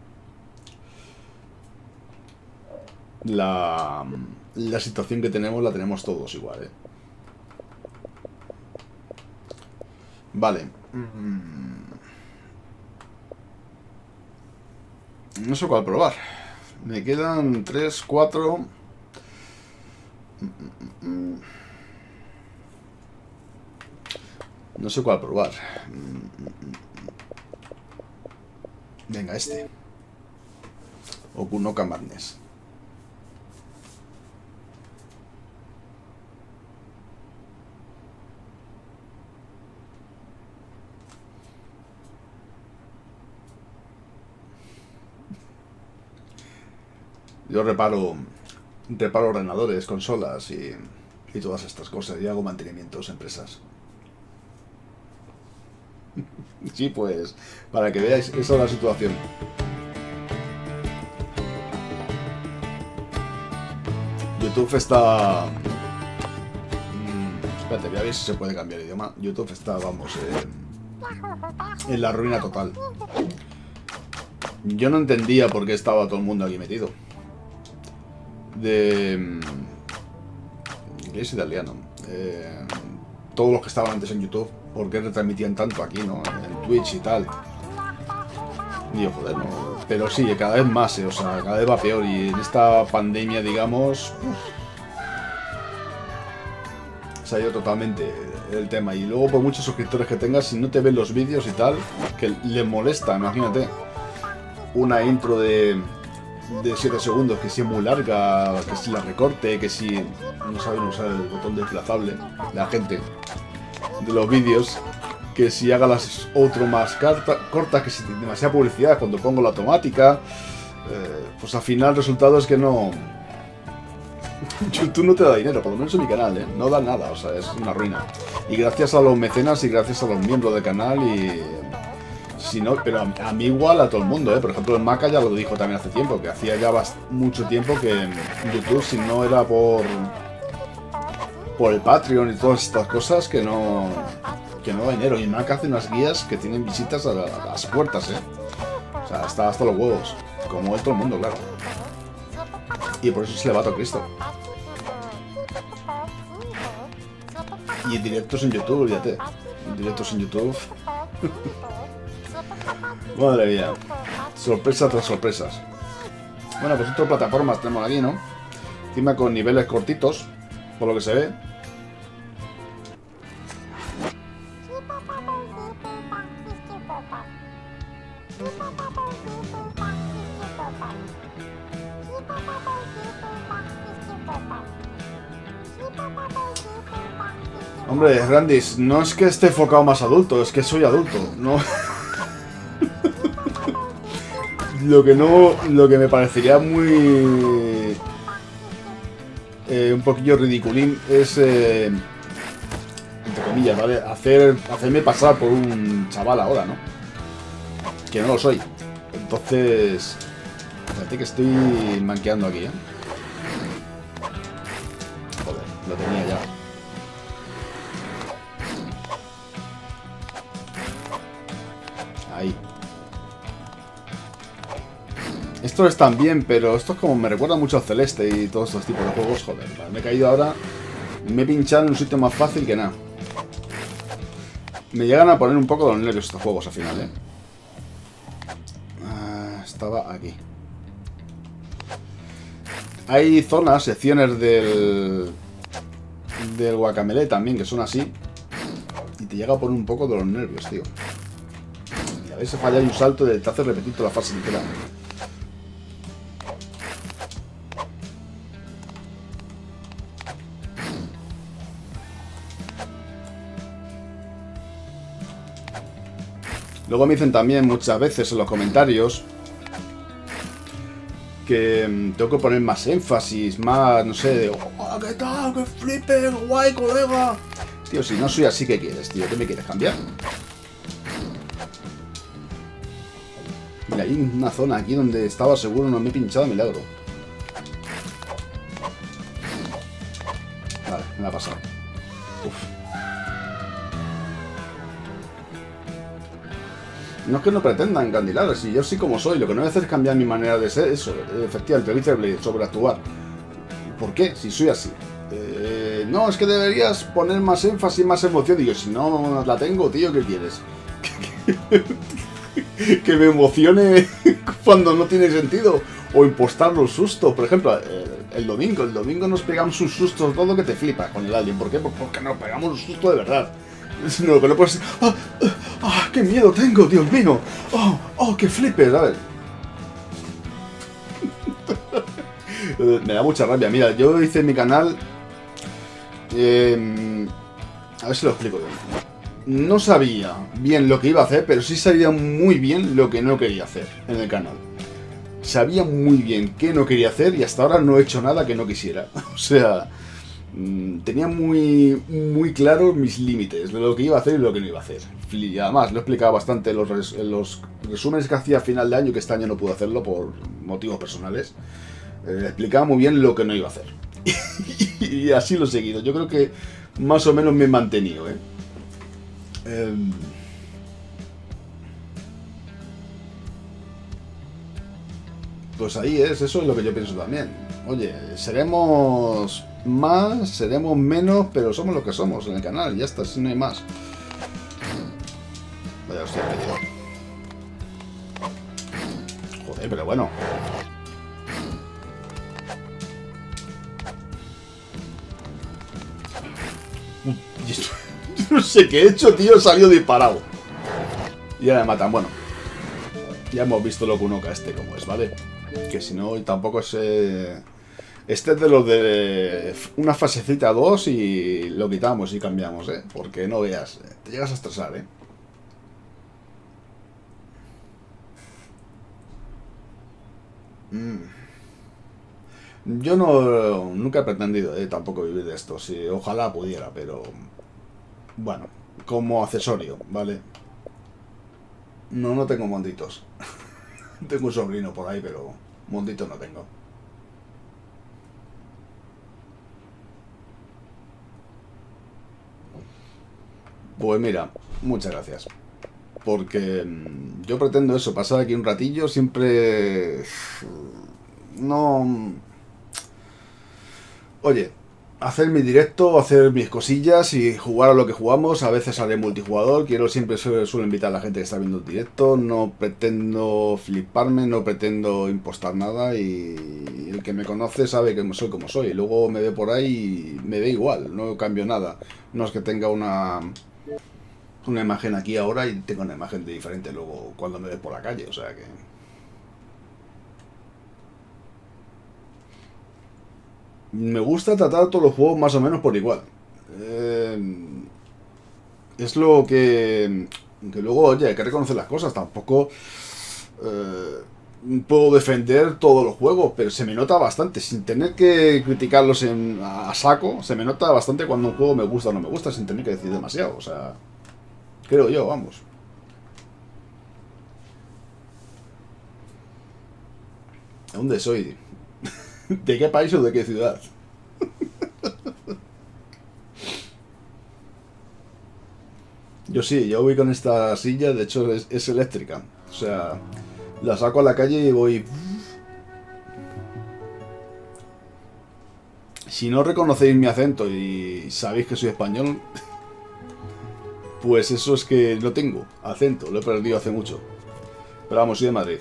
La situación que tenemos la tenemos todos igual, ¿eh? Vale. No sé cuál probar. Me quedan 3, 4... No sé cuál probar. Venga, este. Okunoka Madness. Yo reparo ordenadores, consolas y todas estas cosas. Y hago mantenimientos a empresas. Sí, pues, para que veáis, esa es la situación. YouTube está... espérate, voy a ver si se puede cambiar de idioma. YouTube está, vamos, en la ruina total. Yo no entendía por qué estaba todo el mundo aquí metido. Inglés italiano. Todos los que estaban antes en YouTube, ¿por qué retransmitían tanto aquí, no? En Twitch y tal. Digo, joder, no. Pero sí, cada vez más, o sea, cada vez va peor. Y en esta pandemia, digamos, se ha ido totalmente el tema. Y luego, por muchos suscriptores que tengas, si no te ven los vídeos y tal, que les molesta, imagínate. Una intro de 7 segundos, que si es muy larga, que si la recorte, que si no saben usar el botón desplazable, la gente de los vídeos, que si haga las otro más cortas, que si demasiada publicidad cuando pongo la automática, pues al final el resultado es que no... YouTube no te da dinero, por lo menos en mi canal, no da nada, o sea, es una ruina. Y gracias a los mecenas y gracias a los miembros del canal y... Si no, pero a mí igual a todo el mundo, Por ejemplo, el Maca ya lo dijo también hace tiempo, que hacía ya mucho tiempo que en YouTube, si no era por el Patreon y todas estas cosas, que no da dinero. Y el Maca hace unas guías que tienen visitas a las puertas, O sea, está hasta los huevos, como es todo el mundo, claro. Y por eso se le va a todo Cristo. Y directos en YouTube, olvídate. Directos en YouTube. Madre mía. Sorpresa tras sorpresas. Bueno, pues otras plataformas tenemos aquí, ¿no? Encima con niveles cortitos, por lo que se ve. Hombre, Grandis, no es que esté enfocado más adulto, es que soy adulto, no... Lo que me parecería muy... un poquillo ridiculín es... entre comillas, ¿vale? Hacerme pasar por un chaval ahora, ¿no? Que no lo soy. Entonces... Fíjate que estoy manqueando aquí, Joder, lo tenía ya. Ahí. Estos están bien, pero esto es como me recuerda mucho al Celeste y todos estos tipos de juegos. Joder, me he caído ahora. Me he pinchado en un sitio más fácil que nada. Me llegan a poner un poco de los nervios estos juegos al final, Estaba aquí. Hay zonas, secciones del Guacamelee también, que son así. Y te llega a poner un poco de los nervios, tío. Y a veces falla y un salto y te hace repetir toda la fase entera. Luego me dicen también muchas veces en los comentarios que tengo que poner más énfasis, más, no sé, de ¡oh, qué tal! ¡Qué flipe! ¡Guay, colega! Tío, si no soy así, ¿qué quieres, tío? ¿Qué me quieres cambiar? Mira, hay una zona aquí donde estaba seguro, no me he pinchado de milagro. Vale, me la ha pasado. Uf. No es que no pretendan encandilar, si yo sí como soy, lo que no voy a hacer es cambiar mi manera de ser, eso, efectivamente, Blade, sobreactuar. ¿Por qué? Si soy así. No, es que deberías poner más énfasis, más emoción. Digo, si no la tengo, tío, ¿qué quieres? Que me emocione cuando no tiene sentido. O impostar los sustos. Por ejemplo, El domingo nos pegamos un susto todo que te flipa con el Alien. ¿Por qué? Porque nos pegamos un susto de verdad. No, que no puedes... ¡Qué miedo tengo, Dios mío! ¡Oh, qué flipes! A ver. Me da mucha rabia. Mira, yo hice en mi canal... a ver si lo explico bien. No sabía bien lo que iba a hacer, pero sí sabía muy bien lo que no quería hacer en el canal. Sabía muy bien qué no quería hacer y hasta ahora no he hecho nada que no quisiera. O sea... tenía muy claro mis límites de lo que iba a hacer y lo que no iba a hacer. Y además lo he explicado bastante en los resúmenes que hacía a final de año, que este año no pude hacerlo por motivos personales. Explicaba muy bien lo que no iba a hacer. Y así lo he seguido. Yo creo que más o menos me he mantenido, pues ahí es, eso es lo que yo pienso también. Oye, seremos más, seremos menos, pero somos lo que somos en el canal, ya está, si no hay más. Vaya hostia, joder, pero bueno. No sé qué he hecho, tío, salió disparado. Y ahora me matan, bueno. Ya hemos visto lo que uno este como es, ¿vale? Que si no, tampoco es... Este es de los de una fasecita 2 y lo quitamos y cambiamos, ¿eh? Porque no veas, te llegas a estresar, ¿eh? Yo nunca he pretendido, tampoco vivir de esto. Sí, ojalá pudiera, pero... Bueno, como accesorio, ¿vale? No tengo monditos. Tengo un sobrino por ahí, pero monditos no tengo. Pues mira, muchas gracias. Porque yo pretendo eso, pasar aquí un ratillo, siempre... No... Oye, hacer mi directo, hacer mis cosillas y jugar a lo que jugamos. A veces haré multijugador, suelo invitar a la gente que está viendo el directo. No pretendo fliparme, no pretendo impostar nada y el que me conoce sabe que soy como soy. Luego me ve por ahí y me da igual, no cambio nada. No es que tenga una imagen aquí ahora y tengo una imagen diferente luego cuando me ve por la calle, o sea que... Me gusta tratar todos los juegos más o menos por igual. Es lo que luego, oye, hay que reconocer las cosas. Tampoco puedo defender todos los juegos, pero se me nota bastante. Sin tener que criticarlos a saco, se me nota bastante cuando un juego me gusta o no me gusta, sin tener que decir demasiado. O sea, creo yo, vamos. ¿De dónde soy? ¿De qué país o de qué ciudad? Yo sí, yo voy con esta silla, de hecho es eléctrica. O sea, la saco a la calle y voy... Si no reconocéis mi acento y sabéis que soy español, pues eso es que no tengo acento, lo he perdido hace mucho. Pero vamos, soy de Madrid.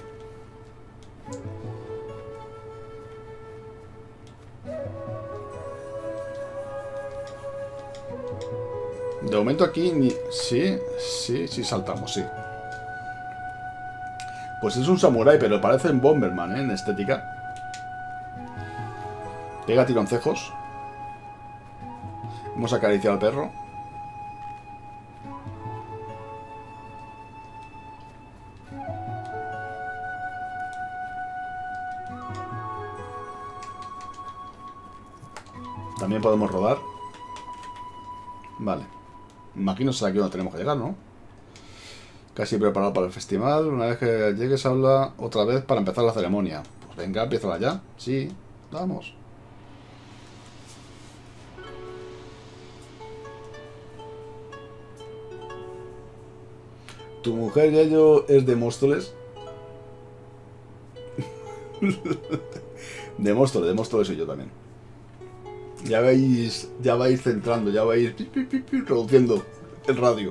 De momento aquí ni... Sí, saltamos, sí. Pues es un samurái, pero parece un Bomberman, ¿eh? En estética. Pega tironcejos. Hemos acariciado al perro. También podemos rodar. Vale. Imagino que aquí donde tenemos que llegar, ¿no? Casi preparado para el festival. Una vez que llegues habla otra vez para empezar la ceremonia. Pues venga, empieza ya. Sí, vamos. ¿Tu mujer Yayo es de Móstoles? de Móstoles soy yo también. Ya vais centrando, ya vais reduciendo el radio.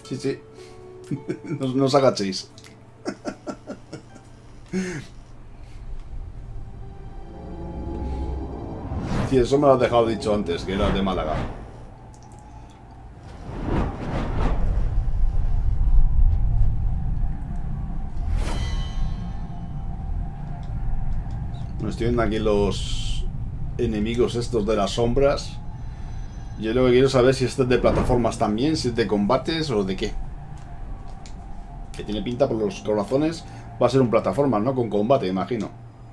Sí, sí. No os agachéis. Sí, eso me lo has dejado dicho antes, que era de Málaga. Me estoy viendo aquí los enemigos estos de las sombras. Yo lo que quiero saber si este es de plataformas también, si es de combates o de qué. Que tiene pinta por los corazones. Va a ser un plataforma, ¿no? Con combate, imagino.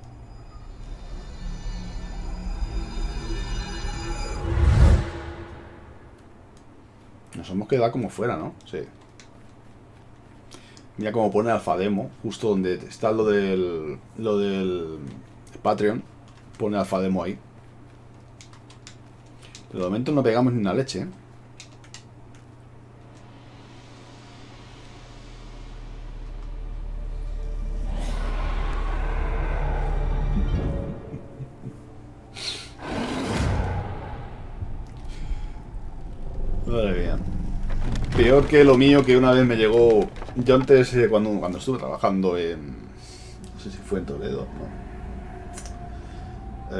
Nos hemos quedado como fuera, ¿no? Sí. Mira cómo pone Alfademo, justo donde está lo del Patreon. Pone Alfademo ahí. Pero de momento no pegamos ni una leche, ¿eh? Madre mía. Peor que lo mío, que una vez me llegó. Yo antes, cuando estuve trabajando en. No sé si fue en Toledo, ¿no?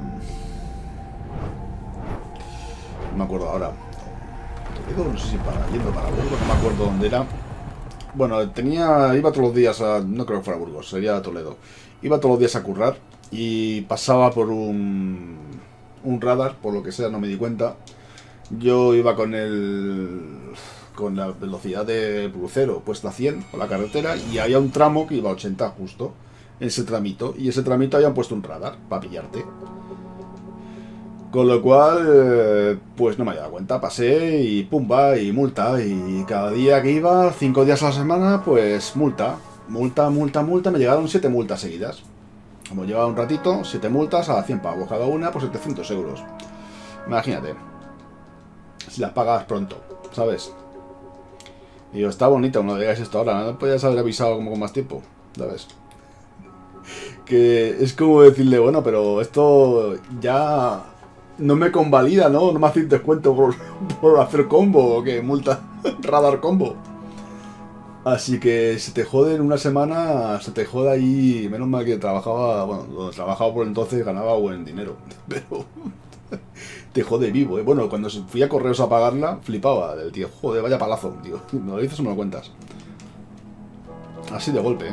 No me acuerdo ahora. Toledo, no sé si yendo para Burgos, no me acuerdo dónde era. Bueno, iba todos los días a. No creo que fuera Burgos, sería Toledo. Iba todos los días a currar y pasaba por un radar, por lo que sea, no me di cuenta. Yo iba con la velocidad de crucero puesta a 100 por la carretera y había un tramo que iba a 80 justo, ese tramito, y ese tramito habían puesto un radar para pillarte. Con lo cual, pues no me había dado cuenta, pasé y pumba, y multa, y cada día que iba, 5 días a la semana, pues multa, me llegaron 7 multas seguidas. Como llevaba un ratito, 7 multas a 100 pavos cada una, por 700 euros. Imagínate. Si las pagas pronto, ¿sabes? Y yo, está bonito, no digáis esto ahora, no podías haber avisado como con más tiempo, ¿sabes? Que es como decirle, bueno, pero esto ya no me convalida, ¿no? No me hacéis descuento por hacer combo, o que multa radar combo. Así que se te jode en una semana, se te jode ahí, menos mal que trabajaba, bueno, donde trabajaba por entonces ganaba buen dinero, pero... Te jode vivo, ¿eh? Bueno, cuando fui a Correos a pagarla, flipaba del tío. Joder, vaya palazo, tío. ¿Me lo dices o me lo cuentas? Así de golpe, ¿eh?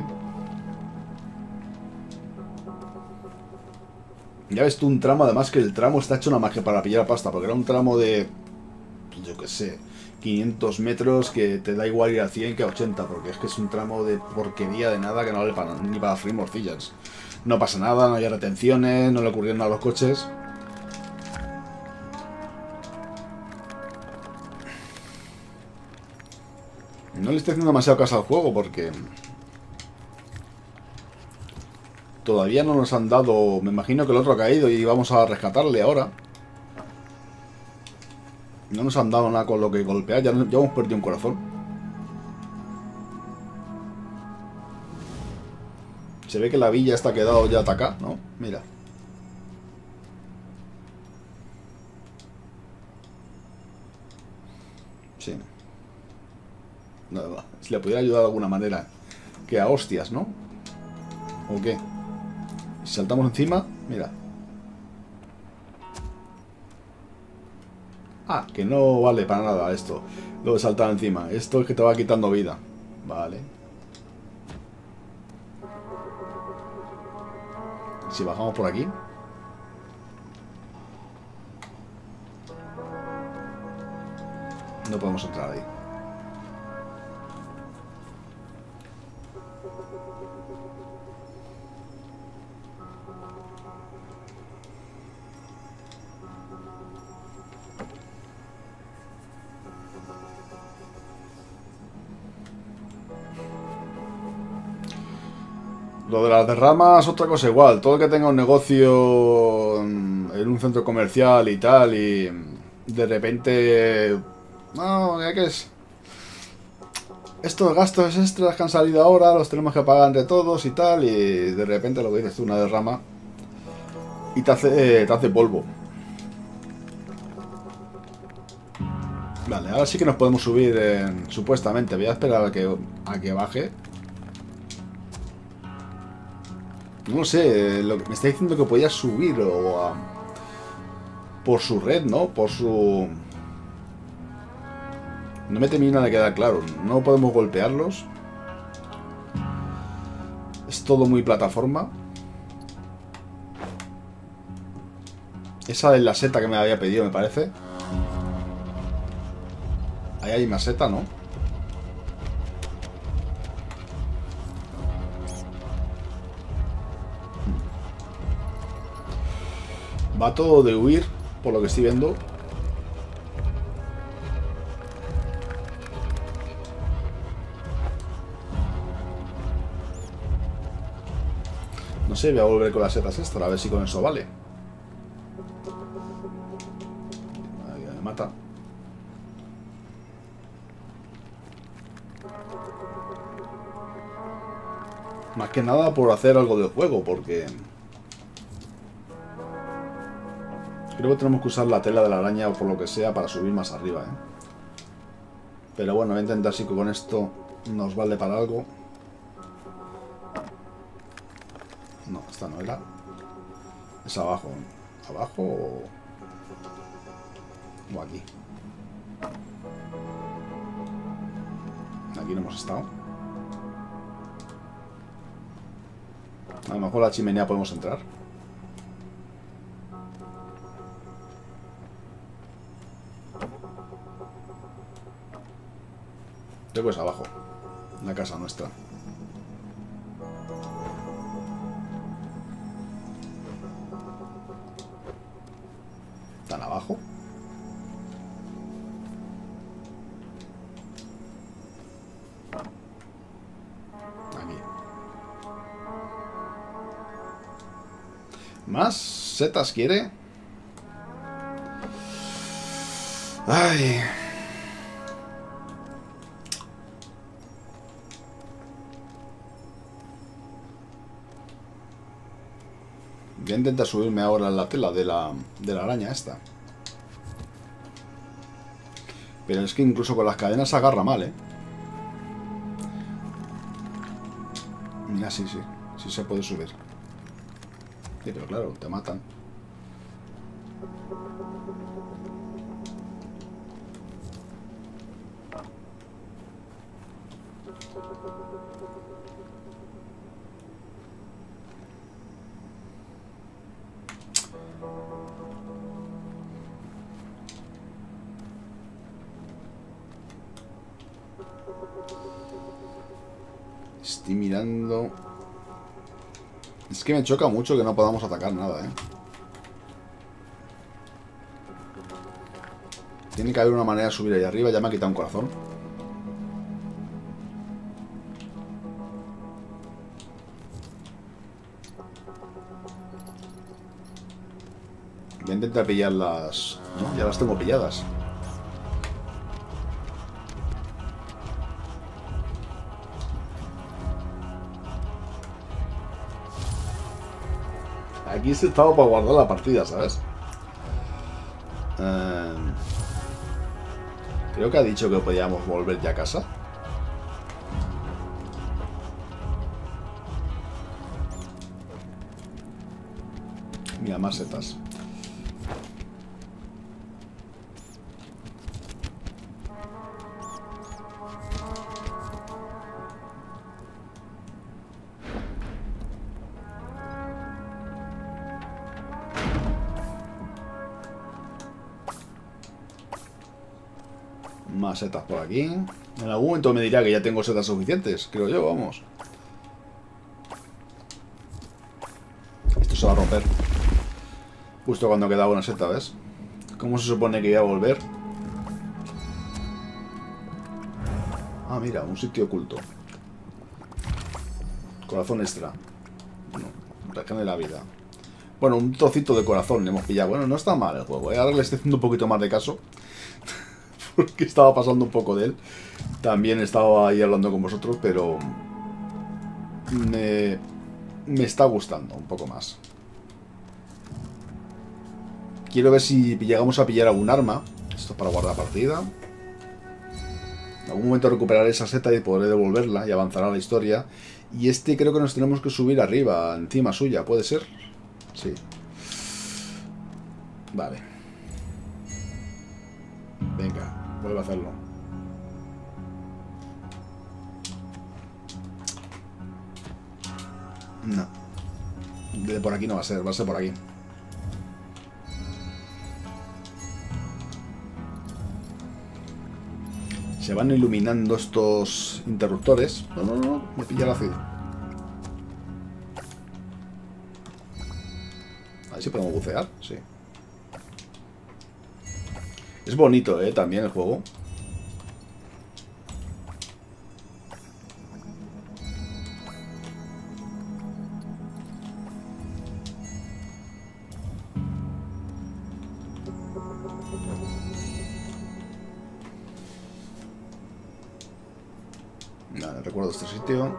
Ya ves tú un tramo, además que el tramo está hecho una magia para pillar pasta, porque era un tramo de... Yo qué sé... 500 metros que te da igual ir a 100 que a 80, porque es que es un tramo de porquería de nada que no vale ni para freír morcillas. No pasa nada, no hay retenciones, no le ocurrieron nada a los coches... No le estoy haciendo demasiado caso al juego porque todavía no nos han dado... Me imagino que el otro ha caído y vamos a rescatarle ahora. No nos han dado nada con lo que golpear, ya hemos perdido un corazón. Se ve que la villa está quedado ya atacada, ¿no? Mira. Sí. Nada, si le pudiera ayudar de alguna manera. Que a hostias, ¿no? ¿O qué? Si saltamos encima, mira. Ah, que no vale para nada esto. Lo de saltar encima. Esto es que te va quitando vida. Vale. Si bajamos por aquí. No podemos entrar ahí. Lo de las derramas, otra cosa igual. Todo el que tenga un negocio en un centro comercial y tal, y de repente... No, ¿qué es? Estos gastos extras que han salido ahora los tenemos que pagar entre todos y tal, y de repente lo que dices tú, una derrama, y te hace polvo. Vale, ahora sí que nos podemos subir supuestamente. Voy a esperar a que baje. No sé, me está diciendo que podía subir por su red, ¿no? Por su... No me termina de quedar claro. No podemos golpearlos. Es todo muy plataforma. Esa es la seta que me había pedido, me parece. Ahí hay una seta, ¿no? Va todo de huir, por lo que estoy viendo. No sé, voy a volver con las setas estas, a ver si con eso vale. Ahí me mata. Más que nada por hacer algo de juego, porque... Creo que tenemos que usar la tela de la araña o por lo que sea para subir más arriba, ¿eh? Pero bueno, voy a intentar si con esto nos vale para algo. No, esta no era. Es abajo. ¿Abajo o aquí? Aquí no hemos estado. A lo mejor la chimenea podemos entrar. Creo que es abajo. La casa nuestra. ¿Tan abajo? Aquí. ¿Más setas quiere? Ay... Voy a intentar subirme ahora en la tela de la araña esta. Pero es que incluso con las cadenas se agarra mal, ¿eh? Mira, sí se puede subir. Sí, pero claro, te matan. Estoy mirando... Es que me choca mucho que no podamos atacar nada, ¿eh? Tiene que haber una manera de subir ahí arriba. Ya me ha quitado un corazón. Voy a intentar pillarlas... No, ya las tengo pilladas. Aquí se estaba para guardar la partida, ¿sabes? Creo que ha dicho que podíamos volver ya a casa. Mira, más setas. Más setas por aquí. En algún momento me dirá que ya tengo setas suficientes, creo yo, vamos. Esto se va a romper. Justo cuando quedaba una seta, ¿ves? ¿Cómo se supone que iba a volver? Ah, mira, un sitio oculto. Corazón extra. Bueno, regene la vida. Bueno, un trocito de corazón le hemos pillado. Bueno, no está mal el juego, ¿eh? Ahora le estoy haciendo un poquito más de caso. Porque estaba pasando un poco de él. También estaba ahí hablando con vosotros, pero... Me está gustando un poco más. Quiero ver si llegamos a pillar algún arma. Esto es para guardar partida. En algún momento recuperaré esa seta y podré devolverla y avanzará la historia. Y este creo que nos tenemos que subir arriba, encima suya, ¿puede ser? Sí. Vale. Venga, vuelve a hacerlo. No. De por aquí no va a ser por aquí. Se van iluminando estos interruptores. No, no, no, me pilla el ácido. A ver si podemos bucear, sí. Es bonito, también el juego. Vale, recuerdo este sitio.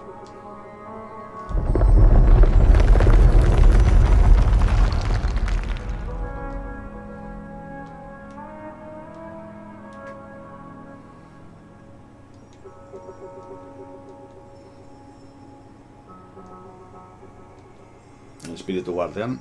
El espíritu guardián.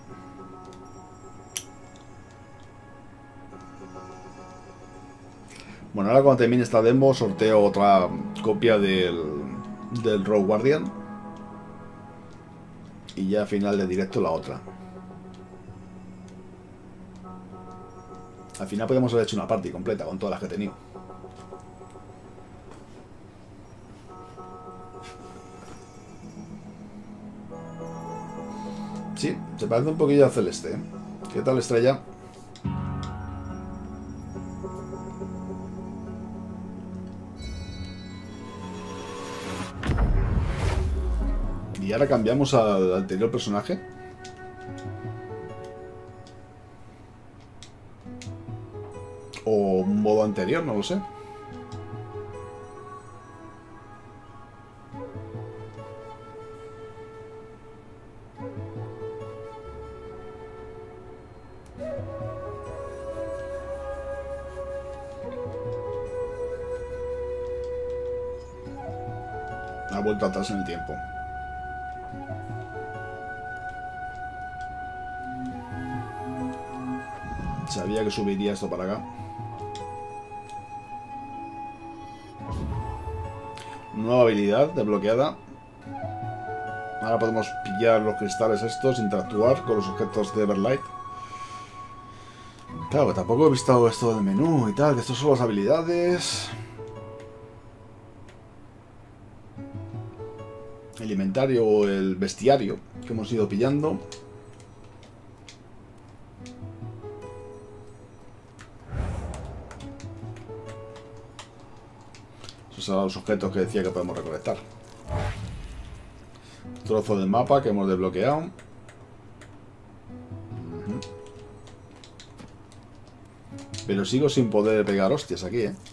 Bueno, ahora cuando termine esta demo sorteo otra copia del Rogue Guardian. Y ya a final de directo la otra. Al final podríamos haber hecho una party completa con todas las que he tenido. Sí, se parece un poquillo a Celeste, ¿eh? ¿Qué tal, Estrella? Y ahora cambiamos al anterior personaje. O un modo anterior, no lo sé. Ha vuelto atrás en el tiempo. Sabía que subiría esto para acá. Nueva habilidad desbloqueada. Ahora podemos pillar los cristales estos, interactuar con los objetos de Everlight. Claro, que tampoco he visto esto del menú y tal, que estos son las habilidades. El inventario o el bestiario que hemos ido pillando. Esos son los objetos que decía que podemos recolectar. Trozo del mapa que hemos desbloqueado. Pero sigo sin poder pegar hostias aquí, ¿eh?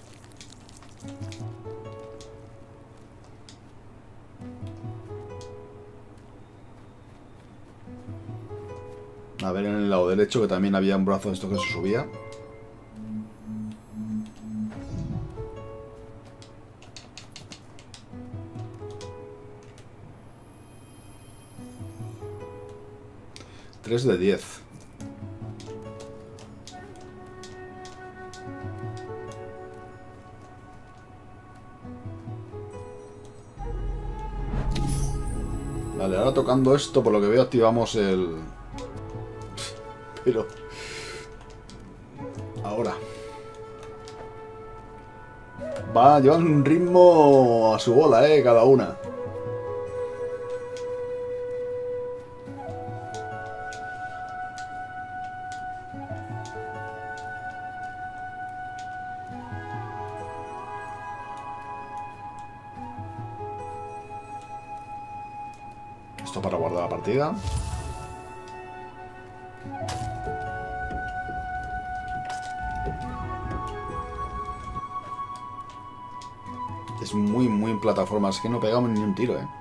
A ver en el lado derecho que también había un brazo de esto que se subía. De 10. Vale, ahora tocando esto, por lo que veo, activamos el... Pero... Ahora. Llevan un ritmo a su bola, cada una. Esto para guardar la partida. Es muy en plataformas. Es que no pegamos ni un tiro, ¿eh?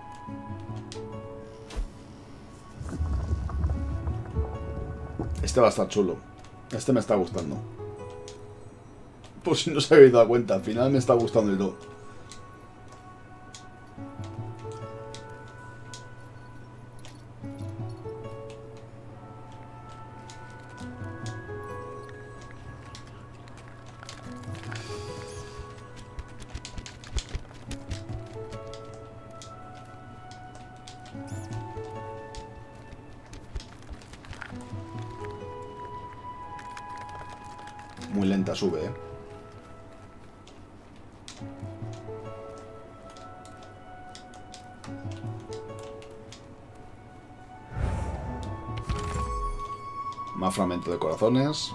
Este va a estar chulo. Este me está gustando. Pues si no se habéis dado cuenta, al final me está gustando y todo. Muy lenta sube, ¿eh? Más fragmento de corazones.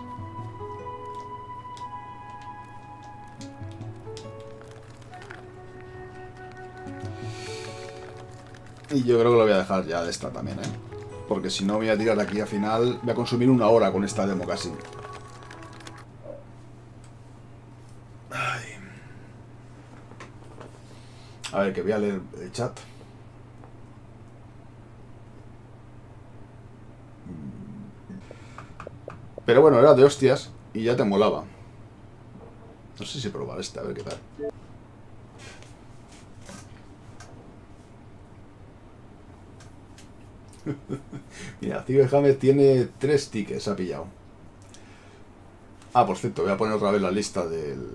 Y yo creo que lo voy a dejar ya de esta también, ¿eh? Porque si no voy a tirar aquí al final. Voy a consumir 1 hora con esta demo casi. Ay. A ver, que voy a leer el chat. Pero bueno, era de hostias y ya te molaba. No sé si probar este, a ver qué tal. Mira, Cibe James tiene 3 tickets, ha pillado. Ah, por cierto, voy a poner otra vez la lista del...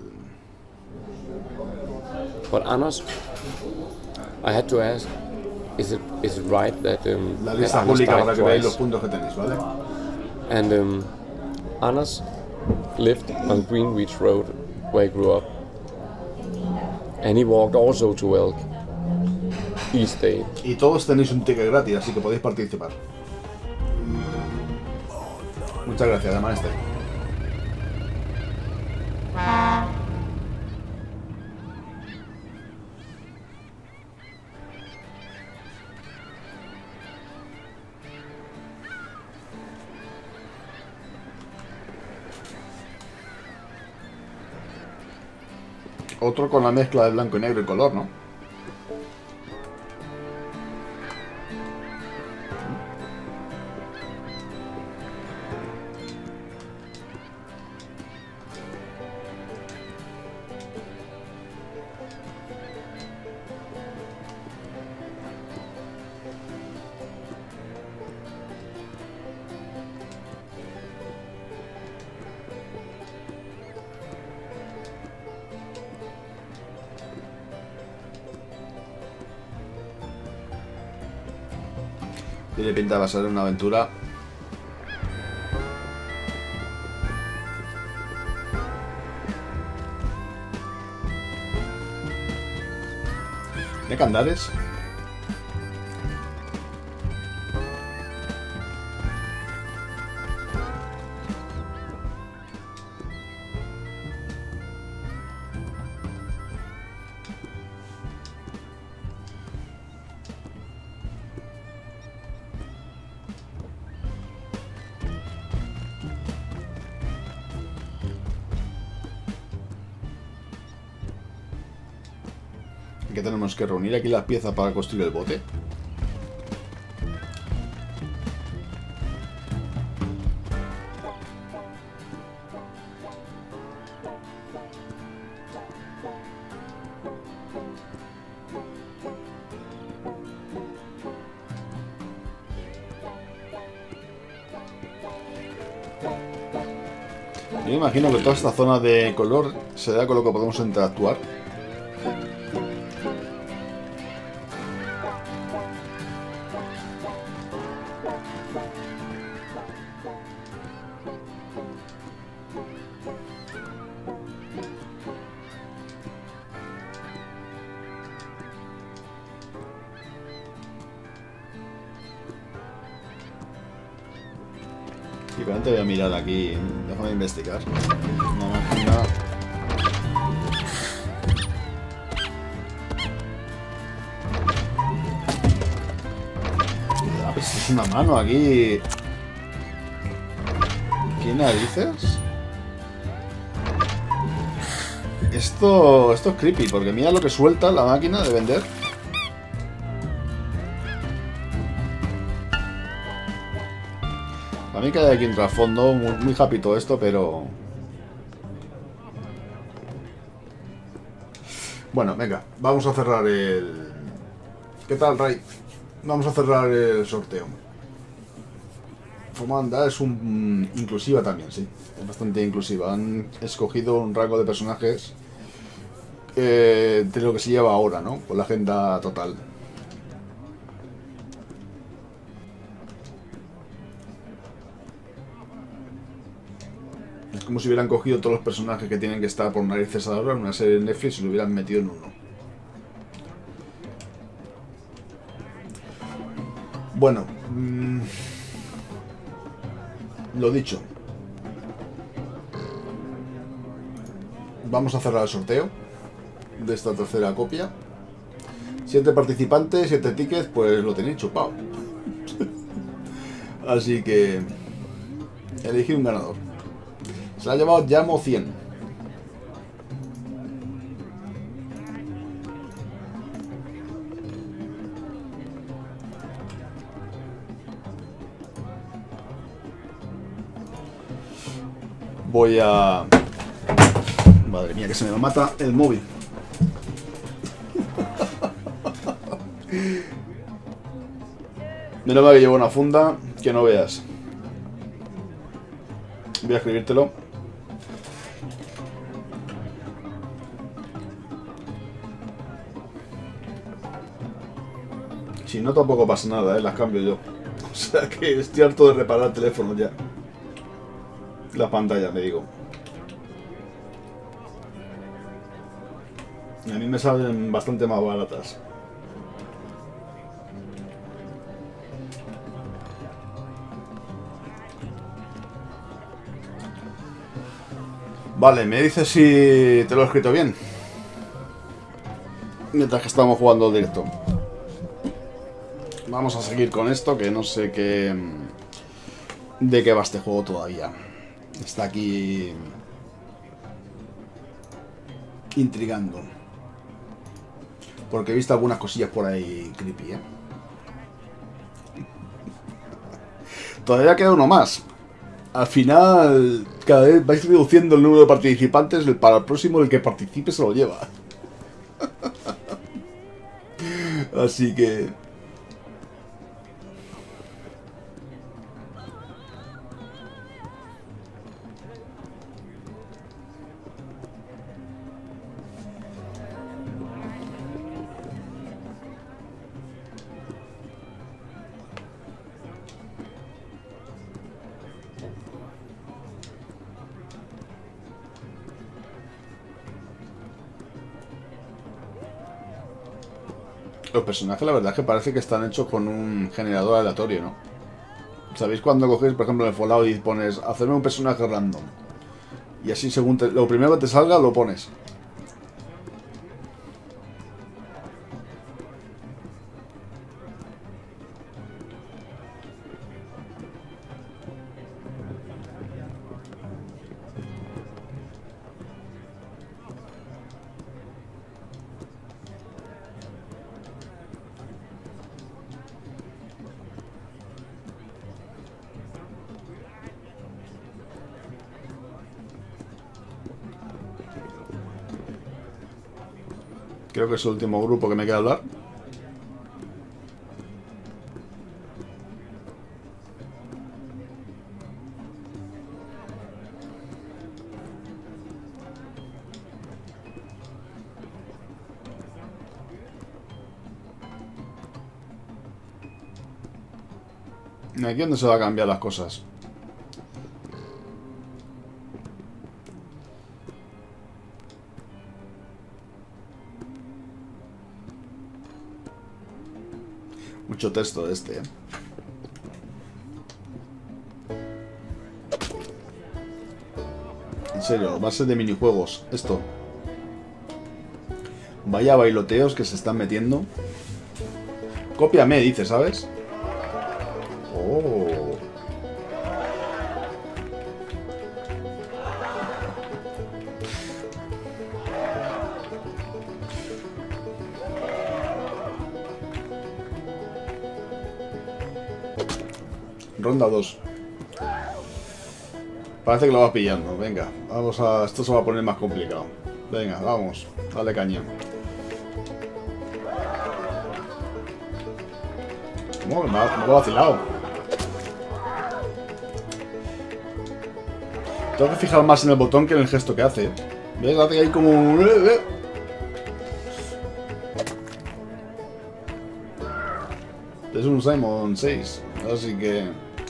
But Anders, I had to ask, is it right that La lista that Anders pública died para que veáis twice? los puntos que tenéis, ¿vale? And Anders lived on Greenwich Road, where he grew up. And he walked also to Elk. East Day. Y todos tenéis un ticket gratis, así que podéis participar. Muchas gracias, además este. Otro con la mezcla de blanco y negro y color, ¿no? Tiene pinta de ser una aventura. ¿De Candares? Que tenemos que reunir aquí las piezas para construir el bote. Yo me imagino que toda esta zona de color se da con lo que podemos interactuar. Simplemente voy a mirar aquí, déjame investigar. Una máquina. Ah, pues es una mano aquí. ¿Qué narices? Esto es creepy, porque mira lo que suelta la máquina de vender. A mí que hay aquí un trasfondo, muy happy todo esto, pero... Bueno, venga, vamos a cerrar el... ¿Qué tal, Ray? Vamos a cerrar el sorteo. Fomanda es inclusiva también, sí. Es bastante inclusiva. Han escogido un rango de personajes de lo que se lleva ahora, ¿no? Con la agenda total. Es como si hubieran cogido todos los personajes que tienen que estar por narices ahora en una serie de Netflix y lo hubieran metido en uno. Bueno, lo dicho. Vamos a cerrar el sorteo de esta tercera copia. 7 participantes, 7 tickets, pues lo tenéis chupado. Así que elegí un ganador. Se la ha llevado Llamo 100. Voy a... Madre mía, que se me mata el móvil. Menos mal que llevo una funda que no veas. Voy a escribírtelo. Si no, tampoco pasa nada, las cambio yo. O sea que estoy harto de reparar el teléfono ya. La pantalla, me digo. A mí me salen bastante más baratas. Vale, me dices si te lo he escrito bien. Mientras que estamos jugando al directo. Vamos a seguir con esto, que no sé qué... de qué va este juego todavía. Está aquí... intrigando. Porque he visto algunas cosillas por ahí creepy, ¿eh? Todavía queda uno más. Al final, cada vez vais reduciendo el número de participantes. Para el próximo, el que participe se lo lleva. Así que... los personajes, la verdad es que parece que están hechos con un generador aleatorio, ¿no? ¿Sabéis cuando cogéis, por ejemplo, en el Fallout y pones hacerme un personaje random? Y así, según lo primero que te salga, lo pones. Creo que es el último grupo que me queda hablar. Aquí es donde se van a cambiar las cosas. Mucho texto de este, ¿eh? En serio, base de minijuegos. Esto. Vaya bailoteos que se están metiendo. Cópiame, dice, ¿sabes? Oh. Ronda 2. Parece que lo vas pillando. Venga, vamos a... Esto se va a poner más complicado. Venga, vamos. Dale caña. ¿Cómo? Me lo he vacilado. Tengo que fijar más en el botón que en el gesto que hace. ¿Ves? Hace ahí como... Es un Simon 6. Así que...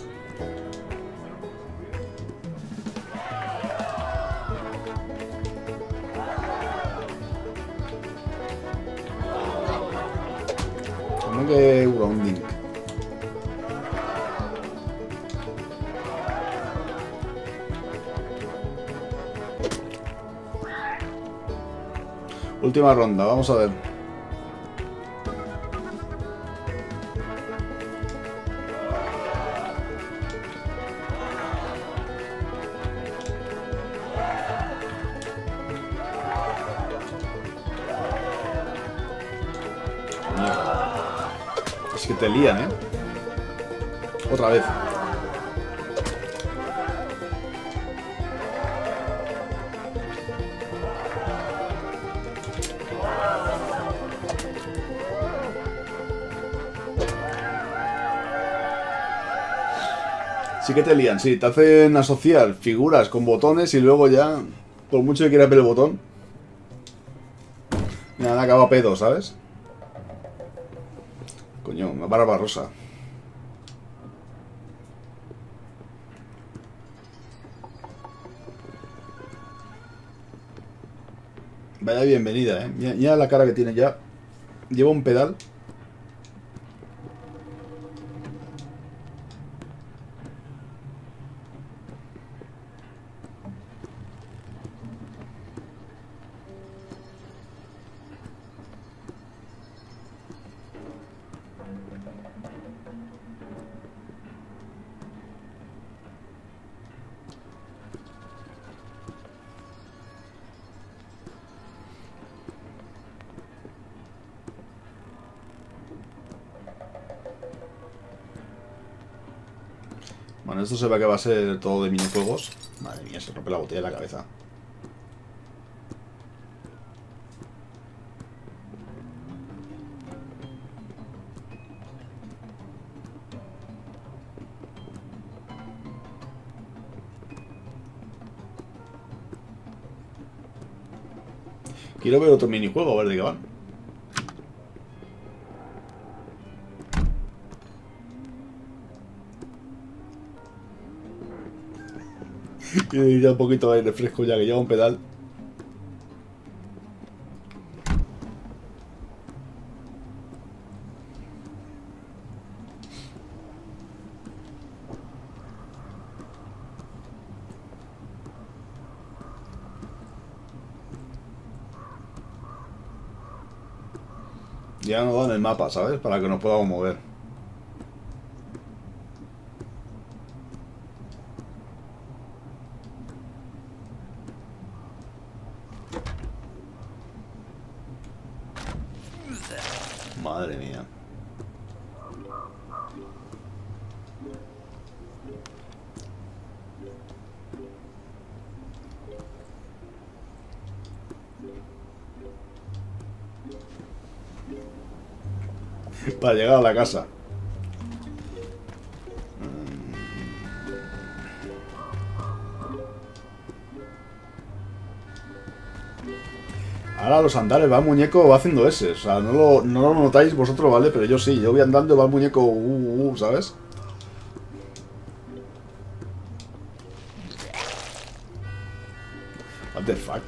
Como que grounding. Última ronda, vamos a ver. Es que te lían, ¿eh? Otra vez. Sí que te lían, sí, te hacen asociar figuras con botones y luego ya, por mucho que quieras ver el botón, nada, acaba pedo, ¿sabes? Coño, una barba rosa. Vaya bienvenida, ¿eh? Mira la cara que tiene ya. Lleva un pedal. Bueno, esto se ve que va a ser todo de minijuegos. Madre mía, se rompe la botella de la cabeza. Quiero ver otro minijuego, a ver de qué van. Y ya un poquito de refresco ya que lleva un pedal. Ya nos dan el mapa, ¿sabes? Para que nos podamos mover. Madre mía. Para llegar a la casa. Ahora los andares va el muñeco va haciendo ese. O sea, no lo notáis vosotros, ¿vale? Pero yo sí, yo voy andando y va el muñeco, ¿sabes? What the fuck.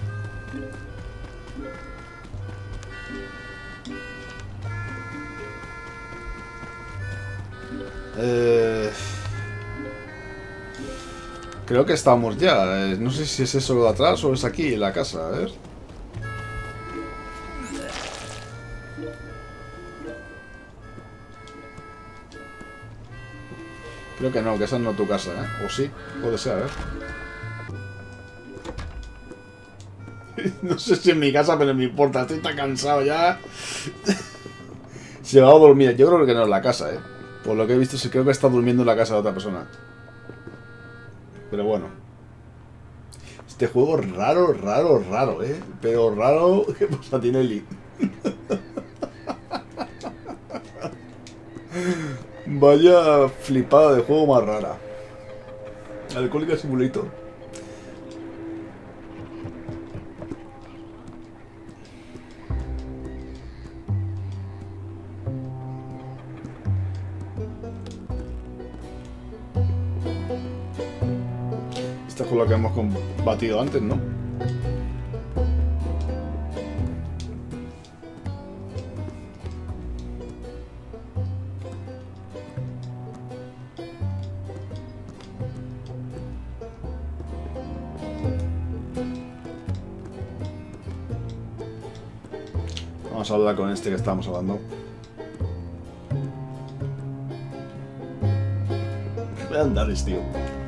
Creo que estamos ya. No sé si es eso de atrás o es aquí, en la casa. A ver. Creo que no, que esa no es tu casa, ¿eh? O sí, puede ser, a ver. No sé si en mi casa, pero no me importa. Estoy tan cansado ya. Se va a dormir. Yo creo que no es la casa, ¿eh? Por lo que he visto, sí creo que está durmiendo en la casa de otra persona. Pero bueno. Este juego es raro, ¿eh? Pero raro que pues tiene el Vaya flipada de juego más rara. Alcohólica Simulator. Esta es con la que hemos combatido antes, ¿no? Vamos a hablar con este que estábamos hablando. Voy a andar, tío.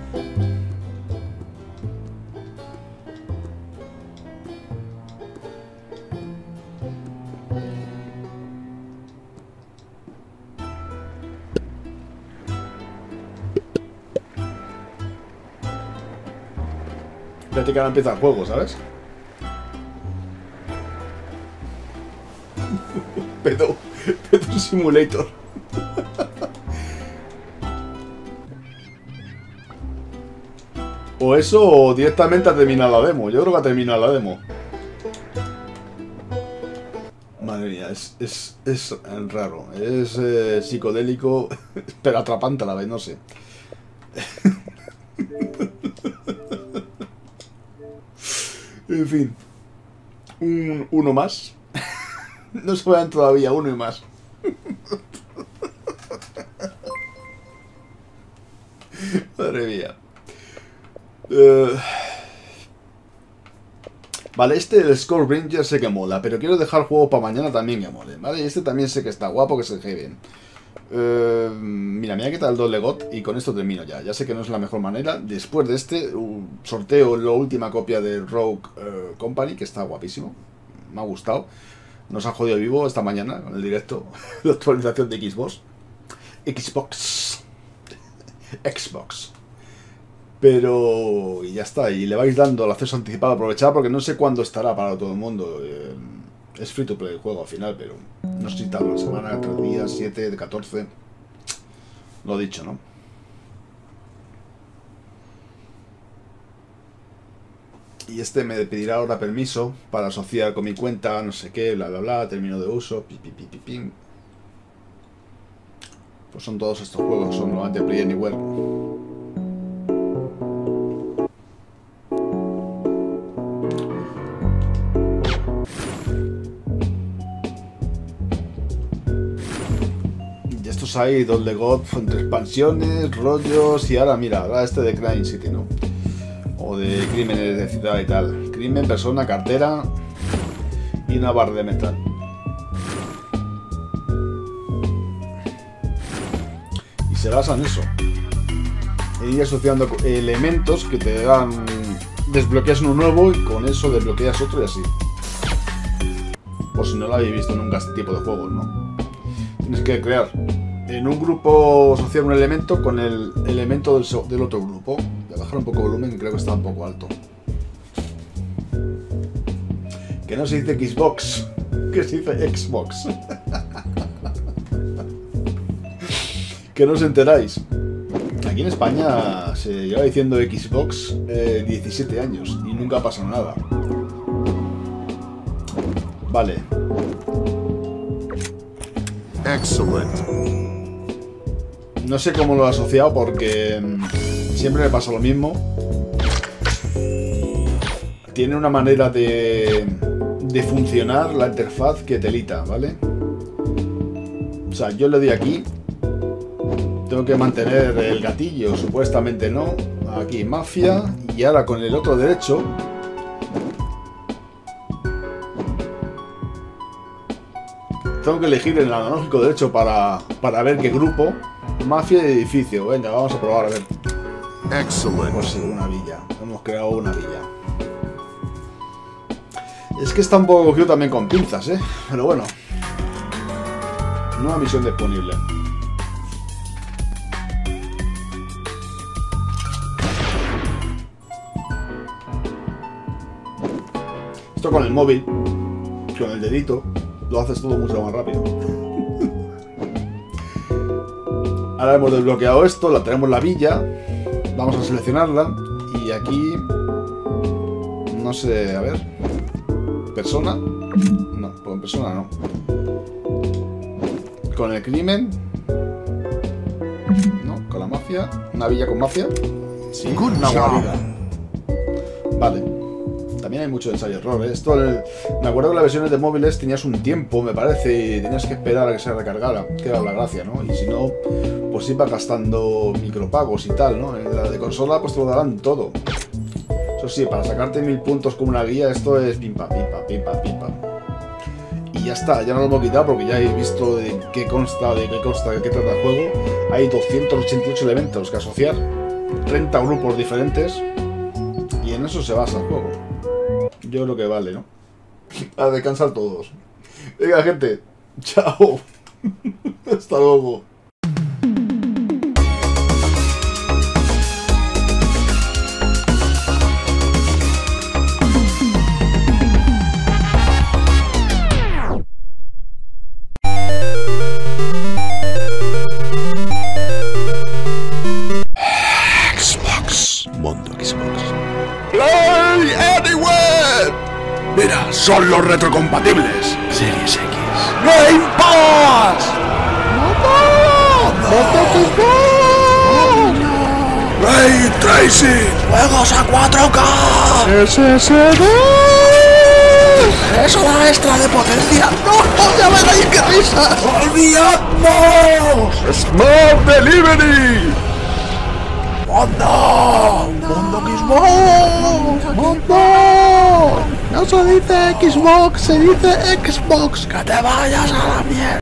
Fíjate que ahora empieza el juego, ¿sabes? Pedo Simulator. O eso, o directamente a terminar la demo. Yo creo que ha terminado la demo. Madre mía, es raro. Es psicodélico, pero atrapante a la vez, no sé. En fin. Uno más. No se vayan todavía, uno y más. Madre mía. Vale, el Scorebringer sé que mola, pero quiero dejar el juego para mañana también que mole, ¿vale? Este también sé que está guapo, que se ve bien. Mira, me voy a quitar el doble GOT y con esto termino ya. Ya sé que no es la mejor manera. Después de este, sorteo la última copia de Rogue Company, que está guapísimo. Me ha gustado. Nos ha jodido vivo esta mañana con el directo. La actualización de Xbox. Pero... y ya está. Y le vais dando el acceso anticipado. Aprovechar porque no sé cuándo estará para todo el mundo. Es free to play el juego al final, pero... no sé si tarda una semana, 3 días, 7, 14... Lo dicho, ¿no? Y este me pedirá ahora permiso para asociar con mi cuenta, no sé qué, bla bla bla, término de uso, pim. Pues son todos estos juegos, son normalmente Play Anywhere. Y estos hay, Doble God, entre expansiones, rollos, y ahora mira, ahora este de Crime City, ¿no? O de crímenes de ciudad y tal. Crimen, persona, cartera y una barra de metal. Y se basa en eso. E ir asociando elementos que te dan... desbloqueas uno nuevo y con eso desbloqueas otro y así. Por si no lo habéis visto nunca este tipo de juegos, ¿no? Tienes que crear en un grupo, asociar un elemento con el elemento del otro grupo. Voy a bajar un poco el volumen, que creo que está un poco alto. Que no se dice Xbox, que se dice Xbox. Que no os enteráis. Aquí en España se lleva diciendo Xbox 17 años y nunca ha pasado nada. Vale. Excellent. No sé cómo lo he asociado porque siempre me pasa lo mismo. Tiene una manera de funcionar la interfaz que telita, ¿vale? O sea, yo le doy aquí. Tengo que mantener el gatillo, supuestamente no. Aquí, Mafia. Y ahora con el otro derecho... tengo que elegir el analógico derecho para ver qué grupo. Mafia y edificio. Venga, vamos a probar a ver. Excellent. Pues sí, una villa. Hemos creado una villa. Es que está un poco cogido también con pinzas, ¿eh? Pero bueno. Nueva misión disponible. Esto con el móvil, con el dedito, lo haces todo mucho más rápido. Ahora hemos desbloqueado esto, la tenemos la villa. Vamos a seleccionarla. Y aquí... No sé, a ver... ¿Persona? No, con persona no. Con el crimen. No, con la mafia. Una villa con mafia. Sí, una guarida. Vale. También hay mucho ensayo-error, ¿eh? Esto, me acuerdo que las versiones de móviles tenías un tiempo, me parece, y tenías que esperar a que se recargara, que era la gracia, ¿no? Y si no, pues iba gastando micropagos y tal, ¿no? En la de consola, pues te lo darán todo. Eso sí, para sacarte 1000 puntos con una guía, esto es pim pam, pim pam, pim pam, pim pam. Y ya está, ya no lo hemos quitado porque ya he visto de qué consta, de qué trata el juego. Hay 288 elementos que asociar, 30 grupos diferentes, y en eso se basa el juego. Yo creo que vale, ¿no? A descansar todos. Venga, gente. Chao. Hasta luego. Xbox. Mundo Xbox. Play Anywhere. Mira, son los retrocompatibles. Series X. Game Pass. Ray Tracing. Juegos a 4K. SSD. Eso da extra de potencia. No, ya ven ahí, qué risa. ¡Olvidadnos! Smart Delivery. ¡Mundo! ¡Mundo Xbox! ¡Mundo! No se dice Xbox, se dice Xbox. ¡Que te vayas a la mierda!